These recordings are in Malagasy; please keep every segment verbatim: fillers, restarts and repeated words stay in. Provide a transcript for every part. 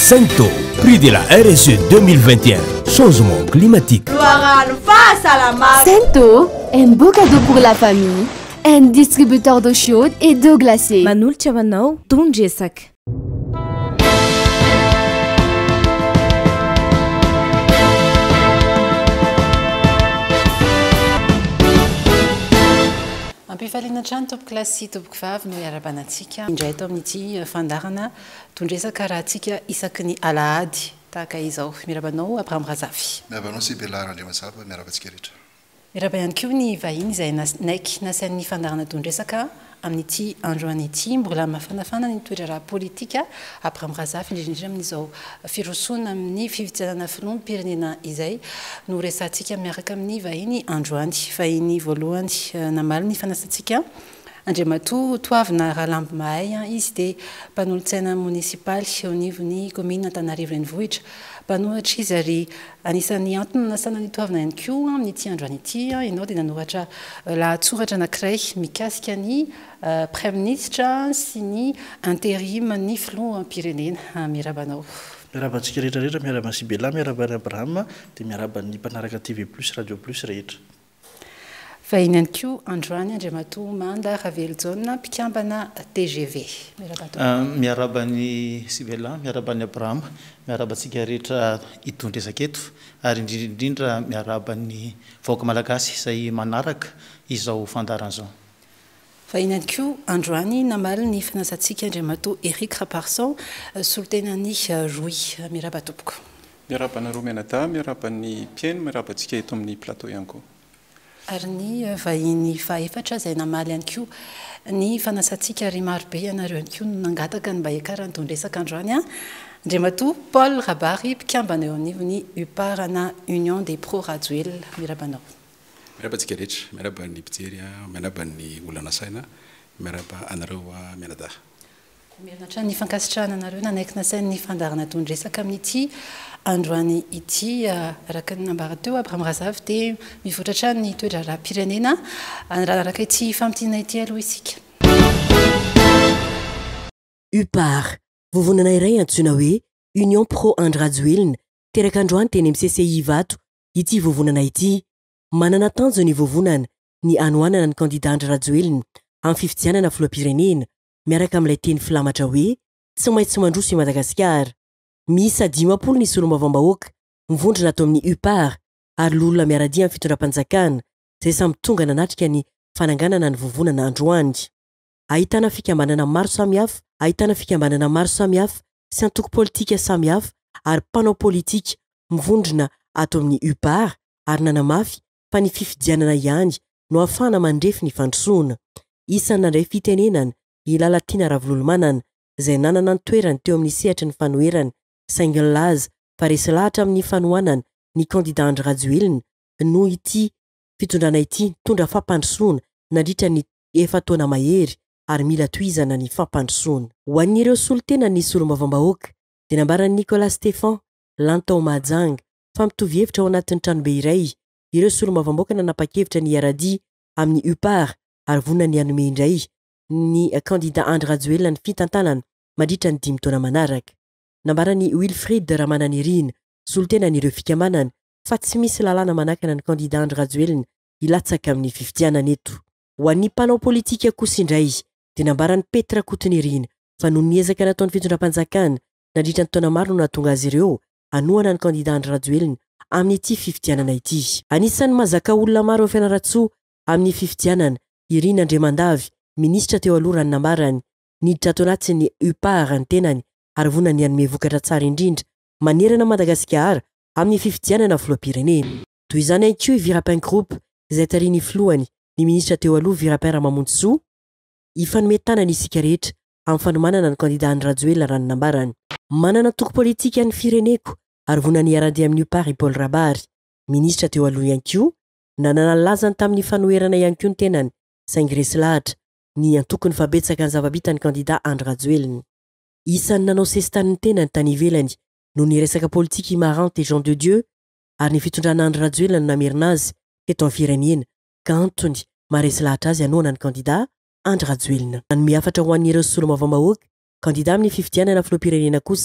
Sento, prix de la R S E deux mille vingt et un, changement climatique. Sento, un beau cadeau pour la famille, un distributeur d'eau chaude et d'eau glacée. Manolotra hoanao tondresaka. Ampifaliana trano tompoko lasy tompoko vavy no iarabanantsika indray tao amin'ity fandarana tondresaka raha antsika isaky ny alahady tahaka izao. Mirabanao Abraham Razafy. Mirabanao Sibelara Andriamantsapa, miarabantsika rehetra. Miraba ihany koa ny vahiny izay naiky nasain'ny fandarana tondresaka amin'ity androany ity mbola mafanafana ny toetra raha politika Abraham Razafy indrindra amin'izao firosona amin'ny fivitsanana filoham-pirenena izay no resantsika miaraka amin'ny vahiny androany. Vahiny voalohany namaly ny fanasantsika Andriamatoa Toavina Rahalambo Mahay, izy dia mpanolontsaina munisipaly eo anivon'ny commune Antananarivo renivohitra. Mpanohitra izy ary anisan'ny antony nasana ny Toavina ihany koa amin'ity androany ity ianao dia nanoratra lahatsoratra anankiray mikasika ny Prime Ministre sy ny intérim ny filoham-pirenena. Mirabanao. Miarabantsika rehetra rehetra, miaraban'ny Sibela, miaraban'ny Abraham, dia miaraban'ny mpanaraka T V plus, Radio plus rehetra. Vahiny ihany koa androany Andriamatoa Manda Ravelojona mpikambana T G V. Miaraban'ny Sibela, miaraban'ny Abraham, miarabantsika rehetra itondresaka eto ary indrindra miaraban'ny vahoaka malagasy izay manaraka izao fandarana izao. Vahiny ihany koa androany namaly ny fanasantsika Andriamatoa Eric Raparson solotenan'ny Jouy. Miraba tompoko. Miaraban'ny Romenada, miaraban'ny Pieno, miarabantsika eto amin'ny plateau ihany koa. Ary ny vahiny faefatra izay namaly ihany koa ny fanasantsika ary marobe ianareo ihany koa no nangataka ny mba hiakarany tondresaka androany. Andriamatoa Paul Rabary mpikambana eo anivon'ny U P A R na Union des Pro Rajoel. Mirabanao. Miarabantsika rehetra, miaraban'ny mpijery, miaraban'ny olana saina, miaraba anareo mianadahy. Mianatra ny fankasitrahana anareo nanaiky nasain'ny fandarana tondresaka amin'ity androany ity araka ny nambara teo Abraham Razafy dia mivotratra ny toetra raha-pirenena araka ity fampitina ity aloha isika. U P A R, vovonana iray antsoina hoe Union Pro Rajoelina, teraka androany teny amin'ny C C I Vato. Ity vovonana ity manana tanjo ny vovonana ny anoanana ny candidat Rajoelina amin'ny fifidianana filoham-pirenena miaraka amin'ilay teny filamatra hoe tsy maintsy mandroso i Madagasikara. Miisa dimapolo ny solombavambahoaka mivondrona atao amin'ny U P A R ary lolona miaradia amin'ny fitondram-panjakana izay samy tonga nanatrika ny fananganana ny vovonana androany. Ahitana fikambanana maro samihafa, ahitana fikambanana maro samihafa sy antoko politika samihafa ary mpanao politika mivondrona atao amin'ny U P A R ary nanamafy fa ny fifidianana ihany no ahafahana mandrefy ny fandrosoana. Isan'ny nandray fitenenana i Lalatiana Ravolomanana izay nanana ny toerany teo amin'ny sehatra ny fanoherana saingy nilaza fa resy lahatra amin'ny fanohanana ny candidat Rajoelina no ity fitondrana ity tondra fampandrosoana nandritra ny efa taona mahery ary mila tohizana ny fampandrosoana. Ho an'ireo solotena ny solombavambahoaka dia nambaran'i Nicolas Stefan Lantao Mahajanga fa mitovy hevitra ao anatin'ny tranobe iray. Ireo solombavambahoaka nanapa-kevitra ny iaradia amin'ny U P A R ary vonona ny hanome indray ny candidat Rajoelina ny fitantanana mandritra ny dimy taona manaraka. Nambarani Wilfried Ramananirina, solotenan'ireo fikambanana fa tsy misy lalàna manakana ny candidat Rajoelina hilatsaka amin'ny fifidianana eto. Ho an'ny mpanao politika kosa indray dia nambarani Petra Kotonirina fa noho niezaka nataon'ny fitondram-panjakana nandritra ny taona maro no nahatonga azy ireo hanohana ny candidat Rajoelina amin'ity fifidianana ity. Anisan'ny mazaka olona maro eo Fianarantsoa amin'ny fifidianana Irina Andriamandavy, ministra teo aloha ny nambarany niditra ato anatin'ny U P A R ny tenany ary vonona ny hanome vokatra tsara indrindra manerana Madagasikara amin'ny fifidianana filoham-pirenena. Toy izany ihany koa i Virapin Group izay tariany filohany ny ministra teo aloha Virapin Ramamonjosoa ifanometana ny isika rehetra amin'ny fanomanana ny candidat Rajoelina raha ny nambarany. Manana toko politika ny fireneko ary vonona ny iaradia amin'ny U P A R i Paul Rabary, ministra teo aloha ihany koa nanana ny lazany tamin'ny fanoherana ihany koa ny tenany saingy resy lahatra ny antokony fabetsaka ny zava-bitany candidat Rajoelina. Isan'ny nanao sesitany ny tenany tany ivelany no ny resaka politika Imarante Jean de Dieu ary ny fitondrana Rajoelina namerina azy eto amin'ny firenena ka antony maresy lahatra azy anoana ny candidat Rajoelina. Ny miafatra ho an'ireo solombavambahoaka candidat amin'ny fifidianana filoham-pirenena kosa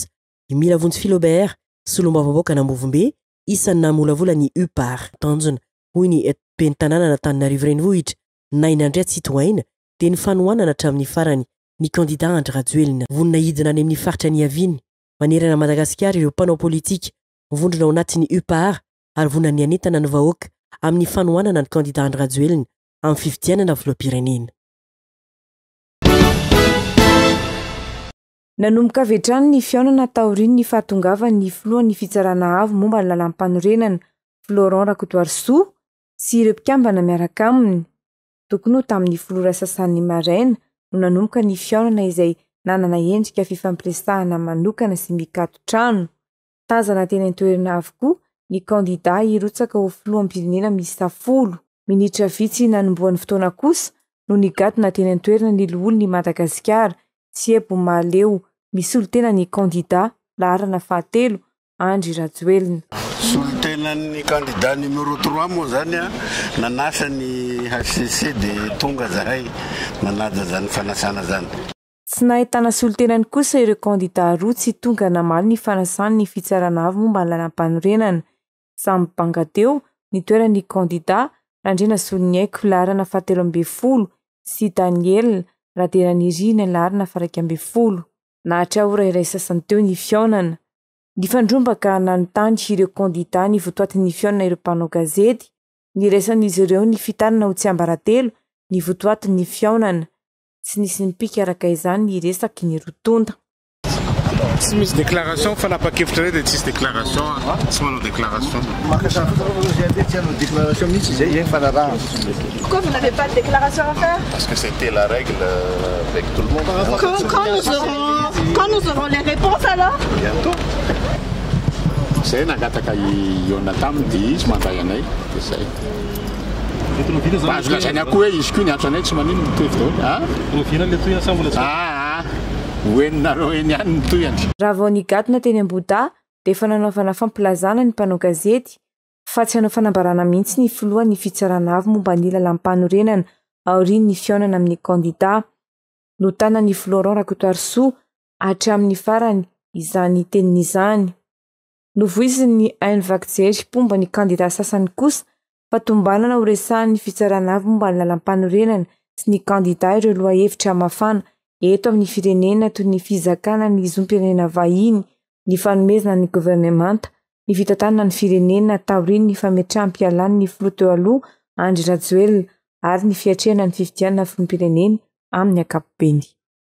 i mila vonjy Philobert sy lomba-vahoaka nambovom-be isan'ny namolavola ny U P A R tanjona hoy ny etpeny tanàna n'Antananarivo renivohitra Nainandria Citoyen dia ny fanohanana hatramin'ny farany ny candidat Andry Rajoelina vonina hidina any amin'ny faritra ny Aviny manerana Madagasikara ireo mpanao politika mivondrona ao anatin'ny U P A R ary vonina ny anetana ny vahoaka amin'ny fanohanana ny candidat Andry Rajoelina amin'ny fifidianana filoham-pirenena. Nanomboka avy hatrany ny fihaonana taoriany ny fahatongavan'ny filohan'ny fitsarana avo momba ny lalam-panorenana Florent Rakotoarisoa sy ireo mpikambana miaraka aminy. Tokony ho tamin'ny filoha sasan'ny maraina no nanomboka ny fihaonana izay nanana endrika fifampiresahana manokana sy mikato trano. Tazana teny an-toerana avokoa ny candidat hirotsaka ho filoham-pirenena miisa folo. Minitra vitsy nanomboan'ny fotoana kosa no nigatona teny an-toerana ny loholon'ny Madagasikara Tsiebo Maleo misolotena ny candidat laharana fahatelo Andry Rajoelina. Solitenan'ny candidat numéro trois moa zany a nanasa ny H C C dia tonga zahay nanaja zany fanasana zany. Tsy nahitana solotenany kosa ireo candidat roa tsy tonga namaly ny fanasany ny fitsarana avy momba ny lalam-panorenana. Samy banga teo nitoeran'ny candidat Randrena Soloniaiko laharana fahatelo amby folo sy Daniel Raderanirina laharana faha amby folo. Nahatra ora iray sasany teo ny fihaonana. Ny fandrombaka nanontany ireo candidat ny votoatin'ny fihaonana ireo mpanao gazety, niresan'izy ireo ny fitarina ho tsy ambaratelo ny votoatin'ny fihaonana. Tsy nisy nipika araka izany ny resaky ny rotonda. Tsy misy déclaration fa napakevitra dia tsisy déclaration, tsy manao déclaration. Déclaration mihitsy zay zay fanarahana. Pourquoi vous n'avez pas de déclaration à faire? Parce que c'était la règle avec tout le monde. Quand, quand, nous, aurons, quand nous aurons les réponses alors? Bientôt. Zay nangataka iona taminy dia izy mandray anay dia zay. Azo lazainy akoho hoe izy koa ny antso anay tsy manino mitoy daholo. Ah, hoeninareo eny ihany mitoyany. Raha vao nigatona teny Amboda dia efa nanaovana fampilazana ny mpanao gazety fa tsy hanao fanambarana mihitsy ny filohan'ny fitsarana avy momba ny lalam-panorenana aorian'ny fihaonana amin'ny candidat. Notanan'ny Florent Rakotoarisoa hatramin'ny farany izany tenin'izany. Novoiziny Aine Vakjery pomba ny candidat sasany kosa fatombanana ho resahan'ny fitsarana avy momba ny lalam-panorenana sy ny candidat ireo loha hevitra mafana eto amin'ny firenena toy ny fizakana ny zom-pirenena vahiny, ny fanomezana ny gouvernemanta, ny fitantanana ny firenena taoriany ny fametraha-mpialany ny filoha teo aloha Andry Rajoelina ary ny fiatrehana ny fifidianana filoham-pirenena amin'ny ankapobeny.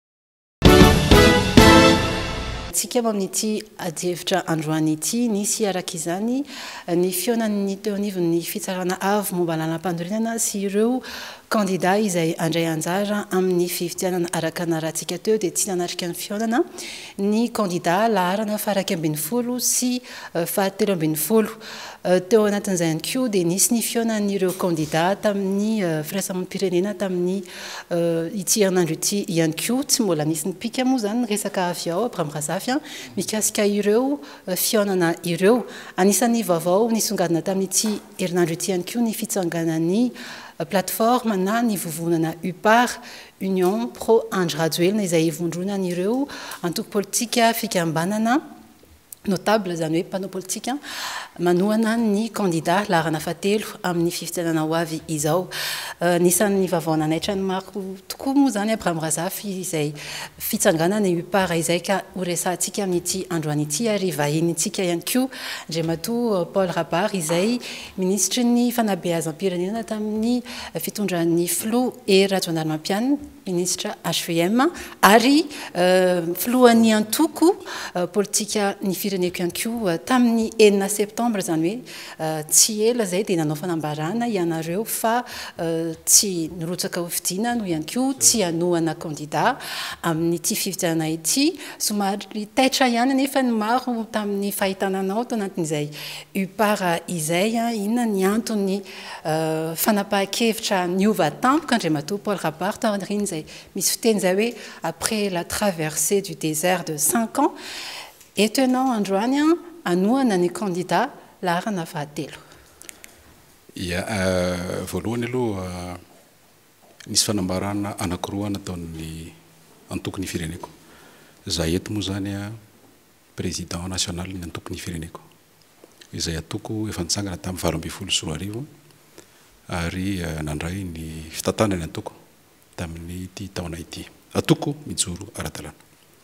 Tsika amin'ity adihevitra androany ity nisy araka izany ny fihaonan'ny teo anivon'ny fitsarana avy momba lalam-panorenana sy ireo candidat izay andray anjara amin'ny fifidianana araka narantsika teo dia tsy nanatrika ny fihaonana ny candidat laharana faha ambin'ny folo sy fahatelo ambin'ny folo. Teo anatin'izay ihany koa dia nisy ny fihaonan'ireo candidat tamin'ny firaisamonim-pirenena tamin'ny ity herinandro ity ihany koa tsy mbola nisy ny pika moa zany resaka avy ao après mirazafy mikasika ireo fihaonana ireo. Anisan'ny vaovao nisongadina tamin'ity herinandro ity ihany koa ny fitsanganan'ny plateforme na ny vovonana U P A R Union Pro Andry Rajoelina izay ivondronan'ireo antoko politika fikambanana notable zany hoe mpanao politika manohana ny candidat laharana fahatelo amin'ny fifidianana ho avy izao. Nisan'ny vaovao nanaitra ny maro tokoa moa zany Abraham Razafy izay fitsanganana U P A R izay ka ho resahantsika amin'ity androany ity ary vahinintsika ihany koa Andriamatoa Paul Rabary izay ministry ny fanabeazam-pirenena tamin'ny fitondran'ny filoha e Rajaonarmampianina ministra H V M ary filohan'ny antoko politika ny fireneko ihany koa tamin'ny enina septembre zany hoe tsy ela zay dia nanao fanambarana ianareo fa tsy nirotsaka ho fidiana no ihany koa tsy hanohana candidat amin'ity fifidianana ity somary taitra ihany nefa ny maro tamin'ny fahitananao tao anatin'izay U P A R izay inona ny antony fanapahan-kevitra niova tampoka Andriamatoa Paul Rabary tao aoriana izay misy fiteny zay hoe après la traversée du désert de cinq ans eto ianao androany anohana ny candidat laharana fahatelo. Ia, voalohany aloha nisy fanambarana anankiroa nataon'ny antoko ny fireneko. Za eto moa zany président national ny antoko ny fireneko izay atoko efa nitsangana tamin'ny valo ambin'ny folo sy roa arivo ary nandray ny fitantanana ny antoko tamin'ny ity taona ity atoko mijoro ara-dalàna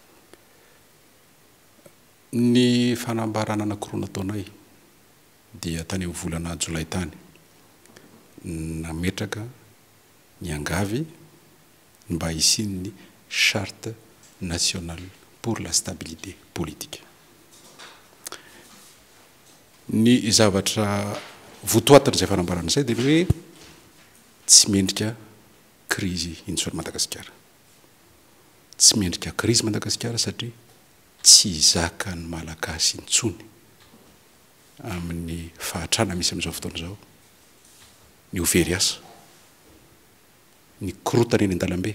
ny fanambarana anankiroa nataonay dia tany amin'ny volana jolay tany nametraka ny angavy mba hisin'ny charte nationale pour la stabilité politique ny zavatra votoatana izay fanambarana izay dia hoe tsy mendrika krizy intsony Madagasikara tsy mendrika krizy Madagasikara satria tsy zaka ny malagasy intsony amin'ny fahatrana misy amin'izao fotoana izao ny overy asa ny korotana eny an-dalambe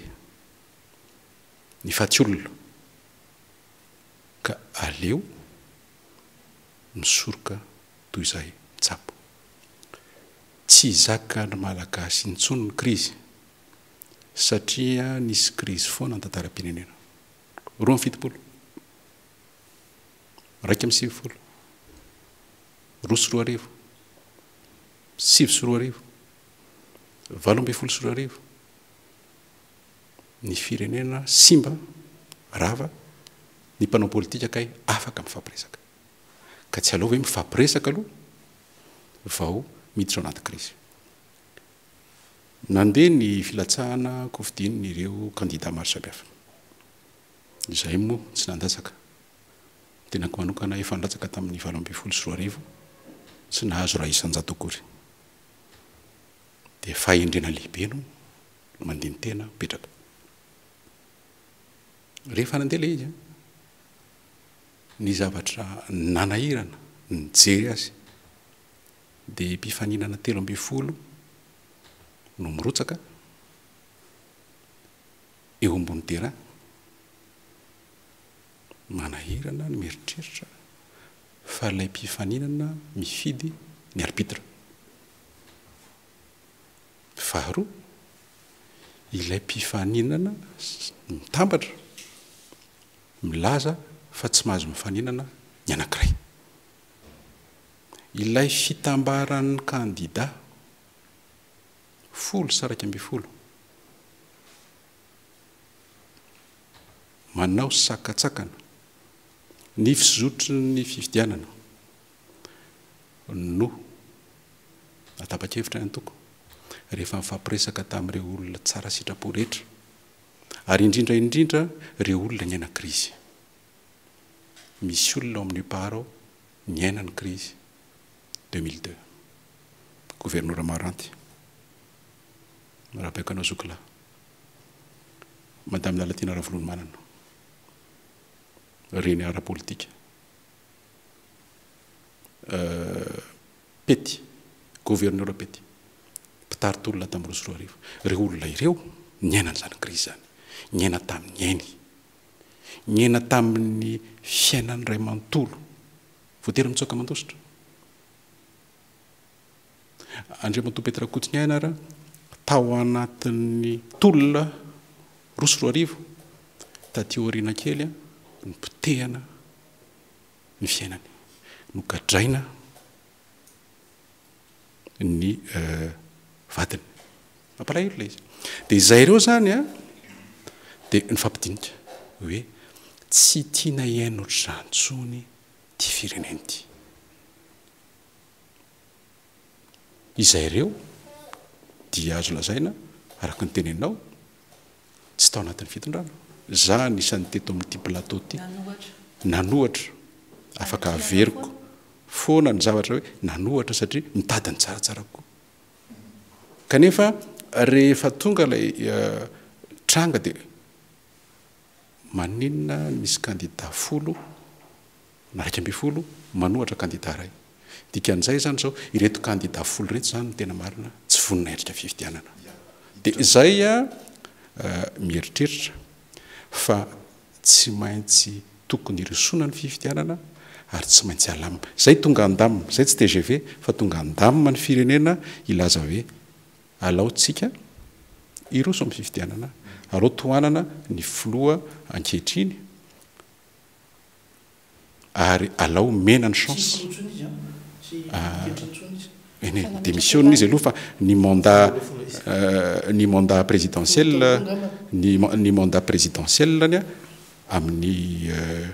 ny fatsiolona ka aleo misoroka toy izay tsapo tsy zaka ny malagasy intsony ny krizy satria nisy krizy foana ny tantaram-pirenena roa amby fitopolo raika amby sivifolo roa sy roa arivo sivy sy roa arivo valo amby folo sy roa arivo ny firenena simba rava ny mpanao politika kay afaka mifampiresaka ka tsy aleo hoe mifampiresaka aloha vao miditra ao anaty krizy nandeha ny filatsahana kofidiny ireo kandida maro samihafa izay moa tsy nandatsaka tenako manokana efa nandatsaka tamin'ny valo amby folo sy roa arivo tsy nahazo raha isan-jato akory dia fahendrena lehibe no mandeha ny tena mipetraka rehefa nandeha le izy ny zavatra nanahirana nijery azy dia mpifaninana telo amby folo no mirotsaka eo ambony terrain manahirana ny mieritreritra fa ilay mpifaninana mifidy ny arbitre faharoa ilay mpifaninana mitambatra milaza fa tsy mahazo mifaninana ny anankiray ilay fitambaran'ny kandida folo saraka amby folo manao sakatsakana ny fizotry ny fifidianana no atapa-kevitra ny antoko rehefa mifampiresaka tamin'ireo olona tsara sitrapo rehetra ary indrindra indrindra ireo olona ny aina krizy misy olona ao amin'ny paro ny aina ny krizy deux mille deux gouverneur Maranty raha-baikanao Zokla madame Lalatina Ravolony Manana reny ara-politika Pety gouverneur Pety mpitarotolona tamin'ny roa sy roa arivo ireo olona ireo ny aina n'izany krizy zany ny aina tamin'ny ainy ny aina tamin'ny fiainany ray manontolo voatery mitsoaka mandositra Andriamatoa Petrakoto ny aina raha tao anatin'ny tolona roa sy roa arivo taty aoriana kely ny mpitehana ny fiainany no gadraina ny vadiny mampalahelo ilay izy dia izay ireo zany a dia nifampidinika hoe tsy tiana iaino ohatrantsony ty fireneny ty izay ireo dia azo lazaina araka ny teneninao tsy tao anatin'ny fitondrano za nisan'ny teto amin'ity plateau ty nanohatra afaka averiko foana ny zavatra hoe nanohatra satria mitadiny tsaratsara koa kanefa rehefa tonga ilay tranga dia maninona misy kandida folo na raika amby folo manohatra kandida ray dikan'izay zany zao ireto kandida folo reto zany no tena marina tsy vonina endrika fifidianana dia izay a mieritreritra fa tsy maintsy tokony irisona ny fifidianana ary tsy maintsy alamina zay tonga andamina zay tsy T G V fa tonga andamina ny firenena ilaza hoe alaotsika iroso amin'ny fifidianana alao toanana ny filoha ankehitriny ary alao mena ny chance eny démissionne izy aloha fa ny mandat ny mandat présidentiel ny ny mandat présidentiel ny amin'ny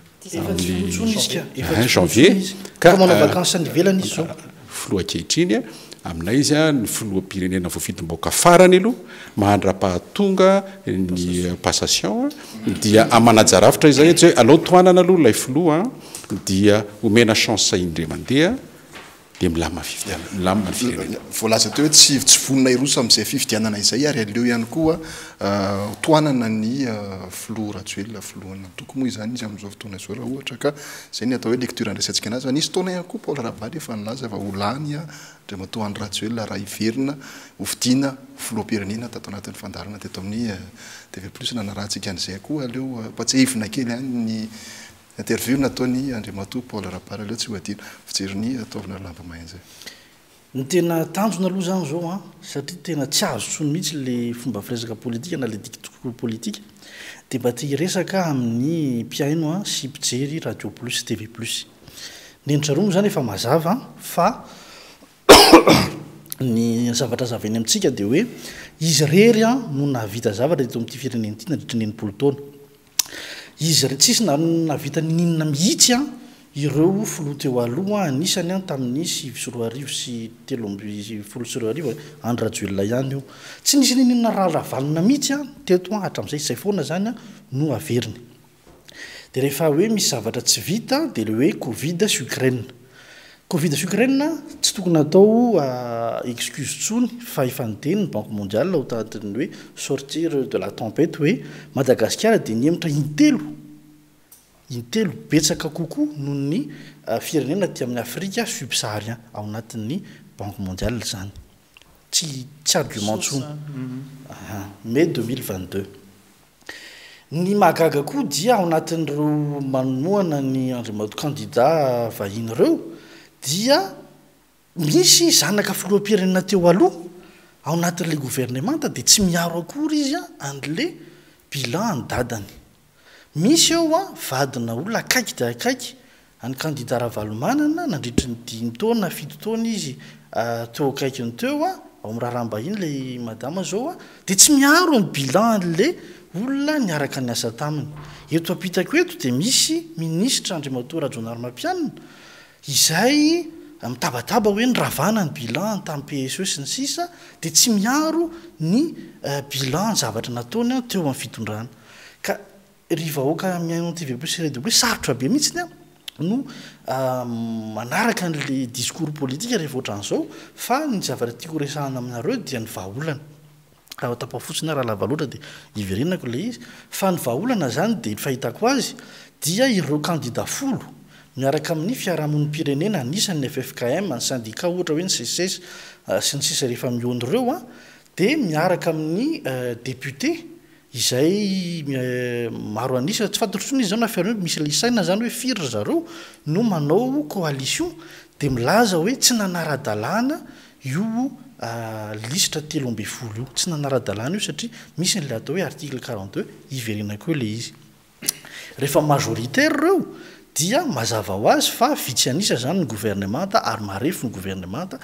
amin'ny janvier ka filoha ankehitriny aminay izy a ny filoha pirenena voafitim-boaka farany aloha mahandra-pahatonga ny passation dia amanajarafitra izay tsy hoe alao toanana aloha lay filoha dia omena chance indre mandeha dia milamina fifidianana milamina ny firenena voalaza teo hoe tsy tsy vonona iroso amin'izay fifidianana izay ary aleo ihany koa toanana ny filoha Rajoelina filohana toko moa izany izy amin'izao fotoana izao raha ohatra ka izay ny atao hoe lecture andraisantsika anazy fa nisy taona ihany koa Paul Rabaly efa nilaza fa ho lany a ndray matoa andro Rajoelina raha iverina hofidiana filoham-pirenena tato anatin'ny fandarana teto amin'ny T V plus nanarahantsika an'izay koa aleo patsahivina kely ihany ny interview nataony Andriamatoa Paul Rabaly aleo tsy ho adino fijeriny ataovana lamba mahinzay ny tena tanjona aloha zany zao a satria tena tsy azo tsony mihitsy le fomba firesaka politika na le dikitoko politika dia mba tia resaka amin'ny mpiaino a sy mpijery radio plus T V plus nendritra roa moa zany efa mazava fa ny zavatra zavainy amintsika dia hoe izy rery a no nahavita zavatra eto amin'ity firenena ity nandritra ny enimpolo taona izy tsisy nahavita ninona mihitsy a ireo filoha teo aloha anisany a tamin'ny sivy sy roa arivo sy telo amby folo sy roa arivo Andry Rajoelina ihany io tsy nisy ninona raha ravalina mihitsy a teto a hatramin'izay izay foana zany a no averiny dia rehefa hoe misy zavatra tsy vita dia le hoe Covid sy Ukraine Covid sy Ukraine tsy tokony atao excuse tsony fa efa niteny ny Banque mondiale ao tanatiny hoe sortir de la tempête hoe Madagasikara dia niemitra intelo intelo betsaka kokoa noho ny firenena aty amin'ny Afrika subsaharien ao anatin'ny Banque mondiale zany tsy tsy argument tsony mai deux mille vingt-deux ny mahagaga koa dia ao anatin'ireo manomoana ny Andriamatoa candidat vahiny ireo dia misy zanaka filoham-pirenena teo aloha ao anatin'le gouvernemanta dia tsy miaro akory izy a an'le bilan ny-dadany misy eo a vadina olona akaiky dia akaiky any candidat Ravalomanana nandritry ny dimy taona fito taona izy teo akaikiny teo a ao amin'ny raharaham-bahiny le madama zao a dia tsy miaro ny bilan an'le olona niaraka ny asa taminy eto apitako eto dia misy ministra Andriamatoa Rajonarymampianina izay mitabataba hoe nyravana ny bilan tamin'ny P S E sy ny sisa dia tsy miaro ny bilan zavatra nataony teo amin'ny fitondrana ka rivahoaka miaino T V plus radio hoe sarotra be mihitsy a no manaraka an'le discours politika rehefa ohatran'izao fa ny zavatra tiako resahana aminareo dia ny vahaolana raha tapafotsiny raha lava loatra dia iverenako le izy fa ny vahaolana zany dia fahitako azy dia ireo candidat folo miaraka amin'ny fiarahamon'ny pirenena anisan'ny F F K M ny syndicat ohatra hoe ny C C S sy ny sisa rehefa mihaony ireo a dia miaraka amin'ny député izay maro anisa tsy fantatrony izy zao na fiarahana misy lisaina zany hoe firy zareo no manao coalition dia milaza hoe tsy nanara-dalàna io lisitra telo amby folo io tsy nanara-dalàna io satria misy n'le atao hoe article quarante-deux iverenako le izy rehefa majoritaire ireo dia mazava ho azy fa vitsy anisa zany ny gouvernemanta ary marefo ny gouvernemanta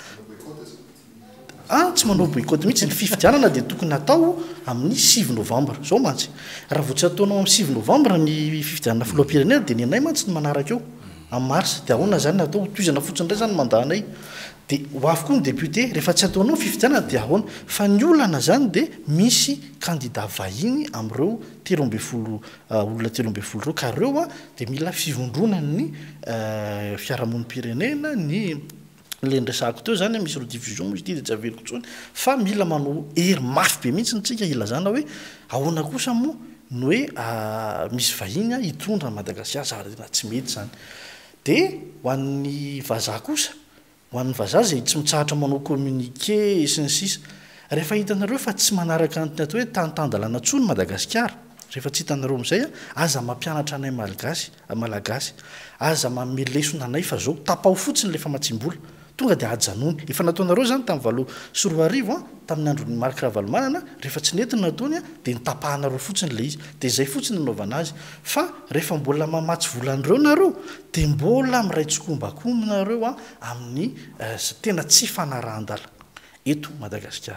ah tsy manao boycott mihitsy ny fifidianana dia tokony atao amin'ny sivy novembre zao mantsy raha vao tsy ataonao amin'ny sivy novembre ny fifidianana filoham-pirenena dia ny anay mantsy ny manaraka eo amin'ny mars dia ahoana zany natao toizana fotsiny ray zany mandanay dia ho afo koa ny député rehefa tsy ataonao fifidianana dia ahoana fa ny olana zany dia misy candidat vahiny amin'ireo telo amby folo olona telo amby folo ireo ka ireo a dia mila fivondronany fiarahamon'ny pirenena ny le ndresahako teo zany misy ro diffusion moa izy ty dia tsy averiko tsony fa mila manao hery mafy be mihitsy ntsika ilazana hoe ahoana kosa moa ny hoe misy vahiny hitondra Madagasikara zavatra tena tsy mety zany dia ho an'ny vazaha kosa ho an'ny vazaha zay tsy mitsahatra manao communiqué sy ny sisa rehefa hitanareo fa tsy manaraka ny atao hoe tanitandalana tsony Madagasikara rehefa tsy hitanareo amin'izay a aza mampianatra anay malagasy malagasy aza mameleso nanay fa zao tapao fotsiny lefa matsimbola tonga dia ajanony efa nataonareo zany tamin'ny valo sy roa arivo a tamin'ny androny Marc Ravalomanana rehefa tsy nentina nataony a dia nitapahanareo fotsiny le izy dia izay fotsiny nanaovana azy fa rehefa mbola mamatsy volan'ireo nareo dia mbola miraitsokombakominareo a amin'ny tena tsy fanarahan-dala eto Madagasikara.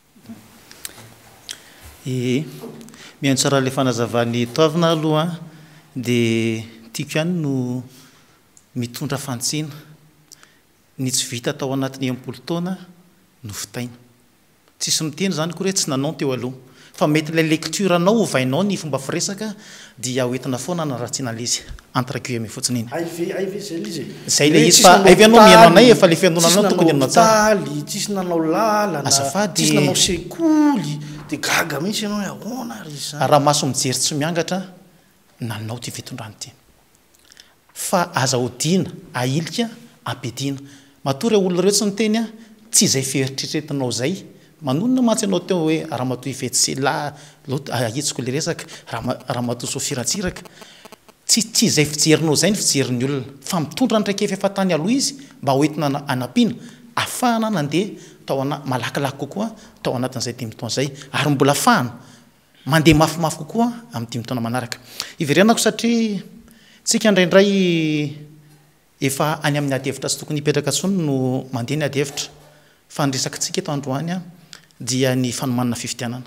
e mihaino tsara le fanazavany toavina aloha dia tiako ihany no mitondra fantsiana ny tsy vita tao anatin'ny enimpolo taona no fitaina tsisy miteny zany koa re tsy nanao teo aloha fa mety le lecture anao ovainao ny fomba firesaka dia hoentina foana naratsiana lezy entre guillemets fotsiny iny zay le izy fa avy anao mihaino anay efa le fianonanao tokony anao tsara tsisy nanao lalana tsisy nanao sekoly dia gaga mihitsy ianao ahoana ry zany raha maso mijery tsy miangatra nanao ty fitondrany ty fa azahodina ailika ampidina matory olona reo tsy niteny a tsy izay fieritreretinao zay manonona matsy anao teo hoe raha matoy vetsy la ahitsiko le resaka raha matoy sofiratsiraka tsy tsy izay fijerinao zay ny fijerin'ny olona fa mitondra ndraiky efa efa tany aloha izy mba hoentina anampiana afahana nandeha tao ana malakilaky kokoa tao anatin'izay dimy taona zay ary mbola afahana mandeha mafimafy kokoa amin'ny dimy taona manaraka iverenako satria tsika indraindray efa any amin'ny adihevitra tsy tokony hipetraka tsony no mandeha ny adihevitra fa nresaka tsika eto androany a dia ny fanomanana fifitianana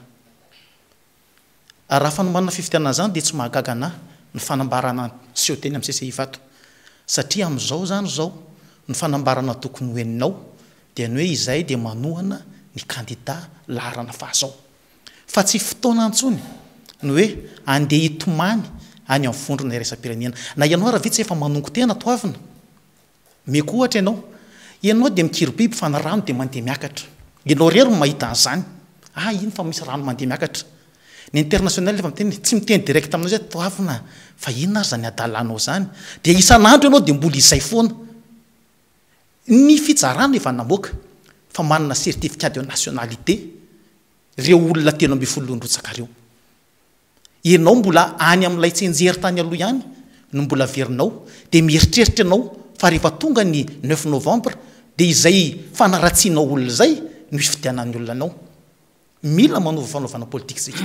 raha fanomanana fifitianana zany dia tsy mahagaga anahy ny fanambarana seho teny amin'ny C C I vato satria amin'izao zany zao ny fanambarana tokony hoeninao dia ny hoe izay dia manohana ny kandida laharana fahazao fa tsy fotoana antsony ny hoe andeha hitomany any amin'ny vondrona iraisam-pirenena na ianao raha vitsy efa manongo tena toavina meko ohatra ianao ianao dia mikiry biby fa ny rano dia mandeha miakatra ianao rery mahita an'izany ah iny fa misy rano mandeha miakatra ny international efa miteny tsy miteny direct aminao zay toavina fa inona ary zany adalanao zany dia isan'andro ianao dia mbola izay foana ny fitsarana efa namoaka fa manana certificat de nationalité reo olona telo amby folo ndrotsaka reo ianao mbola any amin'ilay tsenjery tany aloha ihany no mbola averinao dia mieritreritra ianao fa rehefa tonga ny neuf novembre dia izay fanaratsianao olona zay no isy fitianan'ny olona anao mila manova fanaovana politika sika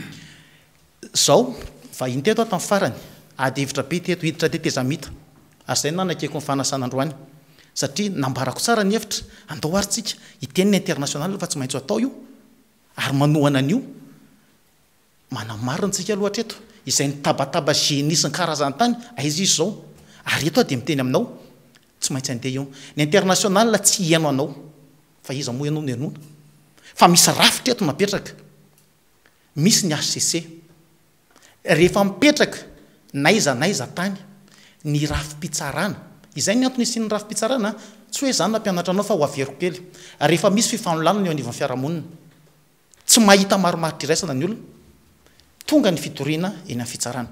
zao fa iny teto tamin'ny farany ady hevitra be teto hiditra tetezamita ary zay nanakeko ny fanasan'androany satria nambarako tsara ny hevitra andao ary tsika iteniny international fa tsy maintsy atao io ary manohana an'io manamariny tsika aloha treto izay nitabataba genisy ny karazany tany aizy izy zao ary eto a dia miteny aminao tsy maintsy andeha io ny international tsy hiaino anao fa iza moa ianao ny anona fa misy rafitra eto napetraka misy ny H C C rehefa mipetraka naiza naiza tany ny rafi-pitsarana izay ny antony isian'ny rafi-pitsarana tsy hoe zany nampianatra anao fa ho averiko kely rehefa misy fifanololana ny eo anivon'ny fiarahamonina tsy mahita maromaritra iraisana ny olona tonga ny fitoriana eny amin'ny fitsarana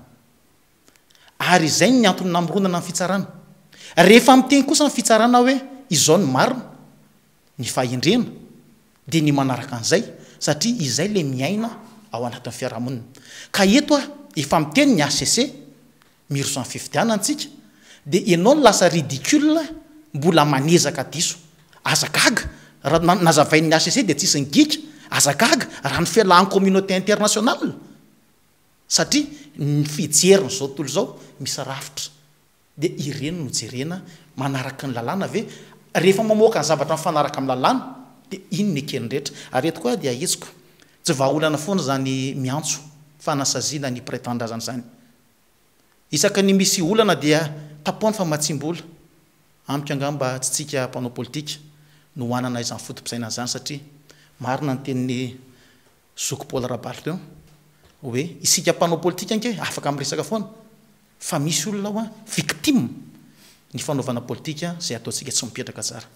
ary izay ny antony namoronana amin'ny fitsarana rehefa miteny kosa ny fitsarana hoe izao ny marina ny fahendrena dia ny manaraka an'izay satria izay le miaina ao anatin'ny fiarahamonina ka eto a efa miteny ny H C C miroso amin'ny fifitianantsika dia ianao ny lasa ridicule mbola manezaka diso azagaga raha nazavain'ny H C C dia tsisy ngika azagaga raha ny fialahan'ny communauté internationale satria ny fijeriny zao tontolo zao misy rafitra dia ireny no jerena manaraka ny lalàna ve rehefa mamoaka ny zavatra mifanaraka amin'ny lalàna dia iny ny ekeny rehetra ary eto koa dia ahitsiko tsy vahaolana foana zany miantso fanasaziana ny prétendre zany zany isaka ny misy olana dia tapoany fa matsimbola amiko angamba tsy tsika mpanao politika no hoanana izany fotom-pisaina zany satria marina ny tenin'ny Zoko Paul Rabal teo hoe isika mpanao politika anke afaka miresaka foana fa misy olona ao a victime ny fanaovana politika zay ataontsika tsy mipetraka tsara.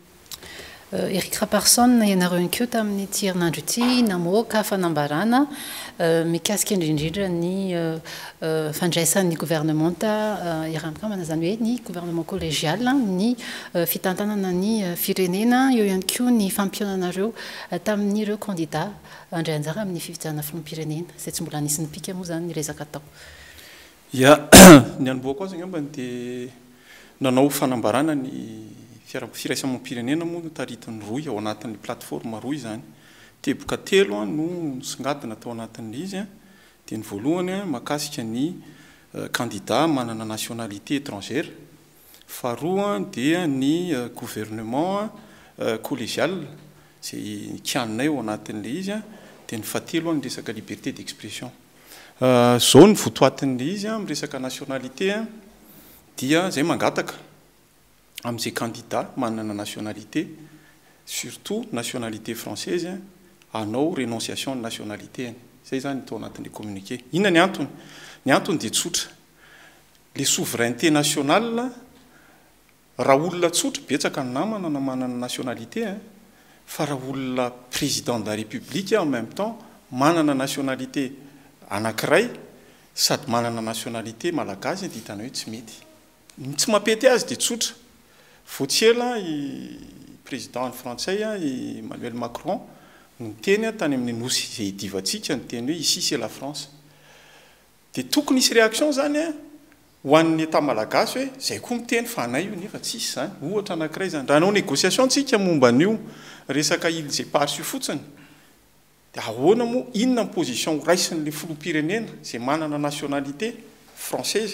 Eric Raparson ianareo ihany koa tamin'ny ty herinandro ity namoaka fanambarana mikasika indrindrindra ny fandraisan'ny gouvernementa iaraha-mikamana zany hoe ny gouvernement collégial ny fitantanana ny firenena eo ihany koa ny fampionanareo tamin'ireo candidat andray anjara amin'ny fifidianana filoham-pirenena zay tsy mbola nisy nipika moa zany ny resaka atao. Ya ny anomboako azy angambany dia nanao fanambarana ny firaisamam-pirenena moa no taritiny roy ao anatin'ny plateforme roy zany teboka telo a no songadina atao anatin'le izy a dia ny voalohany a mahakasika ny candidat manana nationalité étrangère faharoa dia ny gouvernement collégial zay kianinay ao anatin'le izy a dia ny fahatelo a ny resaka liberté d'expression zao ny votoatin'le izy a miresaka nationalité a dia zay mangataka amin'izay candidat manana nationalité surtout nationalité française anao renonciation de nationalité zay zany tao anatin'le communiqué inona ny antony ny antony dia tsotra le souveraineté nationale raha olona tsotra betsaka ny namana na manana nationalité fa raha olona président de la république en même temps manana nationalité anankiray sady manana nationalité malagasy dia hitana hoe tsy mety tsy mampety azy dia tsotra fotsiela i président frantsay Emmanuel Macron ny teny tany amin'ny nosy zay hidivantsika ny teny hoe ici c'est la France dia tokony isy réaction zany a ho an'ny état malagasy hoe zay koa miteny fa anay io nefa tsisy zany ohatra anankiray zany raha anao négociation tsika momba an'io resaka ile zay parsy fotsiny dia ahoana moa inona ny position raisin'le filoham-pirenena zay manana nationalité française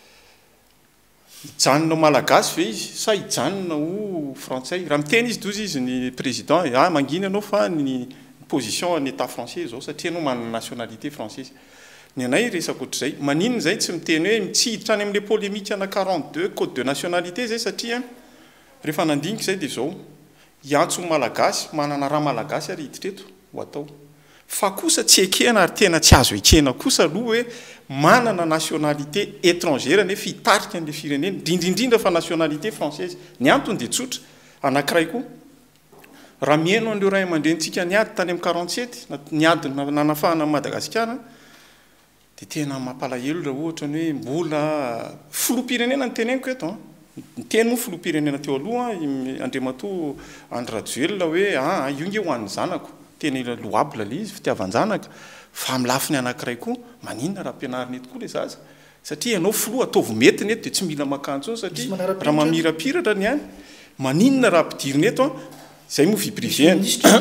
hijanona malagasy ve izy sa hijanona ho frantsay raha miteny izy dozy izy ny président ah mangina anao fa ny position ny état français zao satria anao manana nationalité française ny anay resaka ohatr'izay maninona zay tsy miteny hoe mitsiditra any amin'le polémique ana quarante-deux code de nationalité zay satria rehefa nandinika zay dia zao hiantso malagasy manana raha malagasy ary hiditreto ho atao fa kosa tsy ekena ary tena tsy azo ekena kosa aloha hoe manana nationalité étrangère nefa hitarika an'le firenena indrindrindrindra fa nationalité française ny antony dia tsotra anankiray koa raha mihaino an'ireo ray aman-drentsika niady tany amin'ny quarante-sept niady nanafahana Madagasikara dia tena mampalahelo raha ohatra ny hoe mbola filoham-pirenena ny teneniko eto ny teny moa filoham-pirenena teo aloha Andriamatoa Andry Rajoelina hoe a io nge ho an'ny zanako teny loable le izy fitiavan-janaka fa amin'ny lafiny anankiray koa maninona raha ampianarina eto koa le zaza satria ianao filoha ataovy mety neto dia tsy mila makanjo satria raha mamirapiratra ny any maninona raha ampidirina eto a zay moa vie privée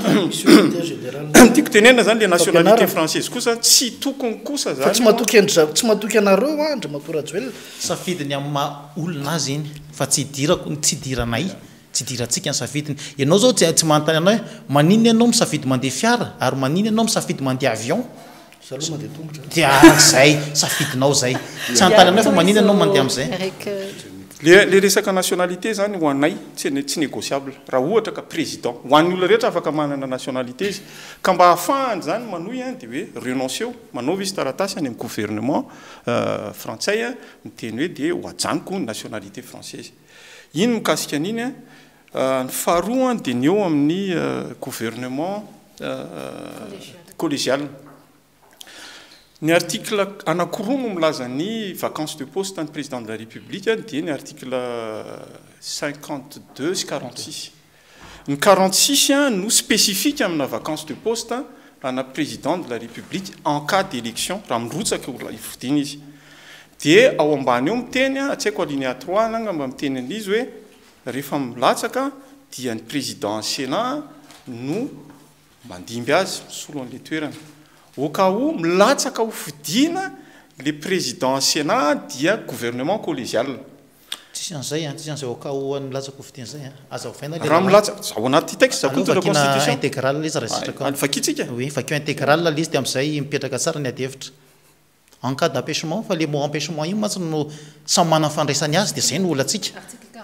tiako tenena zany le nationalité française kosa tsy tokony kosa zany tsy matoky tsy matoky anareo a Andriamatoa Rajoelina safidiny amin'ny maha olona azy iny fa tsy hidirako tsy hidiranay tsy hidirantsika ny safidiny ianao zao tsy manontany anao hoe maninona ianao misafidy mandeha fiara ary maninona ianao misafidy mandeha avion dia zay safidinao zay tsy anontany anao fa maninona ianao mandeha amin'izay le le resaka nationalité zany ho anay tsy tsy négociable raha ohatra ka président ho an'ny olona rehetra afaka manana nationalité izy ka mba hahafahany zany manohy a dia hoe renonce eo manaova izy taratasy any amin'ny gouvernement frantsay a miteny hoe dia ho ajanoko ny nationalité française iny mikasika an'iny a ny faharoa dia ny eo amin'ny gouvernement collégial ny article anankiroa no milaza ny vacances de poste ny président de la république dia ny article cinquante-deux sy quarante-six ny quarante-six no spécifique amina vacances de poste ana président de la république en cas d'élection raha mirotsaka ivodina izy dia ao ambany eo miteny tsy haiko alinéa trois nanga mba miteny an'izy hoe rehefa milatsaka dia ny président sénat no mandimby azy misolo an'le toerana au cas où milatsaka ho fidina le président sénat dia gouvernement collégial tsisy an'izay tsisy an'izay au cas où milatsaka ho fidina zay aza hofaina raha milatsaka ao anaty texte zakona constitution intégral izy raha sitraka vakitsika oui vakio intégral izy dia amin'izay mipetraka tsara ny adihevitra en cas d'empêchement fa le mot empêchement io matsy no samy manana fandraisany azy dia zay no olatsika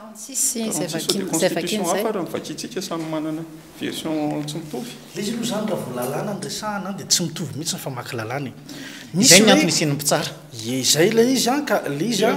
vakitsika samy manana version tsy mitovy le izy aloha zany raha voalalàna ny resahana dia tsy mitovy mihitsy fa maky lalàna zay ny antony isin'ny mpitsara izay le izy a ka le izy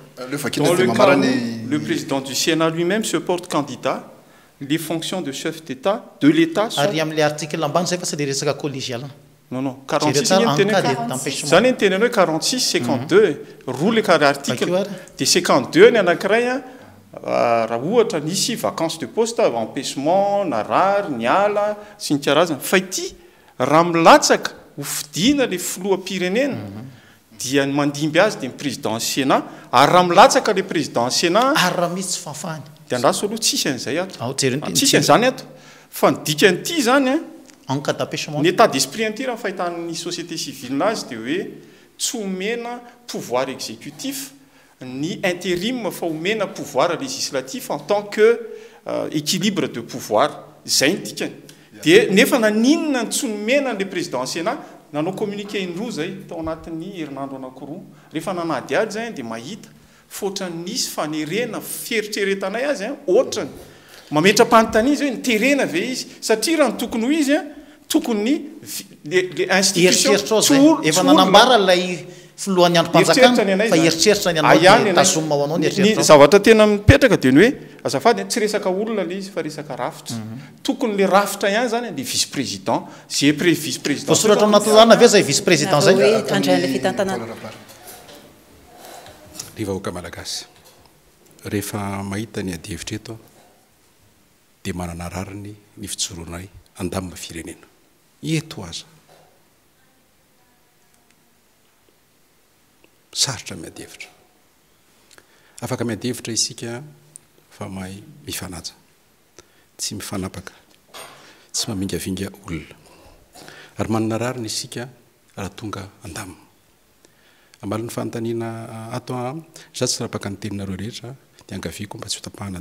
le président du Sénat lui-même se porte candidat les fonctions de chef d'État de l'État ary amin'le article ambany zay fa tsy le resaka collégial non non quarante-six zany ny teneny hoe quarante-six cinquante-deux roa le karaha article dia cinquante-deux ny anankiray a raha ohatra nisy vacances de poste empêchement na rary ny ala sy ny karazana fa ity raha milatsaka ho fidina le filoham-pirenena dia ny mandimby azy dia président sénat ary raha milatsaka le président sénat ary raha misy tsy fafahany dia andraso aloha tsisy an'izay ato tsisy tsisy an'izany ato fa ny dikan'ity zany a en cas d'empêchement ny état d'esprit an'ity raha fahitan'ny société civile azy dia hoe tsy omena pouvoir exécutif ny intérim fa omena pouvoir législatif en tant que euh, équilibre de pouvoir zay ny dikany dia nefa naninona tsy nomena le président sénat nanao communiqué indroa zay tao anatin'ny herinandro anankiroa rehefa nanady ady zay dia mahita fotrany nisy fanerena fieritreretanay azy a ohatrany mametra-panontania izy hoe nyterena ve izy satria raha ny tokony ho izy a tokony le institution efa nanambara lay filohan'ny androm-panjakana fa eritreritra ny anao tasomma ho anao ny eritreritra zavatra tena mipetraka dia ny hoe azafady tsy resaka olona le izy fa resaka rafitra tokony le rafitra ihany zany le vice président zay pré vice président voasoratra amin'natozana ave zay vice président zay andray fitantanana ny vahoaka malagasy rehefa mahita ny ady hevitra eto dia manana rariny ny fitsoronay andamina firenena eto aza sarotra miady hevitra afaka miady hevitra isika fa mahay mifanaja tsy mifanapaka tsy mamingavinga olona ary manana rariny isika raha tonga andamina amalin'ny fanontaniana ato za tsy rapaka ny teninareo rehetra dia angaviko mba tsy ho tapahana ny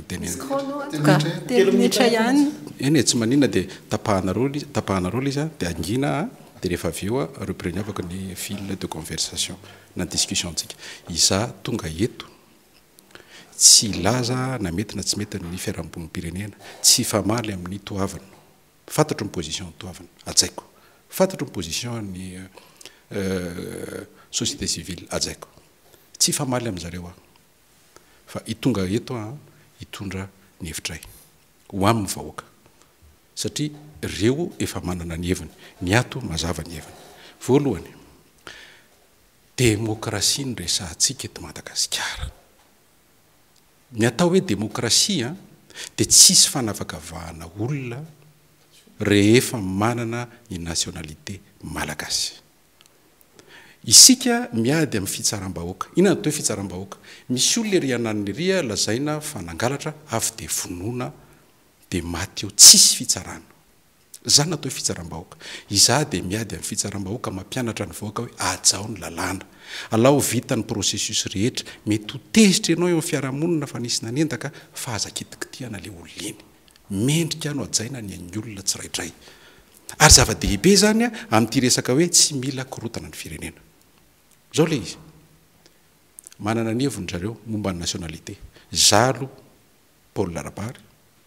teneny eny tsy manina dia tapahanareo tapahanareo izy dia angina dia rehefa avy eo repreny afaka ny fil de conversation na discussion ntsika iza tonga eto tsy laza na mety na tsy mety ny fiaraham-ponimpirenena tsy famaly amin'ny toavana fantatro ny position toavana ajaiko fantatro ny position ny société civile ajaiko tsy famaly amin'zareo ah fa itonga eto a hitondra ny hevitray ho amin'ny vahoaka satria reo efa manana ny heviny ny ato mazava ny heviny voalohany demokrasia ny resahantsika eto Madagasikara ny atao hoe demokrasia dia tsisy fanavakavahana olona rehefa manana ny nationalité malagasy isika miady amin'ny fitsaram-bahoaka inona natao hoe fitsaram-bahoaka misy olona ry anan'ny ria lazaina fanangalatra avy dia vonoina dia maty eo tsisy fitsarana zany natao hoe fitsaram-bahoaka iza dia miady amin'ny fitsaram-bahoaka mampianatra ny vahoaka hoe ajao ny lalàna alao vita ny processus rehetra mety ho tezitra ianao eo amin'ny fiarahamonina fa nisy nanendaka fa aza kitikitiana le olona iny mendrika no ajaina ny an'ny olona tsiraidray ary zava-dehibe zany a amin'ity resaka hoe tsy mila korotana ny firenena zao le izy manana ny hevon-drareo momba ny nationalité zalo Paul Larabary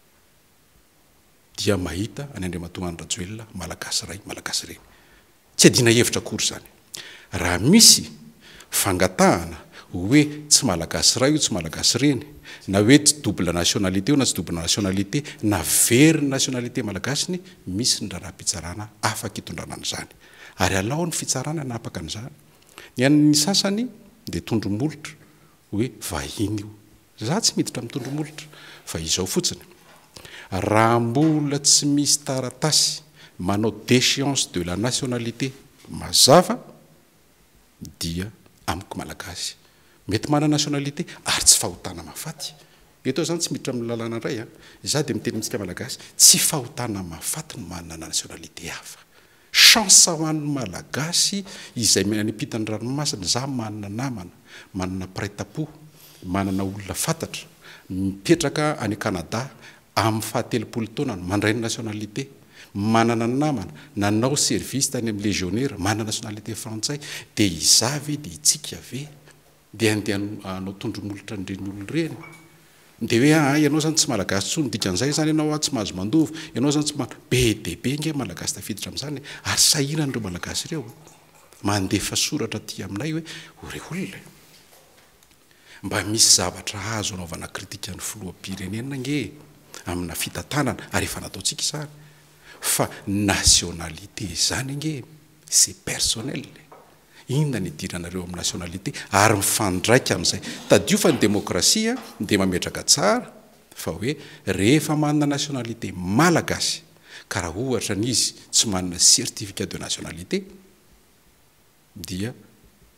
dia mahita any Andriamatoa Andrajoelina malagasy ray malagasy reny tsy adina hevitra akory zany raha misy fangatahana hoe tsy malagasy ray io tsy malagasy reny na hoe tsy double nationalité io na tsy double nationalité na very nationalité malagasy ny misy ny raharaham-pitsarana afaka hitondrana an'izany ary alao ny fitsarana napaka an'izany ny an'ny sasany dia tondromolotra hoe vahiny io za tsy miditra amin'ny tondromolotra fa izao fotsiny raha mbola tsy misy taratasy manao déchéance de la nationalité mazava dia amiko malagasy mety mana nationalité ary tsy fahotana mafaty eto zany tsy miditra amin'ny lalàna iray a za dia miteny amintsika malagasy tsy fahotana mafaty no manana nationalité hafa chance ho an'ny malagasy izay manipitany ranomasina za manana namana manana prêt-à-pot manana olona fantatra mipetraka any Canada amin'ny fahatelopolo taona mandray ny nationalité manana namana nanao service tany amin'ny légionnaire manana nationalité frantsay dia izavy dia itsika ve dia andeha anao tondromolotra nireny olona reny dia hoe a ianao zany tsy malagasy tsony dikan'izay zany ianao tsy mahazo mandovy ianao zany tsy be dia be nge malagasy tafiditra amin'izany ary sahiran'ireo malagasy ireo mandefa soratra ty aminay hoe ore olona mba misy zavatra azo anaovana kritika ny filoham-pirenena nge amina fitantanana ary efa nataontsika izany fa nationalité zany nge c'est personnel inona ny idiranareo amin'ny nationalité ary mifandraika amin'izay tadio fa ny demokrasia dia mametraka tsara fa hoe rehefa manana nationalité malagasy ka raha ohatra n'izy tsy manana certificat de nationalité dia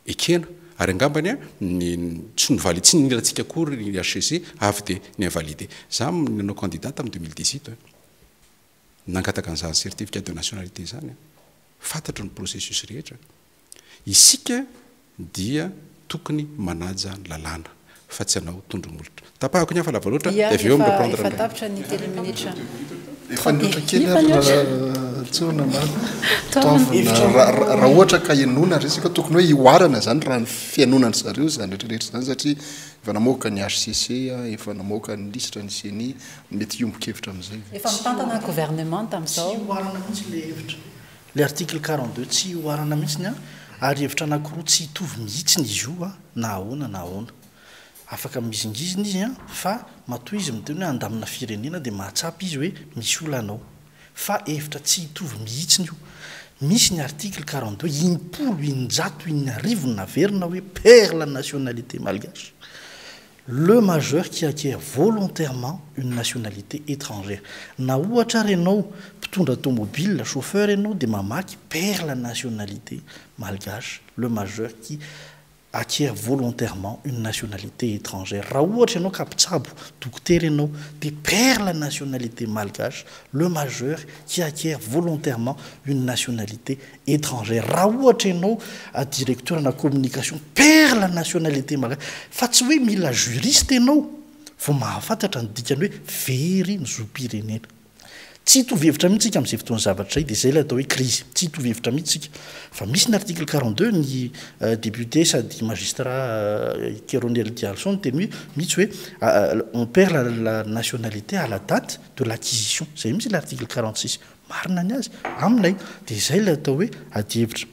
ekena ary angambany a ny tsy nivaly tsy nilatsika kory ny H C C avy de ny invalidé za nanao candidat tamin'ny deux mille dix-huit nangataka an'izany certificat de nationalité zany fantatro ny processus rehetra isika dia tokony manaja ny lalàna fa tsy anao tondromolotra tapahako ny hafa lava loatra dia avy eo mireprendre efa tapitra ny telo minitra efa niotra kely tsona raha ohatra ka ianona resaka tokony hoe ioarana zany raha ny fianonany zareo zany rehetrarehetra zany satria efa namoaka ny H C C efa namoaka ny lisitra ny C N I mety iombokevitra amin'izay efa mitantana gouvernement tamin'izao oarana mihitsy le hevitra le article quarante-deux tsy oarana mihitsiny a ary hevitra anankiroa tsy hitovy mihitsiny izy io a na ahoana na ahoana afaka mizingizina izy a fa matoa izy miteny hoe andamina firenena dia mahatsapy izy hoe misy olanao fa hevitra tsy hitovy mihitsiny io misy ny article quarante-deux impolo injato inarivo naverina hoe perd la nationalité malgache le majeur qui acquiert volontairement une nationalité étrangère na ohatra renao mpitondra automobile chauffeur renao dia mamaky perd la nationalité malgache le majeur qui acquiert volontairement une nationalité étrangère raha ohatra ianao ka mpitsabo dokotera ianao dia perd la nationalité malgache le majeur qui acquiert volontairement une nationalité étrangère raha ohatra ianao directeur na communication perd la nationalité malgache fa tsy hoe mila juriste ianao vao mahafantatra ny dikany hoe very ny zom-pirenena tsy hitovy hevitra mihitsika amin'izay fotoany zavatra zay dia zay ilay atao hoe crise tsy hitovy hevitra mihitsika fa misy ny article quarante-deux ny député sady magistrat Kéronel Dialson teny hoe mihitsy hoe on perd la, la nationalité à la date de l'acquisition zay mihitsy l'article quarante-six marina ny azy aminay dia zay ilay atao hoe ady hevitra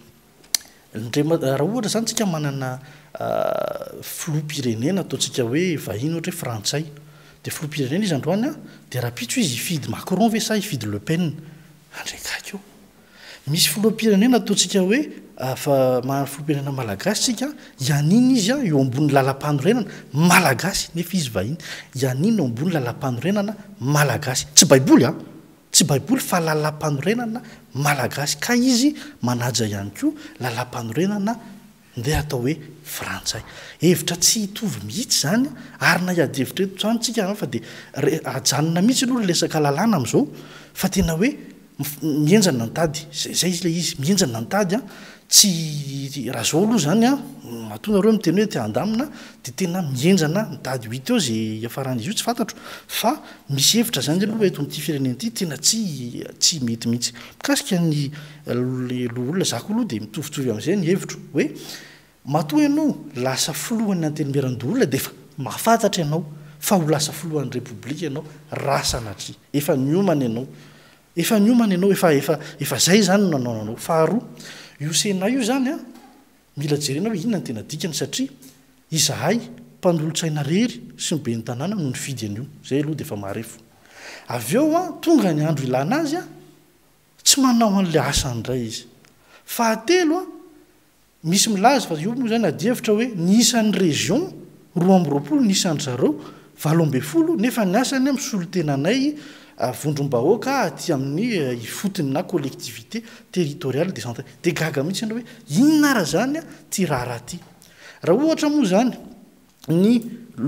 raha ohatra zany tsika manana filoham-pirenena ataontsika hoe vahiny ohatra hoe frantsay dia filoham-pirenena izy androany a dia raha pitso izy hifidy Macron ve sa hifidy Le Pen andraikako eo misy filoham-pirenena ataontsika hoe fa mahana filoham-pirenena malagasy tsika ianina izy a eo ambony lalam-panorenana malagasy nefa izy vahiny ianina eo ambony lalam-panorenana malagasy tsy baiboly a tsy baiboly fa lalam-panorenana malagasy ka izy manaja ihany koa lalam-panorenana ndeha atao hoe frantsay hevitra tsy hitovy mihitsy zany ary na iady hevitra eto zany tsika fa dia ajanona mihitsy aloha lesaka lalàna amin'izao fa tena hoe mienjana nitady zay izy le izy mienjana nitady a tsy raha zao aloha zany a matoa nareo miteny hoe te andamina dia tena mienjana nitady huit eo zay iafaran'izy io tsy fantatro fa misy hevitra zany aloha eto amin'ity firenena ity tena tsy tsy mety mihitsy mikasika ny olona zako aloha dia mitovitovy amin'izay ny hevitro hoe matoa ianao lasa filohan'ny antenimieran-dolona dia efa mahafantatra ianao fa ho lasa filohan'ny repoblika ianao rasanatria efa niomana ianao efa niomana ianao efa efa efa zay zany no nanao anao faharoa io sena io zany a mila jerena hoe inona ny tena dikany satria izahay mpanolotsaina rery sy ny be ny tanàna no nifidy an'io zay aloha dia efa maharefo avy eo a tonga ny andro ilana azy a tsy manao an'le asandray izy fahatelo a misy milaza fa io moa zany adihevitra hoe niisan'ny région roa amby roapolo niisan'ny zareo valo amby folo nefa ny asany a misolo tenanay vondrom-bahoaka aty amin'ny ifotony na collectivité territoriale décentrale dia gaga mihitsy ianao hoe inona raha zany a ty raharaha ty raha ohatra moa zany ny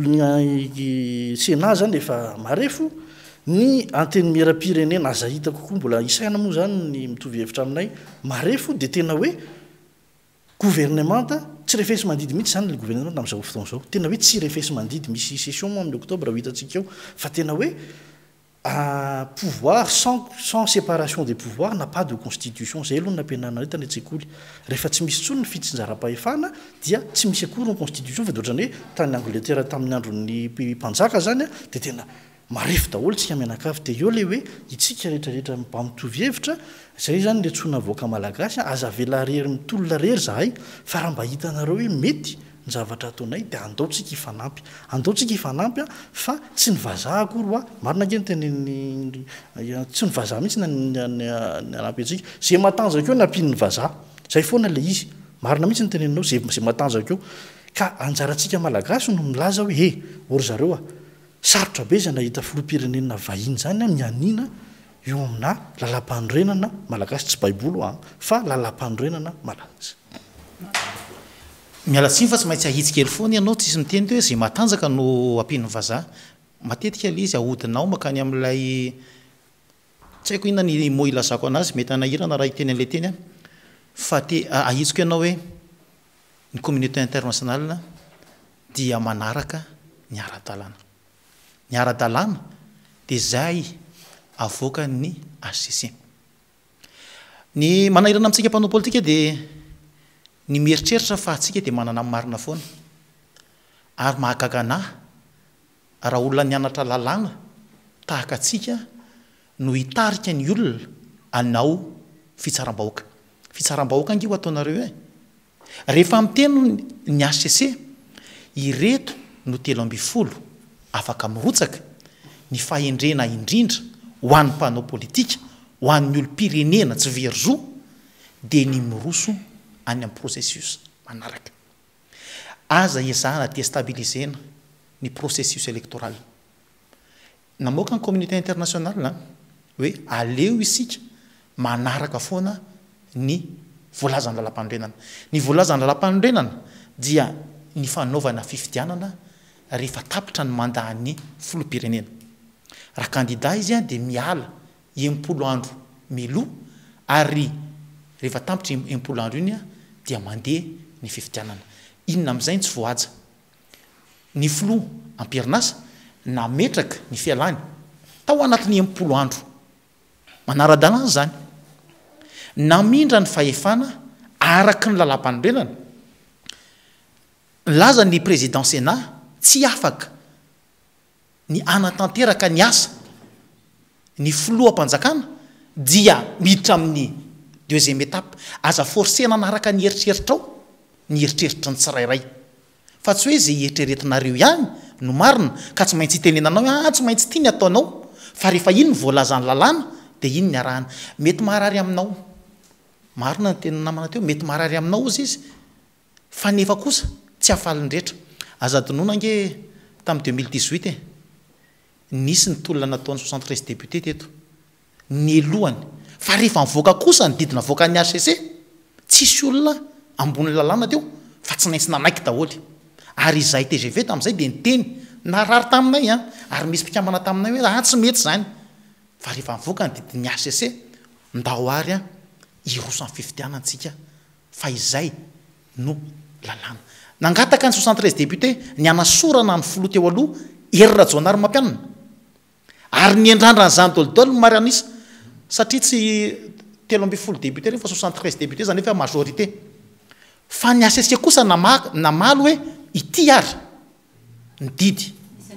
sénat zany efa marefo ny antenimieram-pirenena aza hita kokoa mbola isaina moa zany ny mitovy hevitra aminay marefo dia tena hoe gouvernementa tsy refesy mandidy mihitsy zany le gouvernement tamin'izao fotoana zao tena hoe tsy refesy mandidy misy session moa amin'ny octobre ho hitantsika eo fa tena hoe pouvoir sans, sans séparation des pouvoirs n'a pas de constitution zay aloha nampianarina hoe tany an-tsekoly rehefa tsy misy tsony ny fitsinjaram-pahefana dia tsy misy akory ny constitution fa dia ohatrany hoe tany Angleterre tamin'ny andron'ny mpanjaka zany a dia tena marefo daholo tsika mianakavy dia eo le hoe itsika rehetrarehetra mba mitovy hevitra zay zany le tsona voaka malagasy aza vela rery mitolona rery zahay fa raha mba hitanareo hoe mety ny zavatra ataonay dia andaotsika ifanampy andaotsika ifanampy a fa tsy ny vazaha akory a marina ke nyteneny tsy ny vazaha mihitsy nanampy atsika zay matanjaka eo nampiany vazaha zay foana le izy marina mihitsy nyteneninao zay zay matanjaka eo ka anjaratsika malagasy no milaza hoe e ory zareo a sarotra be zay nahita filoham-pirenena vahiny zany a mianina eo amina lalam-panorenana malagasy tsy baibolo a fa lalam-panorenana malagasy mialatsiny fa tsy maintsy ahitsikely foana ianao tsisy miteny te hoe zay matanjaka no ampino vazaha matetika l izy ahodinao makany amin'ilay tsy haiko inona ny mo ilazako anazy mety anahirana raha iteny an'lay teny a fa te ahitsiko ianao hoe ny communauté internationale dia manaraka ny ara-dalàna ny ara-dalàna dia zay avoaka ny H C C ny manahirana amintsika mpanao politika dia ny mieritreritra fa atsika dia manana marina foana ary mahagaganahy raha olona nianatra lalàna tahaka atsika no hitarika ny olona anao fitsaram-bahoaka fitsaram-bahoaka angio ataonareo e rehefa miteny ny H C C ireto no telo amby folo afaka mirotsaka ny fahendrena indrindra ho an'ny mpanao politika ho an'ny olo-pirenena tsy verozo dia ny miroso any amin'ny processus manaraka aza ezahana déstabilisena ny processus électoral namoaka ny communauté internationale hoe aleo isika manaraka foana ny voalazany lalam-pandrenana ny voalazany lalam-pandrenana dia ny fanaovana fifidianana rehefa tapitra ny mandahan'ny filoham-pirenena raha kandida izy a dia miala enimpolo andro miloa ary rehefa tapitra enimpolo andro iny a dia mandeha ny fifidianana inona amin'izay tsy voaja ny filoha amperinasa nametraka ny fialany tao anatin'ny enimpolo andro manara-dalàna zany namindra ny fahefana araky ny lalam-pandrenana laza ny président sénat tsy afaka ny anatanteraka ny asa ny filoha-mpanjakana dia miditra amin'ny deuxième étape aza forcena anaraka ny eritreritra ao ny eritreritra ny tsirairay fa tsy hoe zay eritreretinareo ihany no marina ka tsy maintsy hitenenanao a tsy maintsy tia ny ataonao fa rehefa iny ny voalazany lalàna dia iny ny arahana mety maharary aminao marina ny teny namana teo mety maharary aminao izy izy fa nefa kosa tsy hafalindrehetra aza donona nge tamin'ny deux mille dix-huit e nisy ny tolona nataony soixante treize député teto ny elohany fa rehefa mivoaka kosa ny didina voaka ny H C C tsisy olona ambony lalàna teo fa tsy maintsy nanaiky daholy ary izay T G V tamin'izay dia niteny narary taminay a ary misy mpikambana taminay hoe ah tsy mety zany fa rehefa mivoaka ny didin'ny H C C ndahoary a iroso amin'ny fifidianantsika fa izay no lalàna nangataka ny soixante treize député ny anasorana ny filoha teo aloha erira jonary mampianana ary ny endrandrany zany dolidolo ny marianisa satria tsy telo amby folo député rehefa soixante treize député zany efa majorité fa ny H C C kosa nama namaly hoe ity ary ny didy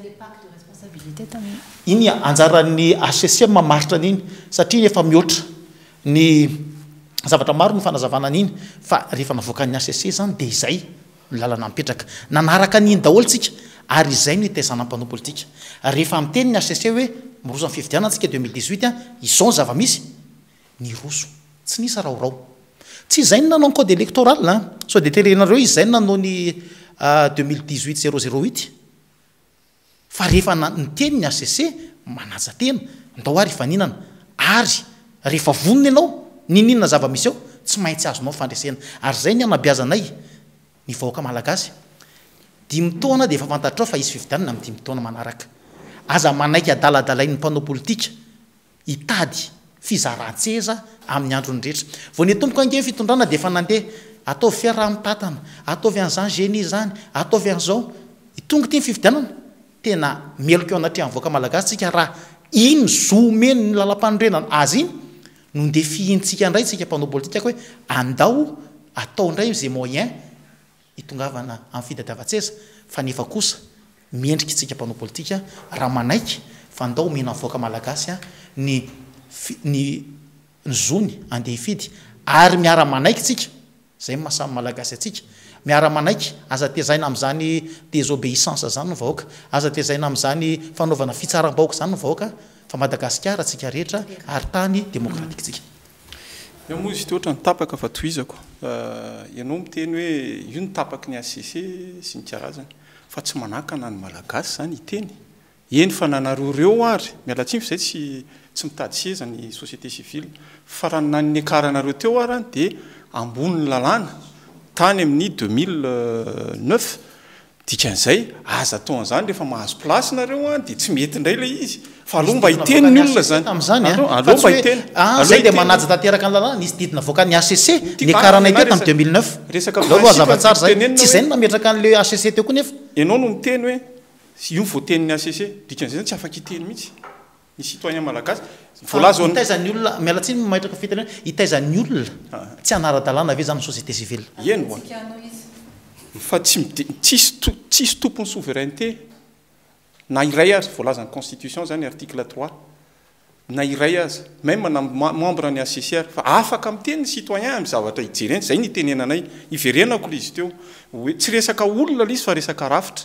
iny anjaran'ny H C C mamaritra an'iny satria efa mihoatra ny zavatra maro ny fanazavana an'iny fa rehefa navoaka ny H C C zany dia izay lalana mipetraka nanaraka an'iny daholo tsika ary izay no hitaizana mpanao politika rehefa miteny ny H C C hoe miroso amin'ny fifidianantsika deux mille dix-huit a izao ny zava-misy ny roso tsy nisy raorao tsy izay ny nanao ny code électoral a sao de terenareo izay ny nanao ny deux mille dix-huit zéro zéro huit fa rehefa niteny ny H C C manaja tena ndao ary faninana ary rehefa vonona ianao nininona zava-misy eo tsy maintsy azonao fandresena ary zay ny anabiazanay ny vahoaka malagasy dimy taona dia efa fantatrao fa isy fifidianana amin'ny dimy taona manaraka aza manaiky adaladalain'ny mpanao politika hitady fizaran-tseza amin'ny androny rehetra vao ny tomboka ange fitondrana dia efa nandeha ataovy fiaraha-mitatana ataovy an'izany genie zany ataovy an'izao itonga ty ny fifidianana tena meloka eo anatria mivoaka malagasy tsika raha iny zomeny ny lalam-panorenana azy iny no ndeha fihintsika indray tsika mpanao politika hoe andao atao indray zay moyen hitongavana amin'ny fitadiavan-tseza fa nefa kosa miendrika itsika mpanao politika raha manaiky fa ndao mena mivoaka malagasy a ny ny ny zony andeha hifidy ary miara manaiky tsika zay mahasamy malagasy atsika miara manaiky aza tezaina amin'izany désobéissance zany no vahoaka aza tezaina amin'izany fanaovana fitsaram-bahoaka zany no vahoaka fa madagasikara tsika rehetra ary tany démocratique tsika moa izy ty ohatra ny tapaka fa toizako ianao miteny hoe io ny tapaky ny H C C sy ny karazany fa tsy manakana ny malagasy zany iteny eny fa nanareo reo ary mialatsiny fa zay tsy tsy mitady seza ny société civile fa raha nan'ny akaranareo teo ary dia ambony lalàna tany amin'ny deux mille neuf dikan'izay aza tao an'izany rehefa mahazo place nareo a dia tsy mety indray le izy fa aloha mba hiteny ny olona zany am'zany mba hiteny zay dia manaja tanteraka ny lalàna nisy didina voaka ny A C C ny karanay teo tamin'ny deux mille neuf laloha zavatsara zay tsy zay no nametraka an'le A C C teo koa nefa ianao no miteny hoe io ny voatenin'ny A C C dikan'izay tsy afaka hiteny mihitsy ny citoyen malagasy voalaza hitaizan'ny olona mialatsiny mahitraka fiteny hitaizan'ny olona tsy anara-dalàna ave zany société civile eno fa tsy tsisy tompony souveraineté na iray azy voalaza ny constitution zany article trois na iray azy même na membre ny A C C R fa afaka miteny ny citoyen amin'ny zavatra hijereny zay ny tenenanay iverenako izy teo hoe tsy resaka olona l'izy fa resaka rafitra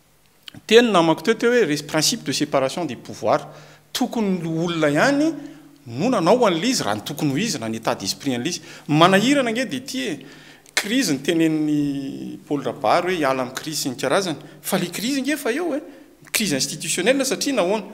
teny namako teo teo hoe principe de séparation des pouvoirs tokony olona ihany no nanao an'le izy raha ny tokony ho izy na ny état d'esprit an'le izy manahirana nge dia ty e crise ny tenen'ny Paul Rabary hoe hiala amin'ny crise ny karazany fa le crise nge fa eo e crise institutionnelle satria nahoana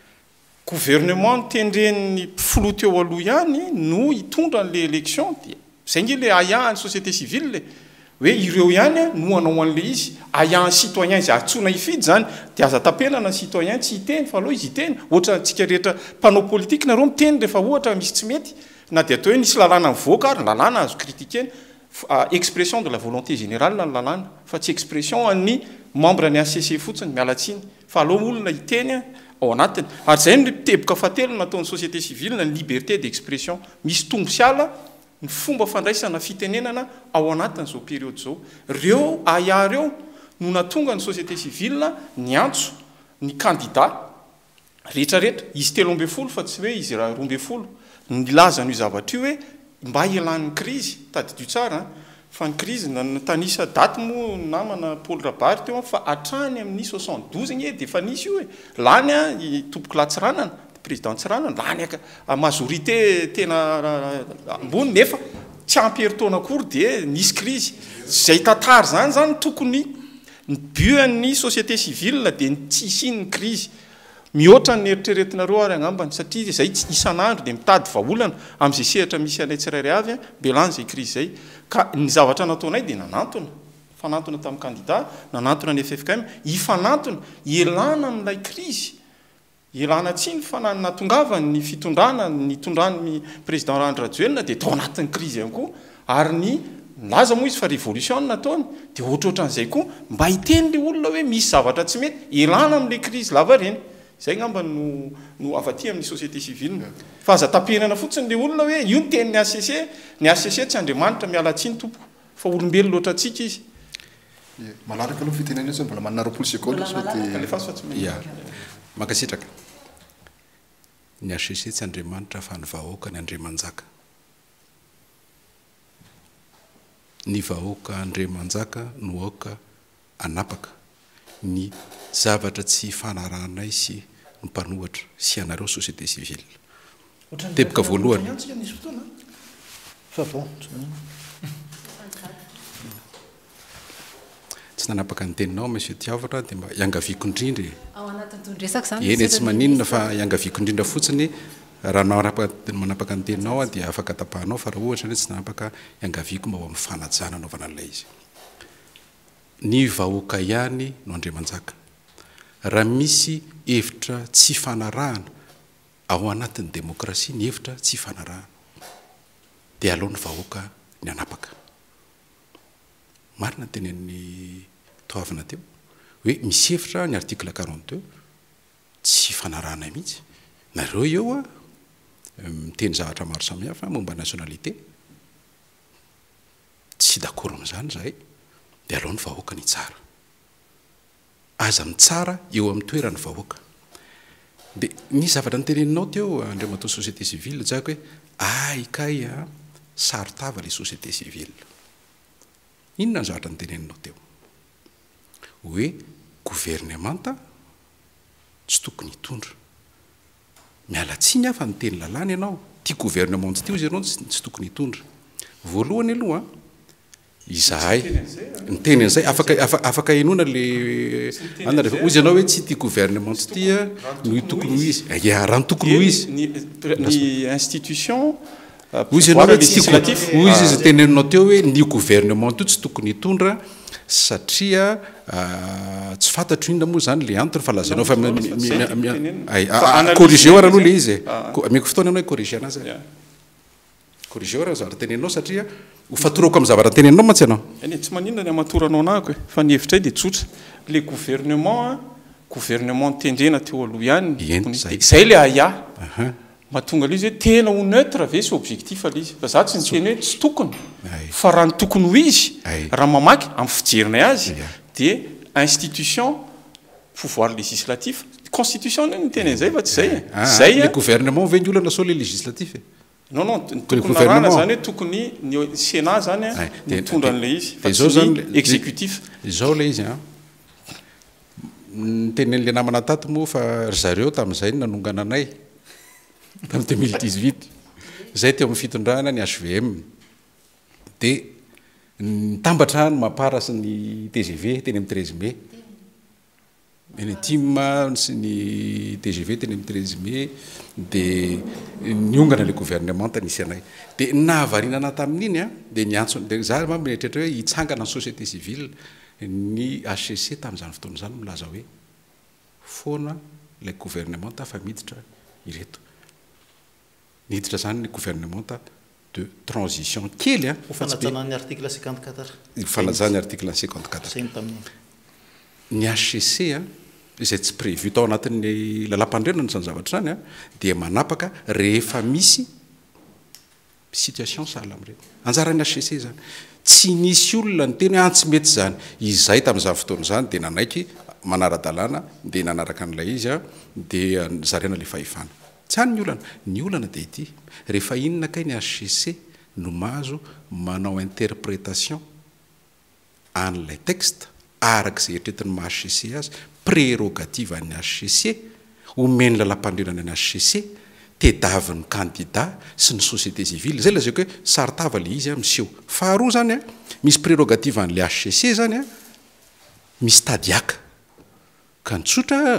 gouvernement tendren'ny filoha teo aloha ihany no hitondra an'le élection dia zay nge le ayahan'ny société civile le hoe ireo ihany no hanao an'le izy ayahan'ny citoyen izay atsona hifidy zany dia aza tapenana ny citoyen tsy hiteny fa aloha izy hiteny ohatra tsika rehetra mpanao politique nareo miteny rehefa ohatra misy tsy mety na dia atao hoe nisy lalàna mivoaka ary lalàna azo critiquena expression de la volonté générale na lalàna fa tsy expression an'ny membre ny A C C fotsiny mialatsiny fa aloha olona hiteny ao anatiny ary zay ny teboka fatelo nataon'ny société civile na ny liberté d'expression misy tombo sy ala ny fomba fandraisana fitenenana ao anatin'izao période zao reo aya reo no natonga ny société civile ny antso ny candidat rehetrarehetra izy telo ambe folo fa tsy hoe izy raha roa ambe folo ny laza ny zavatra io hoe mba ialan'ny crise tadidio tsara fa ny crise tanisa daty moa namana Paul Rabary teo fa hatrany amin'ny soixante douze nye dia efa nisy io hoe lany a tompoky latsiranana président tsiranana lany a majorité tena ambony nefa tsy ampieritaona akory dia nisy crise zay tantara zany zany tokony ny buan'ny société civile dia ny tsisiny crise mihoatra ny eritreretinareo ary agnambany satria zay isan'andro dia mitady vaolana amin'izay sehatra misy anay tsirairay avy belany zay crise zay ka ny zavatra nataonay dia nanantona fanantona tamin'ny candidat nanantona ny F F K M ifanantona ielana amin'ilay crise ielana tsiny fa natongavany ny fitondrana ny tondrany président Rajoelina dia tao anatin'ny crise ihany koa ary ny laza moa izy fa révolution nataony dia ohatrohatran'izay koa mba hiteny le olona hoe misy zavatra tsy mety ielana amin'le crise lava reny zay ngamba no no avaty amin'ny société civile fa aza tapenana fotsiny le olona hoe io ny tenin'ny A C C ny A C C tsy andriamanitra mialatsiny tompo fa olombelo loatra atsika izy malaraka aloha fitenena zany mbola manana roapolo seconde ya makasitraka ny A C C tsy andriamanitra fa ny vahoaka ny andriamanjaka ny vahoaka andriamanjaka no aoka anapaka ny zavatra tsy fanaranay sy ny mpanohatra sy anareo société civile teboka voalohany tsy nanapaka ny teninao monsieur Tiavatra dia mba iangaviako indrindra eny tsy maninona fa iangaviako indrindra fotsiny raha manapaka ny teninao dia afaka tapahanao fa raha ohatra hoe tsy nanapaka iangaviako mba ho amin'ny fanajana anaovana an'ilay izy ny vahoaka ihany no andriamanjaka raha misy hevitra tsy fanarahana ao anatin'ny demokrasia ny hevitra tsy fanarahana dia aloha ny vahoaka ny anapaka marina tenen'ny toavina teo hoe misy hevitra ny article quarante-deux tsy fanarahana mihitsy nareo eo a miteny zavatra maro samihafa momba nationalité tsy d'accord amin'izany zahay dia aloha ny vahoaka ny tsara aza ny tsara eo amin'ny toerany vahoaka dia ny zavatra ny teneninao teo andriamato société civile jako hoe aikay a saritava le société civile inona ny zavatra ny teneninao teo hoe gouvernemanta tsy tokony hitondra mialatsiny afa ny teny lalàna ianao tia gouvernement tsy teo izy ianao tsy tokony hitondra voalohany aloha izahay ny tenin'izay afaka afaka inona le ana rehefa ozy ianao hoe tsy tia gouvernement tsy tia no tokony ho izy ya raha ny tokony ho izy ny institution hoy izy izy teneninao teo hoe ny gouvernement to tsy tokony hitondra satria tsy fantatro inona moa zany le antony fa lazanao fa corrigé raha aloha le izy ameko fotoana anao corrigé anazy corrigé raha zavatra teneninao satria ho fatorako amin'ny zavatra teneninao mantsy ianao eny tsy maninona ny amatoranao anako e fa ny hevitra dia tsotra le gouvernement gouvernement tendrena teo aloha ihany zay le aya mahatonga le izy hoe tena ho neutre ve sy objectif ale izy fa za tsy nyteny hoe tsy tokony fa raha ny tokony ho izy raha mamaky amin'ny fijerinay azy dia institution pouvoir législatif constitution ny teny zay fa tsy zay zay le gouvernement ve ny olana sao le législatif non non tokony narana zany hoe tokony ny sénat zany mitondra an'le izy fa tsy ny exécutif izao le izy ny tenen'le namana tato moa fa ry zareo tamin'izay nanongana anay tamin'ny deux mille dix-huit zay teo amin'ny fitondrana ny H V M dia nitambatra no mamparasy ny T G V teny amin'ny treize mai ny tima sy ny T G V teny amin'ny treize mai dia niongana le gouvernement tanisy anay dia nahavarinana tamin'iny a dia niantsony dia za ma mieritreritra hoe hitsangana ny société civile ny H C C tamin'izany fotoana izany milaza hoe foana le gouvernement tafa miditra ireto niditra zany ny gouvernement de transition kely a fanajana ny article cinquante-quatre fanajana ny article cinquante-quatre ny H C C a izay tsy prévu tao anatin'ny lalam-pandrenana zany zavatra zany a dia manapaka rehefa misy situation sahala am'ireny anjaran'ny H C C zany tsy nisy olona ny teny antsy mety zany izay tamin'izany fotoana zany dia nanaiky manara-dalàna dia nanaraka an'ilay izy a dia zarena le fahefana tsy hany ny olana ny olana dia ity rehefa inona kay ny H C C no mahazo manao interprétation an'ilay texte arak'izay eritretin'ny ma H C C azy prérogative an'ny H C C omeny lalam-pandrenana ny H C C tedavin'ny candidat sy ny société civile zay lazako hoe saritava le izy a miseho faharoa zany a misy prérogative an'le H C C zany a misy tadiaka ka nitsotra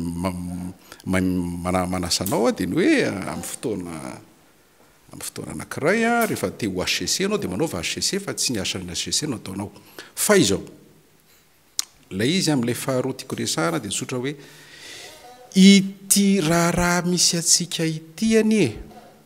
manasanao a dia ny hoe amin'ny fotoana amin'ny fotoana anankiray a rehefa te ho H C C anao dia manaova H C C fa tsy ny asan'ny H C C no ataonao fa izao lay izy amin'ilay faharoa tiako resahana dia nitsotra hoe ity raharaha misy atsika ity any e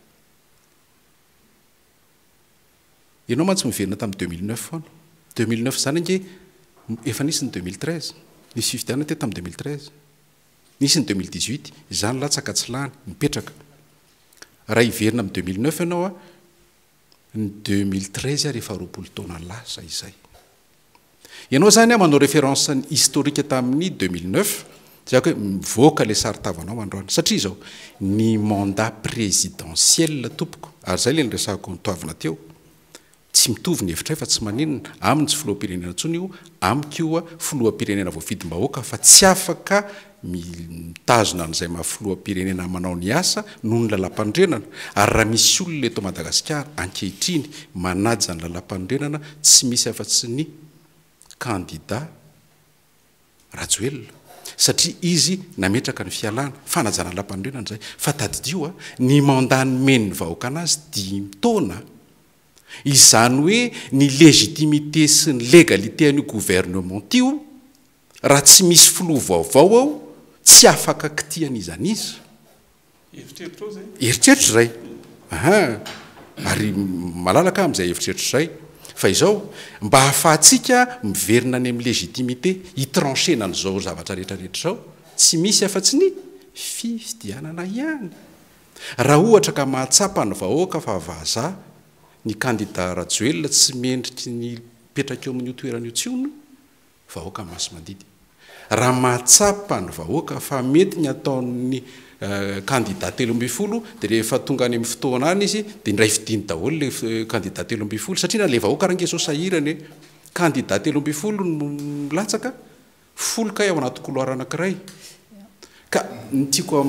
ianao mantsy miverina tamin'ny deux mille neuf foana deux mille neuf zany ange efa nisy ny deux mille treize nisy fifidianana te tamin'ny deux mille treize nisy ny deux mille dix-huit zany latsaka tsy lany mipetraka raha hiverina amin'ny deux mille neuf ianao a ny deux mille treize a rehefa roapolo taona lasa izay ianao zany a manao référence ny historique tamin'ny deux mille neuf zako hoe mivoaka le saritavanao androany satria izao ny mandat présidentiel tompoko ary zay le nyresahako nitoavina teo tsy mitovy ny hevitra fa tsy maninona amin'ny tsy filoham-pirenena ntsony io amikoa filoham-pirenena voafidim-bahoaka fa tsy afaka mitazona an'izay mahafiloham-pirenena manao ny asa noho ny lalam-pandrenana ary raha misy olona eto Madagasikara ankehitriny manaja ny lalam-pandrenana tsy misy afa-tsy ny candidat Rajoelina satria izy nametraka ny fialana fanajana lalam-pandrenana zay fa tadidio a ny mandany meniny vahoaka anazy dimy taona izany hoe ny légitimité sy ny légalité an'io gouvernement io raha tsy misy filoha vaovao ao tsy afaka kitian'izany izy eritreritro zay aha ary malalaka amin'izay eritreritro zay fa izao mba hahafahantsika miverina any amin'ny légitimité hitranchena n'izao zavatra rehetrarehetra zao tsy misy afa-tsy ny fifidianana ihany raha ohatra ka mahatsapa ny vahoaka fa vaza ny candidat Rajoelina tsy mendritry ny petraka eo amin'ny toeran'io tsiono vahoaka masy mandidy raha mahatsapa ny vahoaka fa mety ny ataon'ny candidat telo amby folo dia rehefa tonga any amin'ny fotoana any izy dia ndray fidiny daholo le candidat telo amby folo satria na le vahoaka raha nge zao sahirany hoe candidat telo amby folo no latsaka folo kay ao anaty couloir anankiray ka ny tiako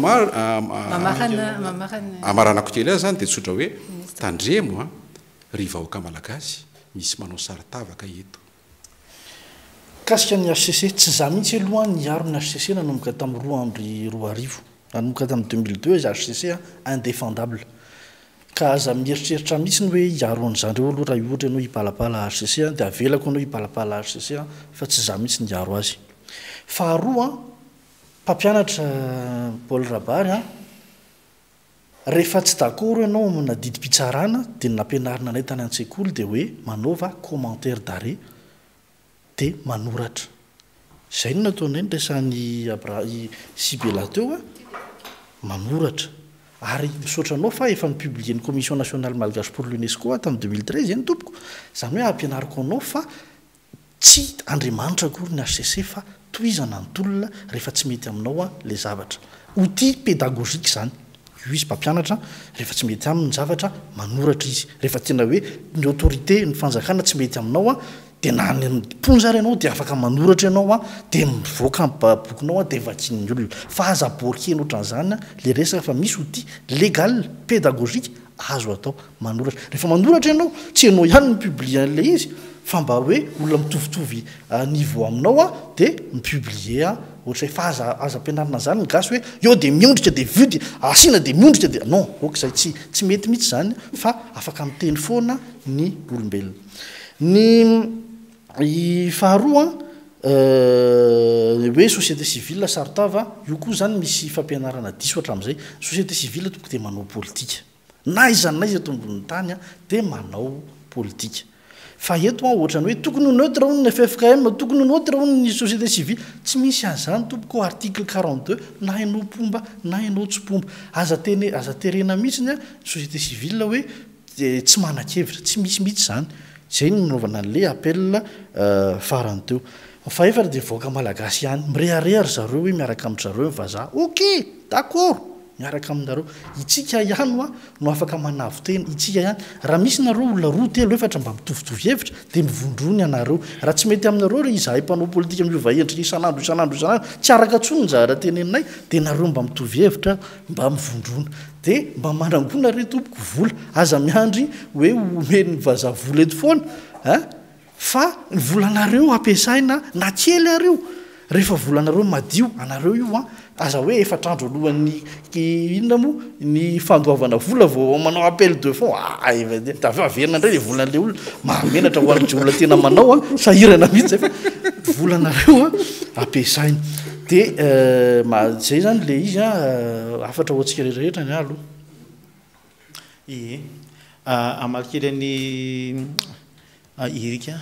amaranako kely azy zany dia tsotra hoe tandremo a ry vahoaka malagasy misy manao saritavaka eto kasika ny H C C tsy za mihitsy aloha niaro ny H C C nanomboka tamin'ny roa andro roa arivo nanomboka tamin'ny deux mille deux izy H C C indéfendable ka aza mieritreritra mihitsy ny hoe iaroan'izandreo aloha raha ohatra ianao hipalapala R C C dia avelako anao hipalapala R C C fa tsy za mihitsy ny iaro azy. Faharoa mpampianatra Paul Rabary a rehefa tsy d'accord ianao amina didim-pitsarana dia nampianarina anay tany an-tsekoly dia hoe manaova commentaire d'arrêt dia manoratra. Izay no nataonay ndraisan'ny Abra Sibela teo a manoratra. Ary misaotranao fa efa nipublier ny commission nationale malgache pour l'UNESCO tamin'ny deux mille treize eny tompoko. Izany hoe ampianariko anao fa tsy andriamanitra akory ny R C C fa tohizana ny tolona rehefa tsy mety aminao a le zavatra. Outil pédagogique zany. Io izy mpampianatra rehefa tsy mety amin'ny zavatra manoratra izy. Rehefa tena hoe ny autorité ny fanjakana tsy mety aminao a dia na ny ponjary ianao dia afaka manoratra ianao a dia mivoaka bokinao a dia vakian'ny olona. Fa aza borikena ohatran'izany le resaka fa misy outil légal pédagogique azo atao manoratra. Rehefa manoratra ianao tsy ianao ihany ny publier an'ilay izy fa mba hoe olona mitovitovy niveau aminao a dia mipublier a ohatra hoe fa aza aza ampianarina zany ny gasy hoe eo dia miondrika dia vy dia asiana dia miondrika dia non okizay tsy tsy mety mihitsy zany fa afaka miteny foana ny olombelona. Ny i faharoa hoe société civile sarotava io koa zany misy fampianarana diso hatramin'izay. Société civile toko dia manao politika na izany na izy eto amboniny tany a dia manao politika. Fa eto a ohatrany hoe tokony ho neutre hono ny F F K M tokony ho neutre hono ny société civile tsy misy an'izany tompoko article quarante-deux na hainao pomba na hainao tsy pomba aza teny aza terena mihitsy ny société civile hoe tsy manan-kevitra tsy misy mihitsy zany. Zay ny nanaovana an'le appel farany teo. Fa efatra dia voaka malagasy ihany mirehareha zareo hoe miaraka amin'ny zareo vazaha ok d'accord miaraka aminareo itsika ihany a no afaka manavo tena itsika ihany raha misy nareo olona roa telo efatra mba mitovitovy hevitra dia mivondrony anareo raha tsy mety aminareo re izahay mpanao politika miova endrika isan'andro isan'andro isan'andro tsy araka tsony ny zahara teneninay dia nareo mba mitovy hevitra mba mivondrona dia mba manangona re tompoko vola aza miandry hoe omeny vazaha vola eto foana a fa ny volanareo ampiasaina na kely areo rehefa volanareo madio anareo io a aza hoe efatrandro alohan'ny inona moa ny fandoavana vola vao manao appel de fond daveo averina indray le volan'le olona mahamenatra ho an'dry olona tena manao a sahirana mihitsy zay fa volanareo a ampiasaina dia zay zany le izy a afatra ho antsika rehetrarehetra ny aloha. Ie amalkely ny irika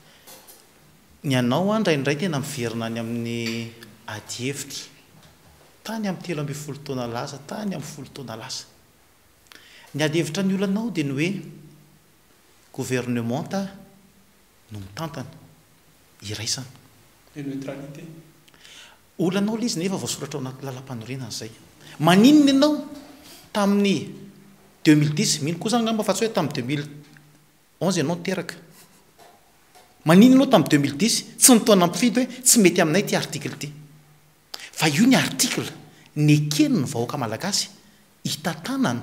ny anao a ndraindray tena miverina ny amin'ny ady hevitra tany amin'ny telo amby folo taona lasa tany amin'ny folo taona lasa ny ady hevitra ny olanao dia ny hoe gouvernementa no mitantana iraisana neutralité olanao la izy nefa voasoratra ao anaty lalam-panorenana zay maninona ianao tamin'ny deux mille dix mino koa zany ngamba fa tsy hoe tamin'ny deux mille onze ianao niteraka manino ianao tamin'ny deux mille dix tsy nitaona ampifidy hoe tsy mety aminay ty article ty fa io ny article ny ekeny ny vahoaka malagasy hitantanana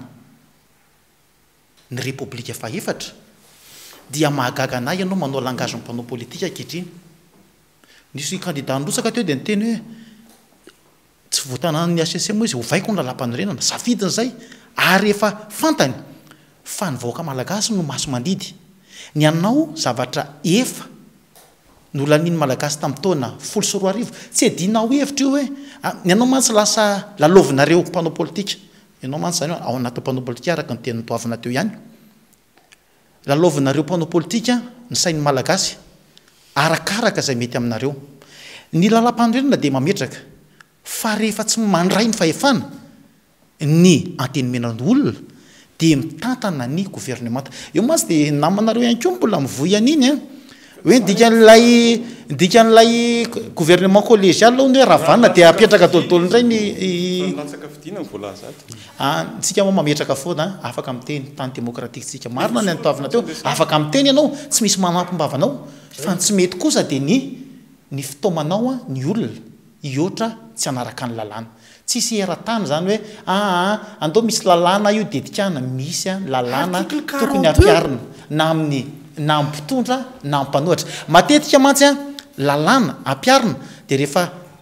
ny repoblika fa efatra dia mahagaga anay ianao manao langage mpanao politika ankehitriny nisy candidat nrotsaka teo dia niteny hoe tsy voatanany H C C moa izy hovaiko ny lalam-panorenana safidiny zay ary efa fantany fa ny vahoaka malagasy no maso mandidy ny anao zavatra efa nolaniny malagasy tamin'ny taona folo sy roa arivo tsy adinao hevitra io hoe ny anao mantsy lasa lalovinareo mpanao politika ianao mantsy zany ao anaty mpanao politika araka ny teny nitoavina teo ihany lalovinareo mpanao politika ny sain'ny malagasy arakaraka zay mety aminareo ny lalam-panorenana dia mametraka fa rehefa tsy mandray ny fahefana ny antenymenany olona dia mitantana ny gouvernementa eo mantsy dia namanareo ihany koa mbola mivoy an'iny a hoe dikan'lay dikan'lay gouvernement collégial ny hoe ravanna dia apetraka tolotolo indray ny tsika moa mametraka foana afaka miteny tany démocratique tsika marina ny antoavina teo afaka miteny ianao tsy misy manampimbavanao fa tsy mety kosa dia ny ny fitomanao a ny olona iotra tsy anaraka ny lalàna tsisy era-tany zany hoe aa andao misy lalàna io dedikana misy a lalàna tokony ampiarina na amin'ny na ampitondra na ampanoatra matetika mantsy a lalàna ampiarina dia rehefa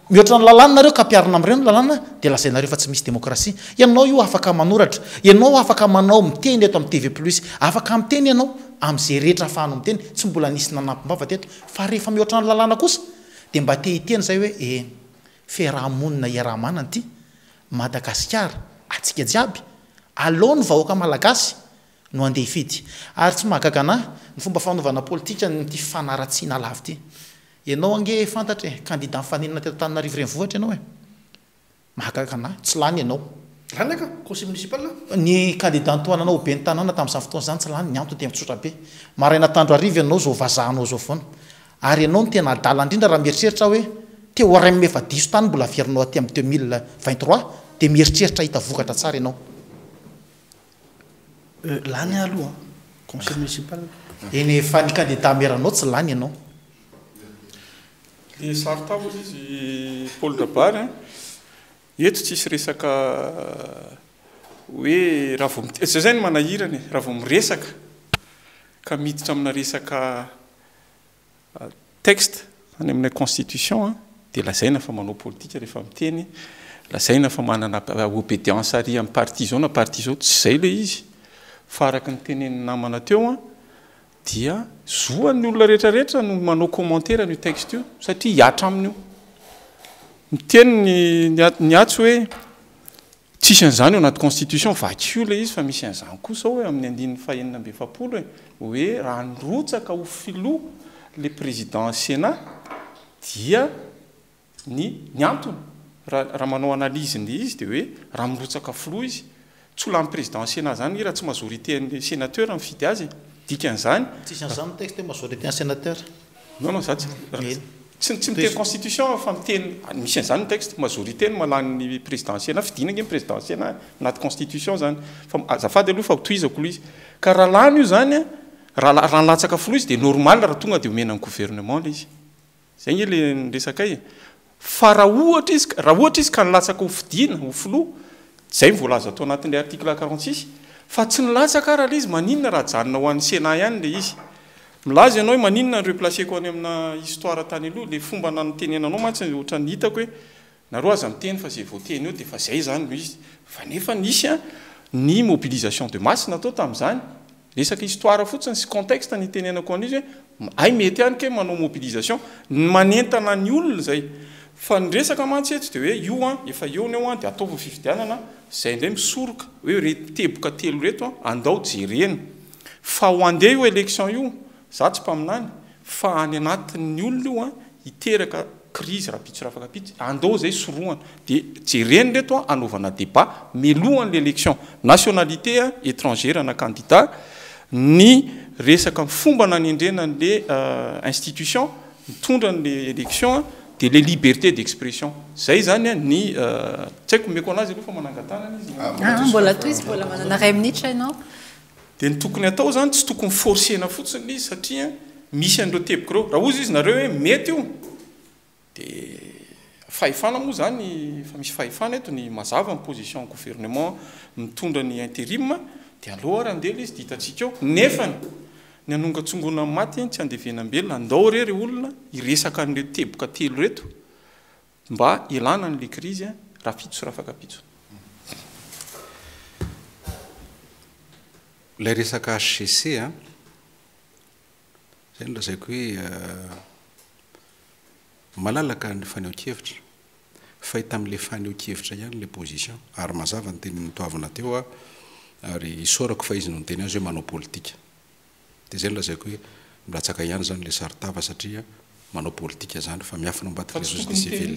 mihoatra ny lalàna nareo ka ampiarina am'ireo ny lalàna dia lazainareo fa tsy misy demokrasia. Ianao io afaka manoratra, ianao afaka manao miteny eto amin'ny T V plus, afaka miteny ianao amin'izay rehetra ahafahanao miteny, tsy mbola nisy nanampim-bava teto. Fa rehefa mihoatra ny lalàna kosa dia mba te hiteny zay hoe e fiarahamonina iarahamanana ity Madagasikara atsika jiaby aloha ny vahoaka malagasy no andeha hifidy. Ary tsy mahagaga anahy ny fomba fanaovana politika nyty fanaratsiana lavy ity. Ianao ange fantatra e candidat mifaninana teto Antananarivo renivohitra ianao e mahagaga anahy tsy lany ianao. Lany aka conseil municipal ny candidat nitoananao be ny tanàna tamin'izany fotoana izany tsy lany ny antony dia mitsotra be. Maraina tandro arivo ianao zao vazahanao zao foana. Ary ianao ny tena adala indrindra raha mieritreritra hoe teo ray mefa diso tany mbola averinao aty amin'ny deux mille vingt-trois dia mieritreritra hita vokatra tsara ianao. Lany aloha conseil municipal. Eny efa ny candidat meranao tsy lany ianao. Le sarotavo izy Paul Dabary eto tsisy resaka hoe raha vao zay zay ny manahirany raha vao miresaka ka miditra amina resaka texte any amin'ny constitution dia lazaina fa manao politika rehefa miteny, lazaina fa manana obédience ary amin'ny parti zao na parti zao. Tsy zay le izy fa araka ny tenen'ny namana teo a dia zoan'ny olona rehetrarehetra no manao commentaire n'io texte io satria hiatra amin'io miteny ny atso hoe tsisy an'izany eo anaty constitution vakio le izy fa misy an'izany kosa hoe amin'ny andininy fahenina amby efapolo hoe hoe raha nirotsaka ho filoha le président sénat dia ny ny antony raha manao analyse ny izy dia hoe raha mirotsaka filoha izy tsy ola amin'ny président sénat zany raha tsy majorité ny sénateur mifidy azy dikan'izany tsisy an'izany ny texte majorité ny sénateur non non za tsy tsy tsy miteny constitution fa miteny misy an'izany ny texte majorité ny malany ny président sénat fidina nge président sénat anaty constitution zany fa azafady aloha fa tohizako loha izy ka raha lany io zany raha raha latsaka filoha izy dia normal raha tonga dia omena ny gouvernement le izy zay nge le resaka e fa raha ohatra izy raha ohatra izy ka nilatsaka ho fidina ho filoha zay voalaza atao anatin'le article quarante-six fa tsy nilatsaka raha le izy maninona raha janona ho an'ny sénat ihany le izy milaza ianao hoe maninona ny replaceko any amina histoire tany aloha le fomba nanotenenanao mantsy ohatra ny hitako hoe nareo aza miteny fa zay voateny eo dia fa zay zany no izy fa nefa nisy a ny mobilisation de masse natao tamin'izany resaka histoire fotsiny sy contexte ny tenenako an'izy hoe ay mety ihany ke manao mobilisation manentana ny olona zay fa ny resaka mantsy eto dia hoe io a efa eo ny eo a dia ataovy fifidianana zay indray misoroka hoe reteboka telo reto a andao jerena fa ho andeha io élection io za tsy mpaminany fa any anatin'ny olona io a hiteraka crise raha pitso raha afaka pitso andao zay soroana dia jereny reto a anaovana débat melohan'y élection nationalité a étrangère na candidat ny resaka fomba nanendrena n'le institution mitondra n'le élection dia le liberté d'expression zay zany a ny tsy haiko meko anazy aloha fa manangatanana izy mbola toy izy mbola manana ray minitra ianao dia ny tokony atao zany tsy tokony forcena fotsiny izy satria misy an'ireo teboka ireo raha ozy izy nareo hoe mety io dia fahefana moa zany fa misy fahefana eto ny mazava ny position gouvernement mitondra ny intérim dia aloha raha andela izy dia hitatsika eo nefany ny anongatsongona maty tsy andevenambelona andao rery olona iresaka n'ireo teboka telo reto mba ilana n'le crise raha pitso raha afaka pitso lay resaka H C C a zay no lazaiko hoe malalaka ny faneho-kevitra fa hita amin'le faneho-kevitra ihany le position ary mazava ny teny nitoavana teo a ary isorako fa izy no ny teny azy hoe manao politika dia zay no lazaiko hoe milatsaka ihany zany le saritava satria manao politika zany fa miafina ambadika le société civile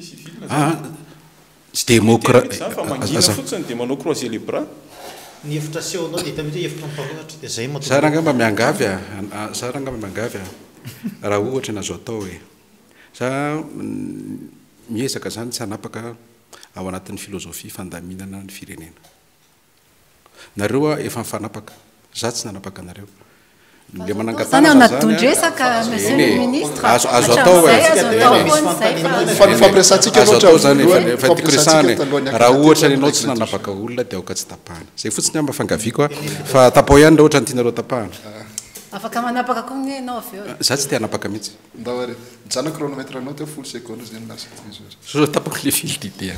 démocratie fa mangina fotsiny dia manao croiser les bras ny efitra sehoanao dia hita mihitsy efitra miparonatra dia zay ma za raha angamba miangavy a za raha angamba miangavy a raha ohatra nazo atao hoe za miezaka zany tsy hanapaka ao anatin'ny filozofia fandaminana ny firenena nareo a efa mifanapaka za tsy nanapaka anareo le manangatana natondresaka monsieur le ministre azo atao fampiresantsika zany fatikiresany raha ohatra ianao tsy nanapaka olona dia aoka tsy tapahana zay fotsiny amba fangaviko a fa tapao ihany raha ohatra ny tianareo tapahana afaka manapaka koa ny anao avy eo za tsy te hanapaka mihitsy ndare mijanona chronomètre anao te folo seconde zay nilasa so tapako le filidité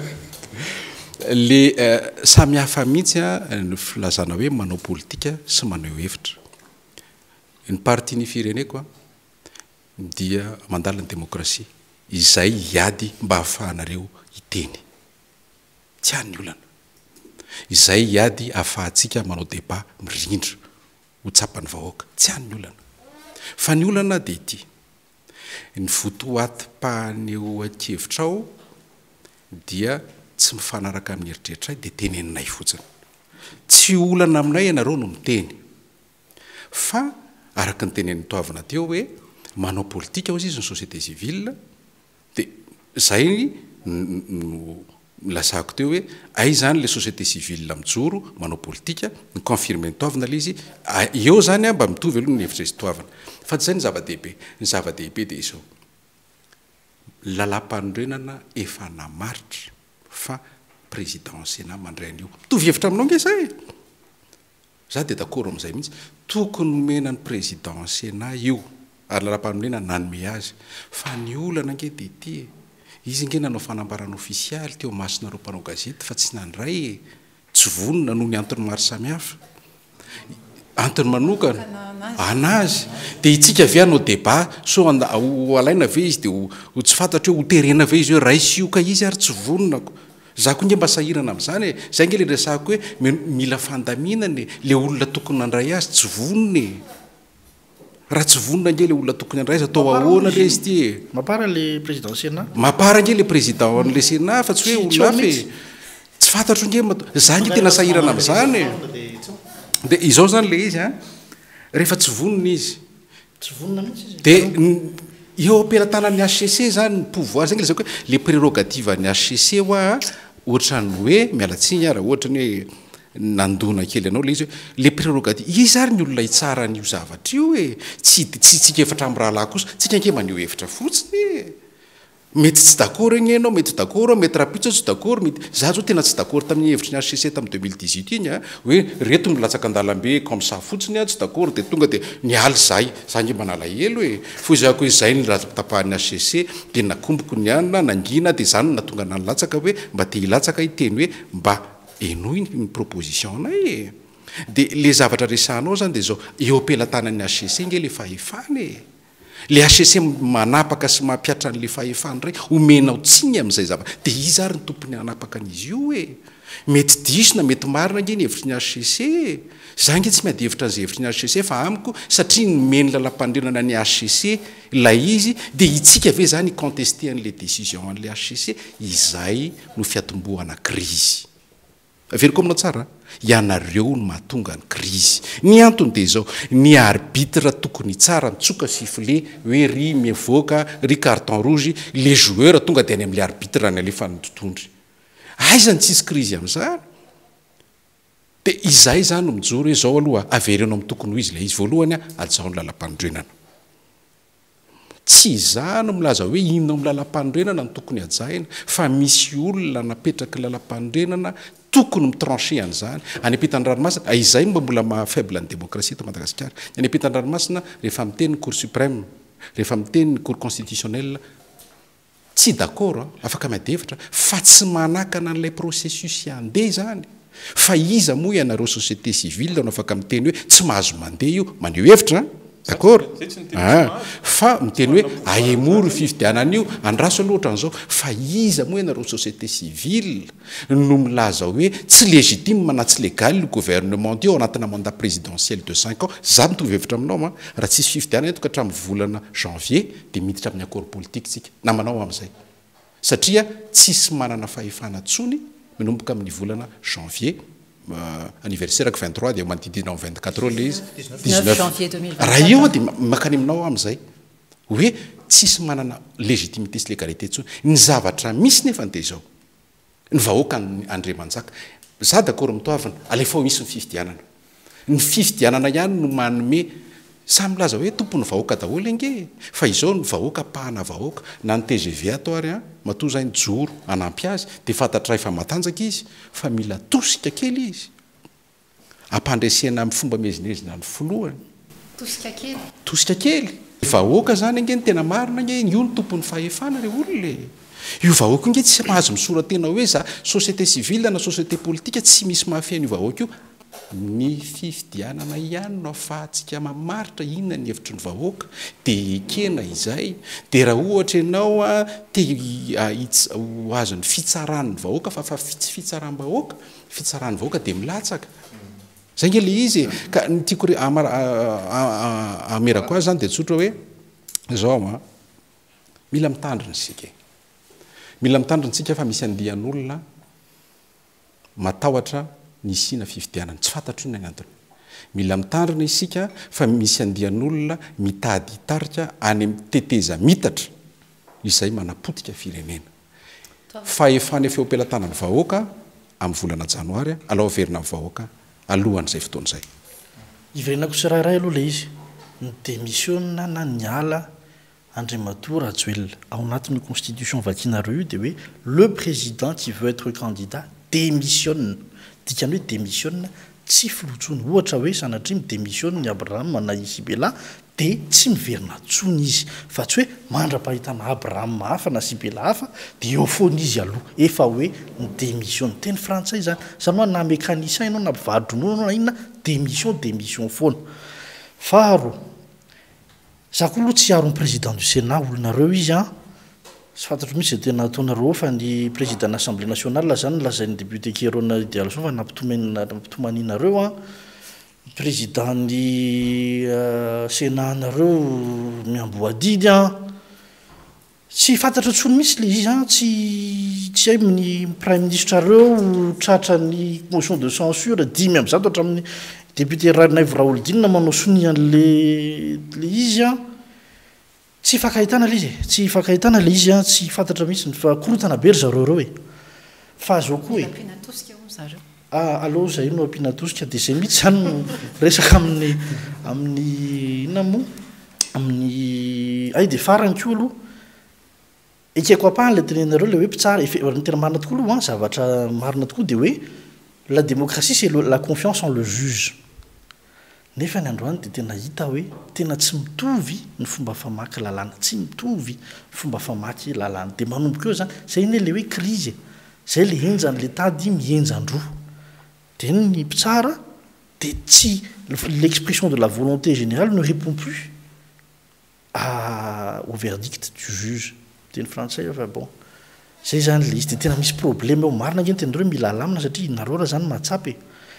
le samy hafa mihitsy a ny filazana hoe manao politika sy manao hevitra ny parti ny fireneko a dia mandala ny demokrasia izay hiady mba hahafahanareo hiteny tsy hany olana izay hiady ahafahantsika manao débat mirindra ho tsapany vahoaka tsy hany olana fa ny olana dia ity ny votoatim-pahaneo ankevitra dia tsy mifanaraka amin'ny eritreritra dia teneninay fotsiny tsy olana aminay ianareo no miteny fa araka ny tenen'ny toavina teo hoe manao politika ozy izy ny société civile dia zay no milasako teo hoe ay zany le société civile mijoro manao politika ny confirme ny toavina le izy eo zany a mba mitovy aloha ny hevitra izy toavina fa tsy zay ny zava-dehibe ny zava-dehibe dia izao lalam-panorenana efa namaritra fa président sénat mandray an'io mitovy hevitra aminao nge zay za dia d'accord amin'izay mihitsy tokony nomena ny président sénat io ary lalam-panorenana nanome azy fa ny olana nge dia ity izy nge nanao fanambarana ofisialy teo masonareo mpanao gazety fa tsy nandray tsy vonona noho ny antony maro samihafa antony manokana anazy dia itsika avy anao débat so alaina ve izy dia ho tsy fantatra hoe ho terena ve izy hoe raisioka izy ary tsy vononako za koa nge mba sahirana amin'izany e zay nge le resako hoe mila fandaminany le olona tokony nandray azy tsy vonony raha tsy vonona nge le olona tokony andray azy atao ahoana le izy ty e mapara le président sénat mapara nge le président an'le sénat fa tsy hoe olona hafa e tsy fantatro nge za nge tena sahirana amin'izany e dia izao zany le izy a rehefa tsy vonona izy tsy vonona mihitsy izy dia eo ampelantanan'ny H C C zany ny pouvoir zay nge le zako hoe le prérogative ny H C C hoa ohatra ny hoe mialatsiny ara ohatra ny hoe nandona kely anao le izy hoe le prérogative izy ary ny olona hitsara n'io zavatra io e tsy tsy tsika efatra amin'ny rahalahy kosa tsika nge maneho hevitra fotsiny mety tsy d'accord igny anao mety d'accord mety rapitso tsy d'accord mety za zao tena tsy d'accord tamin'ny hevitry ny H C C tamin'ny deux mille dix-huit iny a hoe reto milatsaka an-dalambe comme ça fotsiny a tsy d'accord dia tonga dia nialy zay za nge manala helo e fo izy ako hoe zay ny raha tapahan'ny H C C dia nakomboko ny anina nangina dia zany natonga nanylatsaka hoe mba te hilatsaka iteny hoe mba enoy ny proposition anay e dia le zavatra resanao zany dia zao eo ampelantanan'ny H C C nge le fahefany e le H C C manapaka sy mampiatra n'le fahefany ray omenao tsiny amin'izay zavatra dia izy ary ny tompony hanapaka an'izy io e mety diso na mety marina nge ny hevitry ny H C C za nge tsy miady hevitra n'izay hevitry ny H C C fa amiko satria nomeny lalam-pandrenana ny H C C lay izy dia itsika ve zany contester an'le décision an'le H C C izay no fiatombohana crise averiko aminao tsara ianareo no mahatonga ny crise ny antony dia zao ny arbitre tokony tsara mitsoka sifflet hoe ry mivoaka ry carton rouge les joueurs tonga dia any amin'le arbitre ny alefa ny totondry aizany tsisy crise amin'izany dia izay zany no mijoro hoe zao aloha averenao amin'ny tokony ho izy le izy voalohany a ajaho ny lalam-pandrenana tsy za no milaza hoe inona amin'ny lalam-pandrenana ny tokony ajaina fa misy olona napetraka lalam-pandrenana tokony mitranché an'izany any ampitan'ny ranomasina izay mba mbola mahafaible ny démocratie to Madagasikara any ampitan'ny ranomasina rehefa miteny ny cour suprême rehefa miteny ny cour constitutionnelle tsy d'accord afaka miady hevitra fa tsy manakana an'ilay processus andeha zany fa iza moa ianareo société civile no afaka miteny hoe tsy mahazo mandeha io maneho hevitra d'accord fa miteny hoe ahemory fifidianan'io andraso aloha ohatran'izao fa iza moa ianareo société civile no milaza hoe tsy légitime mana tsy légal le gouvernement io ao anatina mandat présidentiel de cinq ans za mitovy hevitra aminao ma raha tsisy fifidianana toka hatramin'ny volana janvier dia miditra amin'ny accord politique tsika na manao amin'izay satria tsisy manana fahefana tsony minomboka amin'ny volana janvier anniversaire vingt-trois dia manodidina vingt-quatre le izy dix-neuf raha io dia makany aminao amin'izay hoe tsisy manana légitimité sy légalité tsony ny zavatra misy nefa dia zao ny vahoaka andriamanjaka za d'accord mitoavina alefa ho misy ny fifidianana ny fifidianana ihany no manome samy laza hoe tompony vahoaka daholo inge fa izao ny vahoaka pahana vahoaka na ny T G V atao ary a matoa zay ny joro anampy azy dia fantatray fa matanjaka izy fa mila tosika kely izy ampandresena amin'ny fomba mezinezina ny filohany tosika kely tosika kely vahoaka zany ange ny tena marina nge io ny tompon'ny fahefana re olole io vahoaka nge tsy mahazo misoratena hoe za société civile na société politique tsy misy mahafeana io vahoaka io ny fifidianana ihany no afahantsika mamaritra inona ny hevitry ny vahoaka de ekena izay de raha ohatra ianao a te ho azon'ny fitsaran'ny vahoaka fa fa tsy fitsaram-bahoaka fitsaran'ny vahoaka de milatsaka zay nge le izy ka ny tiako re amerako azy zany de tsotra hoe zao a mila mitandrina sika mila mitandrina tsika fa misy andian'olona matahotra ny sina fifidianana tsy fantatro ny antony mila mitandrina isika fa misy andian'olona mitady hitarika any amin'ny teteza mitatra izay manapotika firenena fahefany feom-pelantanany vahoaka amin'ny volana janoary alao averina amin'ny vahoaka alohan'izay fotoan'izay iverenako sy raharay aloha le izy ny démissionna na ny ala Andriamatoa Rajoelina ao anatin'ny constitution vakiana roa io de hoe le président qui veut être candidat démissionne dikany hoe démissionne tsy filotsony ohatra hoe sanatria midémissionne ny Abraham na Isibela de tsy miverina tsony izy fa tsy hoe mandra-pahitana Abraham hafa na Isibela hafa de eo foana izy aloha efa hoe ny démissionne teny frantsay zany zany hoe na mécanicien ianao na mpivarodronono na inona démission démission foana faharo za koa aloha tsy aron'ny président du Sénat olonareo izy a sy fantatro misy zay tena ataonareo fa ny président n'Assemblée nationale zany lazain'ny député Kerona Dialso fa nampitomanianareo a président ny Sénat nareo miamboadidy a tsy fantatra tsony misy le izy a tsy tsy hay ny prime ministre areo tratra ny motion de censure dimy amby zato hatramin'ny député Ranaivo Raoldina manao sonian'le le izy a tsy fakahitana le izy tsy fakahitana le izy a tsy fantatra mihitsy fa korotana be ry zareo reo e fa zao koa e ah allo zay no ampinatosika de zay mihitsy zany no resaka amin'ny amin'ny inona moa amin'ny ay de farany koa aloha ekeko apahany le tenenareo le hoe mpitsara ny tena marina tokoa aloha a zavatra marina tokoa de hoe la démocratie c'est la confiance en le juge nefa ny androany de tena hita hoe tena tsy mitovy ny fomba famaky lalàna tsy mitovy ny fomba famaky lalàna de manomboka eo zany zay ine le hoe crise zay le enjany le tady mienjandroa de ny mpitsara de tsy l'expression de la volonté générale ne répond plus à, au verdict du juge teny frantsay fa bon zay zany le izy de tena misy problème eo marina nge tenareo mila lamina satria nareo raha zany mahatsapy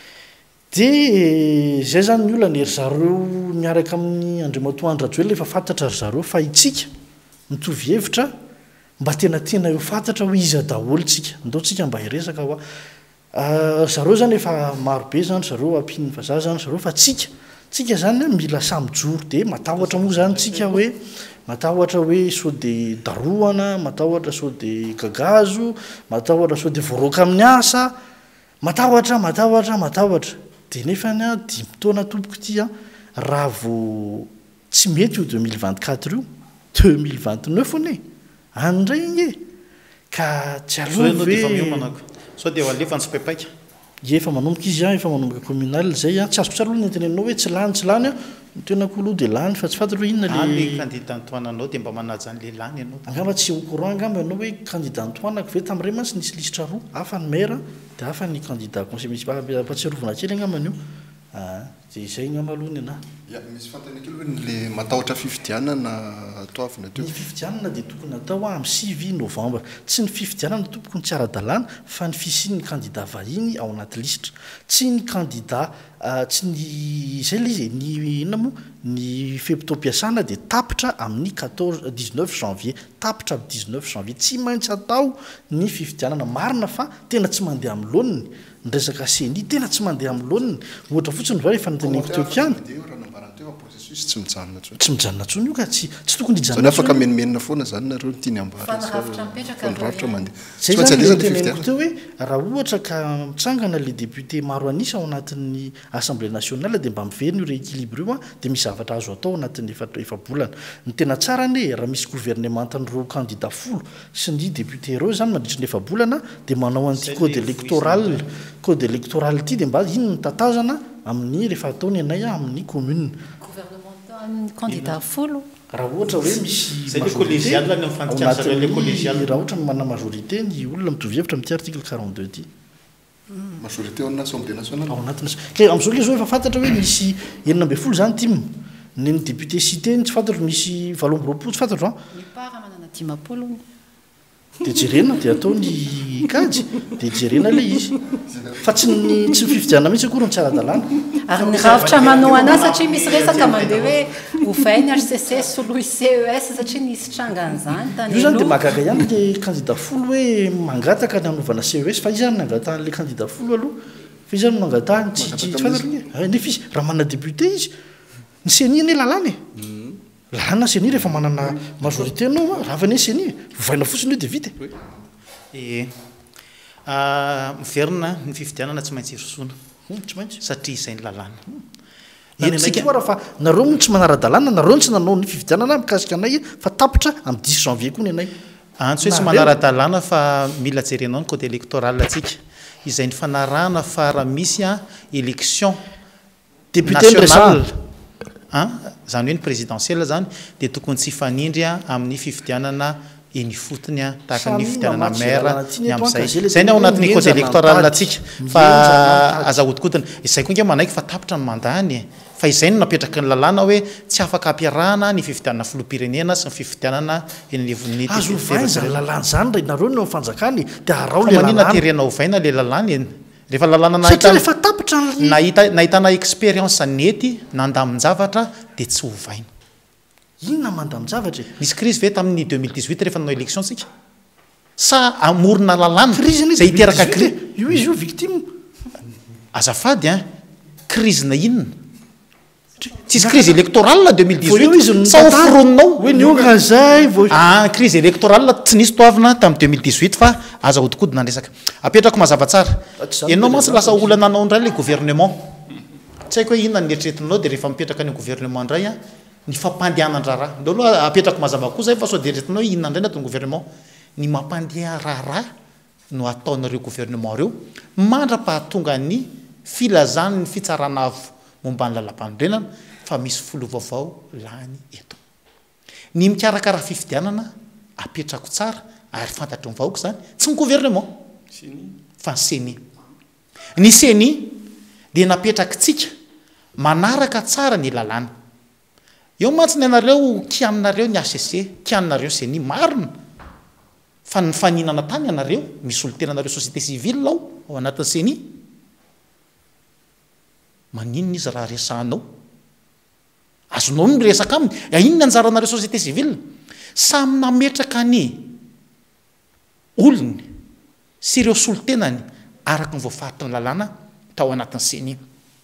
de zay zany ny olana ery zareo miaraka amin'ny Andriamatoa Rajoelina efa fantatra ry zareo fa itsika mitovy hevitra mba tena tena eo fantatra hoe iza daholo tsika ndao tsika mba hiresaka hoa zareo zany efa marobe zany zareo ampin'ny vazaha zany zareo fa tsika tsika zany mila samyjoro de matahotra moa zany tsika hoe matahotra hoe sao de daroana matahotra sao de gagazo matahotra sao de voaroaka amin'ny asa matahotra matahotra matahotra de nefany a dimy taona tompoko ty a raha vo tsy mety io deux mille vingt-quatre io deux mille vingt-neuf one andray nge ka tsy alove sao de alefa ny sipepaika efa manomboka izy a efa manomboka communal zay a tsy azoko tsara aloha ny antenenao hoe tsy lany tsy lany a tenako aloha de lany fa tsy fantatro inona le candidat antoananao de mba manaja an'le lany ianao angamba tsy au courant angamba ianao hoe candidat antoanako ve tam'ray mantsy nisy lisitra roa hafa ny maire de hafa ny candidat conseil municipal ampatsiarovana kely angambany io de zay ngamba aloha ny ana ya misy fantany kely hoe le matahotra fifidianana atoavina teo ny fifidianana de tokony atao a amin'ny six novembre tsy ny fifidianana tompoko ny tsy ara-dalàna fa ny fisiany candidat vahiny ao anaty lisitra tsy ny candidat tsy ny zay le izy ny inona moa ny feptom-piasana de tapitra amin'ny quatorze dix-neuf janvier tapitra amin'ny dix-neuf janvier tsy maintsy atao ny fifidianana marina fa tena tsy mandeha amin'ny laoniny ny resaka seni tena tsy mandeha amin'ny laoniny ohatra fotsiny zao rehefa nyteneko teo kiany tsy mijanona tsony tsy mijanona tsony io ka tsy tsy tokony hijanona afaka menimenina foana zany nareo tiany ambafanirafitra mandeha zay zany teneniko teo hoe raha ohatra ka mitsangana le député maro anisa ao anatin'ny assemblée nationale de mba miverina io rééquilibre io a de misy zavatra azo atao anatin'ny efabolana ny tena tsara ane raha misy gouvernementan'ireo candidat folo sy ny député reo zany mandritry ny efabolana de manao an'ity code électoral code électoral ity de mba ino ny tatazana amin'ny rehefa ataony anay a amin'ny commune candidat folo raha ohatra hoe misy Zay le collégial any amin'ny fantikasana le collégial. raha ohatra mana majorité ny olona mitovy hevitra amin'ity article quarante-deux ty majorité ao anaty assemblée nationale ao anatin'ny ke amin'izao le zao efa fantatra hoe misy enina amby folo zany tim ny député cité tsy fantatro misy valo amby roapolo tsy fantatro a ny para manana dimapolo dia jerena dia ataony kajy dia jerena le izy fa tsy ny tsy fifidiana mihitsy akory ny tsy ara-dalàna ary ny ravitra manao anazy satria misy resaka mandeha hoe ovainy H C C soloy C E S satria nisy trangan'izany tany io zany dia mahagaga ihany le candidat folo hoe mangataka ny anovana C E S fa izy zany nangatahany le candidat folo aloha fa izy zany nangatahany tsy tsy fantatro ny nefa izy raha manana député izy ny seni ne lalàna e lalàna seni rehefa manana majorité anao raha fa ne seni vovaina fotsiny hoe dia vita e miverina ny fifidianana tsy maintsy hirosoana tsy maintsy satria izay ny lalàna etsika raha fa nareo no tsy manara-dalàna nareo tsy nanao ny fifidianana mikasika anay fa tapitra amin'ny dix janvier koa ny anay antso hoe tsy manara-dalàna fa mila jerenao ny côté électoral atsika izay ny fanarahana fa raha misy a élection député nationale zany hoe ny présidentielle zany dia tokony tsy fanindry a amin'ny fifidianana eny fotony a tahaka ny fifidianana maire ny amin'izay zay ny ao anatin'ny côté électoral atsika fa azahodikotina izay koa nge manaiky fa tapitra ny mandany fa izay no napetraka ny lalàna hoe tsy afaka ampiarahana ny fifidianana filoham-pirenena sy ny fifidianana eny levon'ny azo ovaina zany lalàna zany ra nareo ny fanjakany dia arao le manina terena ovaina le lalàna eny rehefa lalàna satria rehefa tapitra nahita nahitana expérience nety nandamin-javatra dia tsy ovaina inona mandamin-javatra misy crise ve tamin'ny deux mille dix-huit rehefa nanao élection tsika sa amorona lalàna zay hiteraka crise io izy io victime azafady a crise na inona tsisy crise électorale deux mille dix-huit sa ofrononao hoe nionga zay ah crise électorale tsy nisy toavina tamin'ny deux mille dix-huit fa aza hodikodina resaka apetrako mazava tsara ianao mantsy lasa olana anao indray le gouvernement tsy haiko hoe inona ny eritreretinao dia rehefa mipetraka ny gouvernement indray a ny fampandehanandra raha ndeo aloha apetrako mazava koa zay fa sao dia eritreretinao inona indray natony gouvernement ny mampandeha raharaha no ataonareo gouvernement reo mandra-pahatonga ny filazany ny fitsarana avo momba ny lalam-panondrenana fa misy folo vaovao lany eto ny mikarakaraha fifidianana apetrako tsara ary fantatry ny vahoaka zany tsy ny gouvernement fa ny seni ny seni dia napetraka tsika manaraka tsara ny lalàna eo mantsiny ianareo kianinareo ny A C C kianinareo seni marina fa ny faninana tany ianareo misy olo tenanareo société civile ao ao anatin'ny seni maninona izy raha resahanao azonao miresaka aminy inona anjaranareo société civile samy nametraka ny olony sy ireo solo-tenany araka ny voafaritra ny lalàna tao anatin'ny seni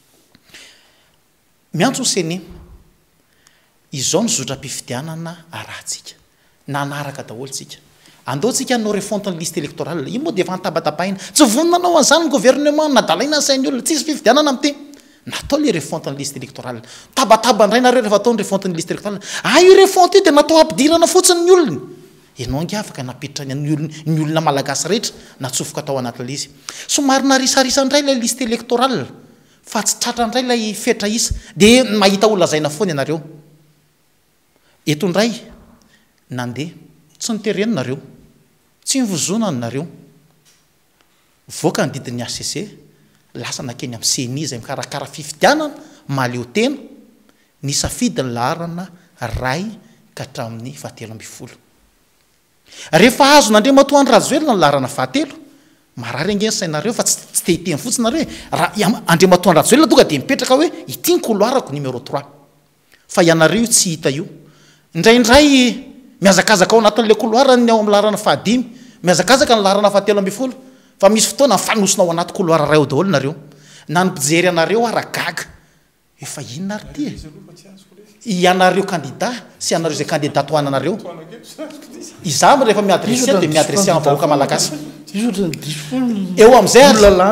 miantso ny seni izao ny zotram-pifidianana arahantsika nanaraka daholo tsika andao tsika anao refonte ny liste électorale io moa dia efa ntabatapahina tsy voninanao an'izany ny gouvernement nadalaina ny sain'ny olona tsisy fifidianana amin'ty natao le refonte ny liste électorale tabataba indray nareo rehefa atao ny refonte ny liste électorale ah io refonte io dia natao ampidirana fotsiny ny olony ianao ange afaka napetrany ny olona ny olona malagasy rehetra natsofoka atao anatin'ilay izy somary narisarisa indray ilay liste électorale fa tsy tratra indray ilay fetra isa dia mahita olona zaina foana ianareo eto indray nandeha tsy nitereno nareo tsy nivozona nareo voaka ny didin'ny A C C lasa nakeny amin'ny seni izay mikarakara fifidianana maleo tena ny safidy ny laharana ray ka hatramin'ny fahatelo amby folo rehefa azo nandre matoany rajoelona ny laharana fahatelo marary angeny sainareo fa tsy tehiteny fotsinareo raha andre matoany rajoelona tonga dia mipetraka hoe ity ny koloarako numéro trois fa ianareo tsy hita io indraindray miazakazaka ao anatin'le koloarany ao amin'ny laharana fahadimy miazakazaka ny laharana fahatelo amby folo fa misy fotoana mifanosina ao anaty koloara ray ao daholo nareo na ny mpijery anareo aragaga efa inona ary ty ianareo candidat sy ianareo zay candidat toananareo izamy rehefa miadresse dia miadresse amin'ny vahoaka malagasy eo amin'izay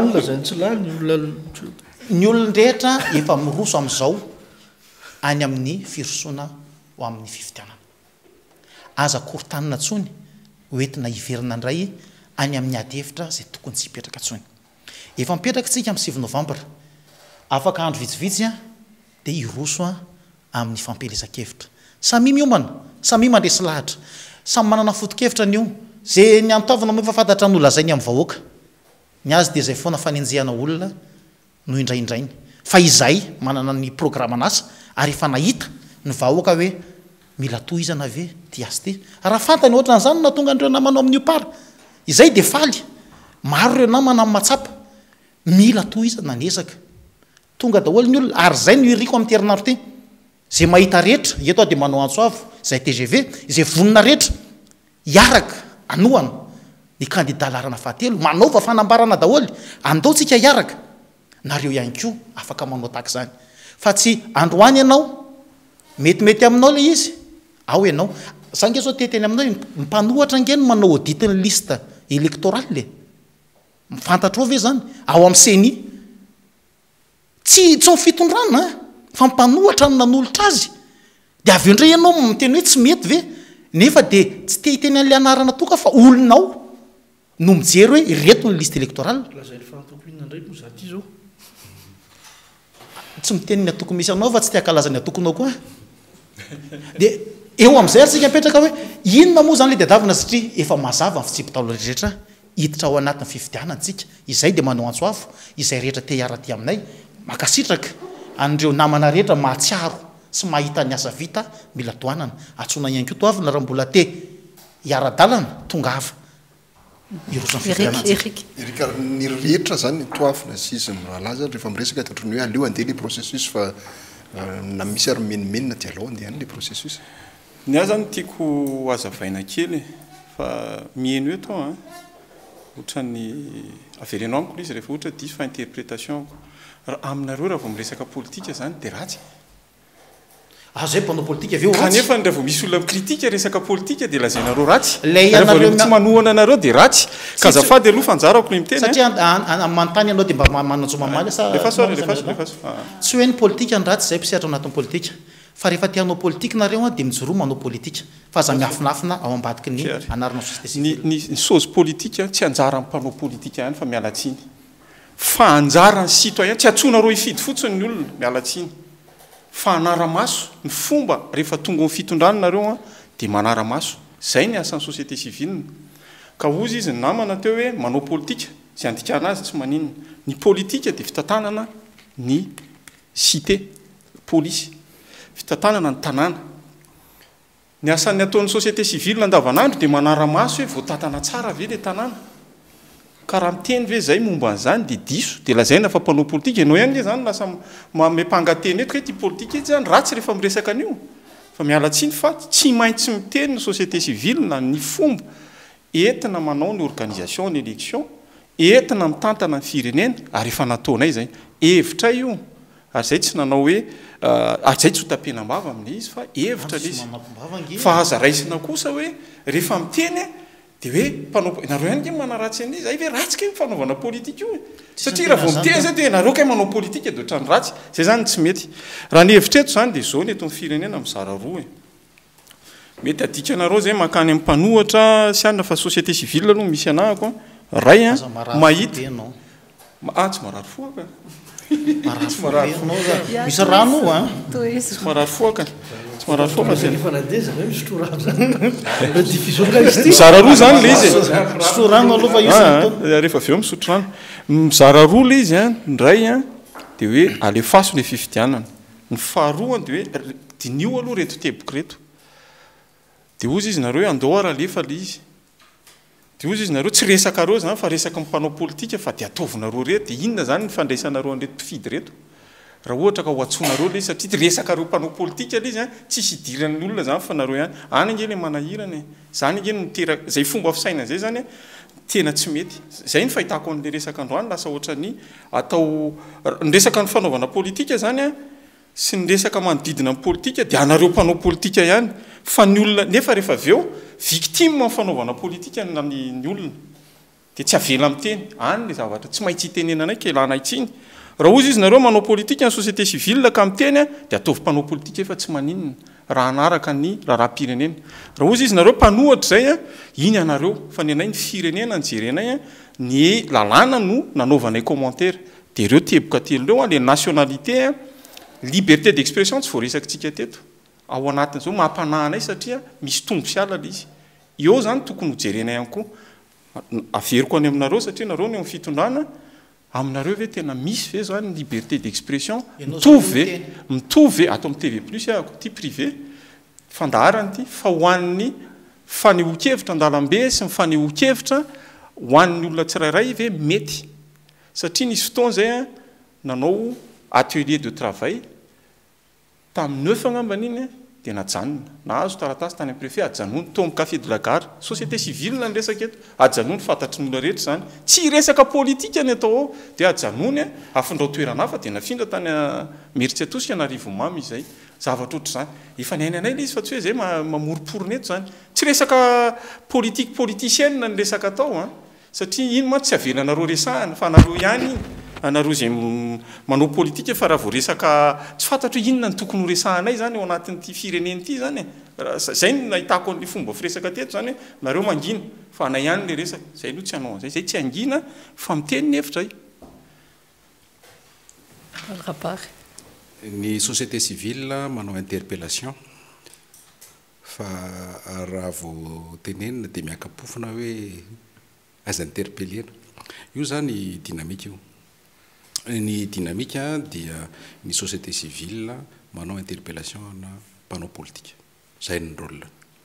ny olon-drehetra efa miroso amin'izao any amin'ny firosoana ho amin'ny fifidianana aza korontanina tsony hoentina hiverina indray any amin'ny ady hevitra zay tokony tsy hipetraka tsony efa mipetraka tsika amin'ny sivy novambra afaka andro vitsivitsy a dia iroso a amin'ny fampelezan-kevitra samy miomana samy mandresy lahatra samy manana foto-kevitra an'io zay ny antaovana mo fafantatra ny olazay ny amin'ny vahoaka ny azy dia zay foana fanenjehana olona no indraindrainy fa izay manana ny programme anasa ary efa nahita ny vahoaka hoe mila tohizana ve ty azy ty raha fantany ohatra n'izany na tonga andreo namanao amin'ny opara izay dia faly maro ireo namana amin'ny matsapa mila tohizana ny ezaka tonga daholo ny olona ary zay no iriko amin'ny terinaro ty zay mahita rehetra eto a dia manao antsoavo zay T G V izay vonina rehetra iaraka anohana ny kandida larana fahatelo manaova fanambarana daholo andaotsika iaraka nareo ihany koa afaka manao tahaka izany fa tsy androany ianao metimety aminao le izy ao ianao sange zao teteny aminao mpanohatra angeny manao auditiny liste électorale le mifantatra ao ve zany ao amin'ny seni tsy tsy mifitondrana fa mpanohatra ny nanolotra azy dia avy eo indray ianao miteny hoe tsy mety ve nefa dia tsy te hiteny an'le anarana toka fa olonao no mijery hoe ireto ny liste électorale tsy miteny ny atoko misy anao fa tsy tiakalaza ny atokonao koa dia eo amin'izay ary sika mipetraka hoe inona moa zany le diadavina satria efa mazava ny fitsipitalo rehetra hiditra ao anatin'ny fifidianantsika izay dia manao antsoavo izay rehetra te hiara-ty aminay makasitraka an'ireo namana rehetra mahatsiaro sy mahita ny asa vita mila toanana atsona ihany koa toavina raha mbola te hiara-dalana tonga ava erika ny rehetra zany toavina sizy mrahalaza rehefa miresaka t otrany hoe aleo andeha le processus fa na misy ary menimenina ty alao andeha any le processus ny ahy zany tiako azavaina kely fa mieno hoe tao a ohatrany averenao amiko izy rehefa ohatra diso fa interprétation raha aminareo raha vao miresaka politika zany dia ratsy azay mpanao politika aveo kanefa raha vao misy olona mikritika resaka politika dia lazainareo ratsy tsy manohana anareo dia ratsy ka zafady aloha fanjarako ny miteny satria manontany ianao dia mba manatso mamaly tsy hoe ny politika ny ratsy zay mpisehatra anatin'ny politika fa rehefa tianao politika nareo dia mijoroa manao politika fa za miafinafina ao ambadiky ny anarana société civile ny saozy politika tsy anjara mpanao politika ihany fa mialatsiny fa anjara ny citoyen tsy atsonareo ifidy fotsiny ny olona mialatsiny fa anara-maso ny fomba rehefa tonga ny fitondrany nareo a dia manara-maso zay ny asan'ny société civile ka ozy izy ny namana teo hoe manao politika zay andikana azy tsy maninona ny politika dia fitantanana ny cité polisy fitantanana ny tanàna ny asan'ny ataon'ny société civile andavanandro dia manara-maso hoe voatantana tsara ve le tanàna ka raha miteny ve zay momba an'izany dia diso dia lazaina fa mpanao politika ianao ihany le zany lasa mampangateny eto hoe ty politika ety zany ratsy rehefa miresaka an'io fa mialatsiny fa tsy maintsy miteny ny société civile na ny fomba entina manao ny organisation ny élection entina mitantana ny firenena ary efa nataonay zay hevitra io ary zay tsy nanao hoe zay tsy ho tapenambava amin'le izy fa hevitra le izy fa aza raisina kosa hoe rehefa miteny dia hoe mpanao nareo ihany ke manaratsy an'izy zay hoe ratsy ke fanaovana politika io satria raha vao miteny zay dia nareo kay manao politika dia ohatrany ratsy zay zany tsy mety raha ny hevitra eto zany dia zao ny eto ny firenena mizara roa e mety adikanareo zay makany amin'ny mpanohatra sy anina fa société civile aloha misy anahako ray a mahita ah tsy marary foaka misy rano a tsy marary foaka tsy marary foaka mizara roa zany le izy rehefa avy eo misotro rano mizara roa le izy a ndray a dia hoe alefaso ny fifidianana ny faharoany dia hoe dinio aloha reto teboka reto dia ozy izy nareo hoe andao aralefa le izy dia ozy izy nareo tsy resaka reo zany fa resaka mpanao politika fa dia ataovinareo reto dia inona zany ny fandraisanareo an'reto mpifidy reto raha ohatra ka ho atsonareo le izy satria ty resaka reo mpanao politika le izy a tsisy idiran'ny olona zany fa nareo ihany any ange le manahirana zany ange nitera zay fomba fisaina zay zany tena tsy mety zay ny fahitako an'le resaka androany lasa ohatra ny atao ny resaka ny fanaovana politika zany a sy ny resaka manodidina amin'ny politika dia anareo mpanao politika ihany fa ny olona nefa rehefa avy eo victime amin'ny fanaovana politika na ny olona dia tsy avela miteny any le zavatra tsy maintsy hitenenanay ka ilana itsiny raha ozy izy nareo manao politika ny société civile ka miteny a dia ataovy mpanao politika efa tsy maninona raha anaraka ny raharaha-pirenena raha ozy izy nareo mpanohatra zay a iny anareo fa ny anay ny firenena nyjerenay a ny lalàna no nanaovanay commentaire dia ireo teboka telo reo a le nationalité a liberté d'expression tsy voaresakytsika teto ao anatin'izao mampananay satria misy tombo sy alala izy eo zany tokony hojerenay ihany koa averiko any aminareo satria nareo ny amin'ny fitondrana aminareo ve tena misy ve zany liberté d'expression mitovy ve mitovy ve ato amin'ny T V plus ahako ty privé fandaharany ty fa ho an'ny fanehoan-kevitra an-dalambe sy ny fanehoan-kevitra ho an'ny olona tsirairay ve mety satria nisy fotoana zay nanao atelier de travail tamin'ny neuf angamba n'iny dia najanona nahazo taratasy tany amin'ny préfet ajanony tombo café de la gare société civile ny resaka eto ajanony fantatry ny olona rehetra zany tsy resaka politika ny atao ao dia ajanony afindra toerana hafa dia nafindra tany Meritsy Atosika an'Arivo mamy izay zavatra ohatr' zany efa ny ainanay izy fa tsy hoe zay mamoroporona eto zany tsy resaka politique politicienne ny resaka atao a satria iny ma tsy avenanareo resahana fa nareo ihany anareo zay manao politika fa raha vao resaka tsy fantatro inona ny tokony ho resahanay zany ao anatin'ity fireneny ity zany zay ny nahitako an'le fomba firesaka teto zany nareo mangina fa na ihany le resaka zay aloha tsy hanao an'izay zay tsy angina fa miteny ny hevitra ny société civile manao interpellation fa raha vao tenenina dia miakapofona hoe aza interpellena io zany dynamique io ny dynamique dia ny société civile manao interpellation na mpanao politique zay ny rôle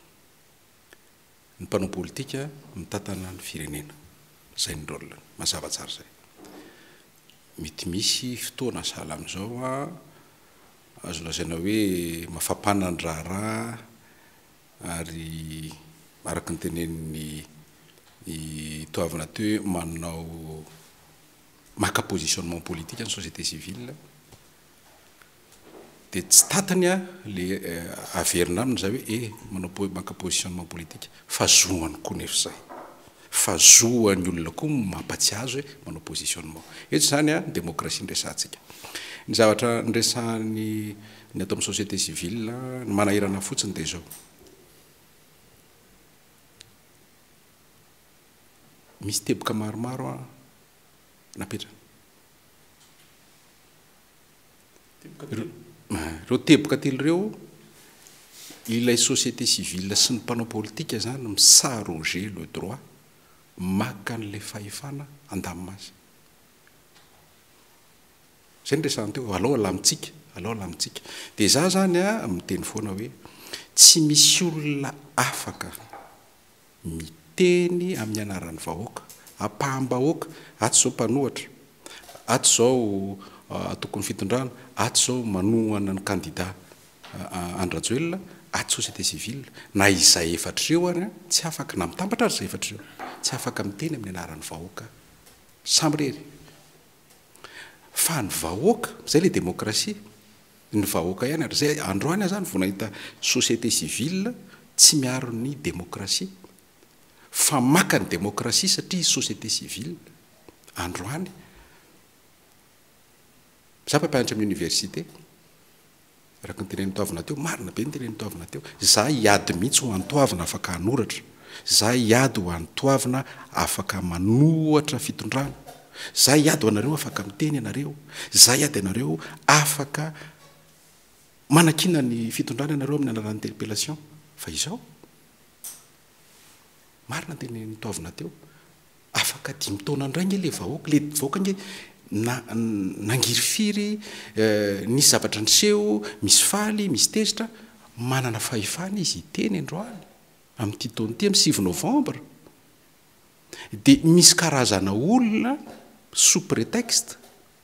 ny mpanao politique mitantana ny firenena zay ny rôle mazava tsara zay mety misy fotoana sahala amin'izao a azo lazaina hoe mafapana ny raharaha ary araka ny teneniny toavina teo manao maka positionnement politique ny société civile dia tsy tatany a le averina aminy zay hoe e manao maka positionnement politique fa zoany koa nefa zay fa zoany olona koa mampatsiazo hoe manao positionnement eto zany a démocratie nresantsika ny zavatra nresahany ny atao amin'ny société civile ny manahirana fotsiny dia zao misy teboka maromaro a napetrana reo teboka telo reo ilay société civile sy ny mpanao politika zany misaroger le droit maka n'le fahefana andam'azy zay ny resahany teo aloha lamitsika aloha lamitsika dia za zany a miteny foana hoe tsy misy olona afaka miteny amin'ny anaran'ny vahoaka ampaham-bahoaka ato zao mpanohatra ato zao tokony fitondrana ato zao manohana ny candidat Andrajoelina ato société civile na izay efatr'ireo any tsy afaka na mitambatra ary zay efatr'ireo tsy afaka miteny amin'ny anaran'ny vahoaka samy rery fa ny vahoaka zay le démocratie ny vahoaka ihany ary zay androany zany vao nahita société civile tsy miaro ny démocratie fa maka ny démocratie satria société civile androany za mpampianatra amin'ny université araka ny tenen'ny toavina teo marina be ny tenen'ny toavina teo za hiady mihitsy ho antoavina afaka hanoratra za hiady ho antoavina afaka manohatra fitondrana za hiady ho anareo afaka miteny anareo za hiady anareo afaka manakina ny fitondrana anareo amin'ny anaran'ny interpellation fa izao marina teny nitoavina teo afaka dimy taona ndray nge le vahoaka le vahoaka nge na nangirifiry nisy zavatra niseho misy faly misy tezitra manana fahefana izy iteny androany amin'ity taona ity amin'ny sivy novembre dia misy karazana olona sous prétexte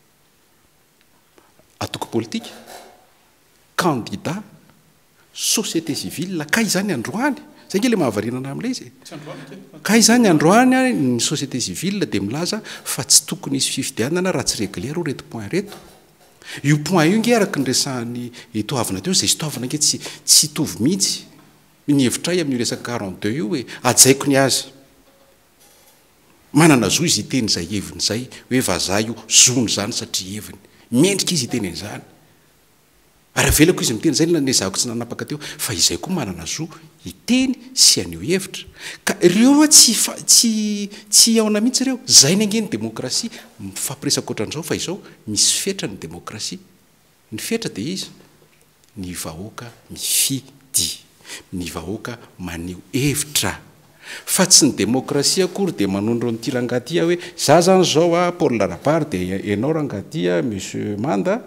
atoko politique candidat société civile ka izany androany zay nge le mahavarinana amin'ilay izy ka izany androany ny société civile dia milaza fa tsy tokony isy fifidianana raha tsy régulière reto point reto io point io nge araka nyresahany toavina teo zay sitoavina nge tsy tsy tovy mihitsy ny hevitray amin'ny resaka quarante deux io hoe ajaiko ny azy manana zo izy iteny zay heviny zay hoe vazaha io zony zany satria heviny miendrika izy iteny an'izany ary avelako izy miteny zay nezahako tsy nanapaka teo fa izay koa manana zo iteny sy anio hevitra ka reo tsy tsy tsy aona mihitsy reo zay ny angeny démocratie mifampiresaka ohatran'izao fa izao misy fetra ny démocratie ny fetra dia izy ny vahoaka mifidy ny vahoaka maneho hevitra fa tsy ny demokrasia akory dia manondro ny tirangaty hoe za zany zao a Paul Larabary dia ianao rangaty monsieur Manda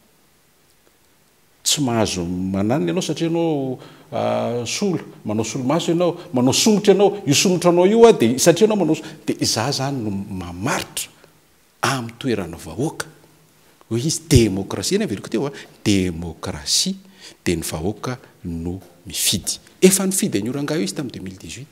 tsy mahazo mananiny ianao satria ianao solo manao solomaso ianao manao somotra ianao io somotra anao io a dia satria ianao manao dia za zany no mamaritra amin'ny toerana vahoaka hoe izy demokrasia ny aveliko teo a demokrasia dia ny vahoaka no mifidy efa nifidy ny oranga io izy tamin'ny deux mille dix-huit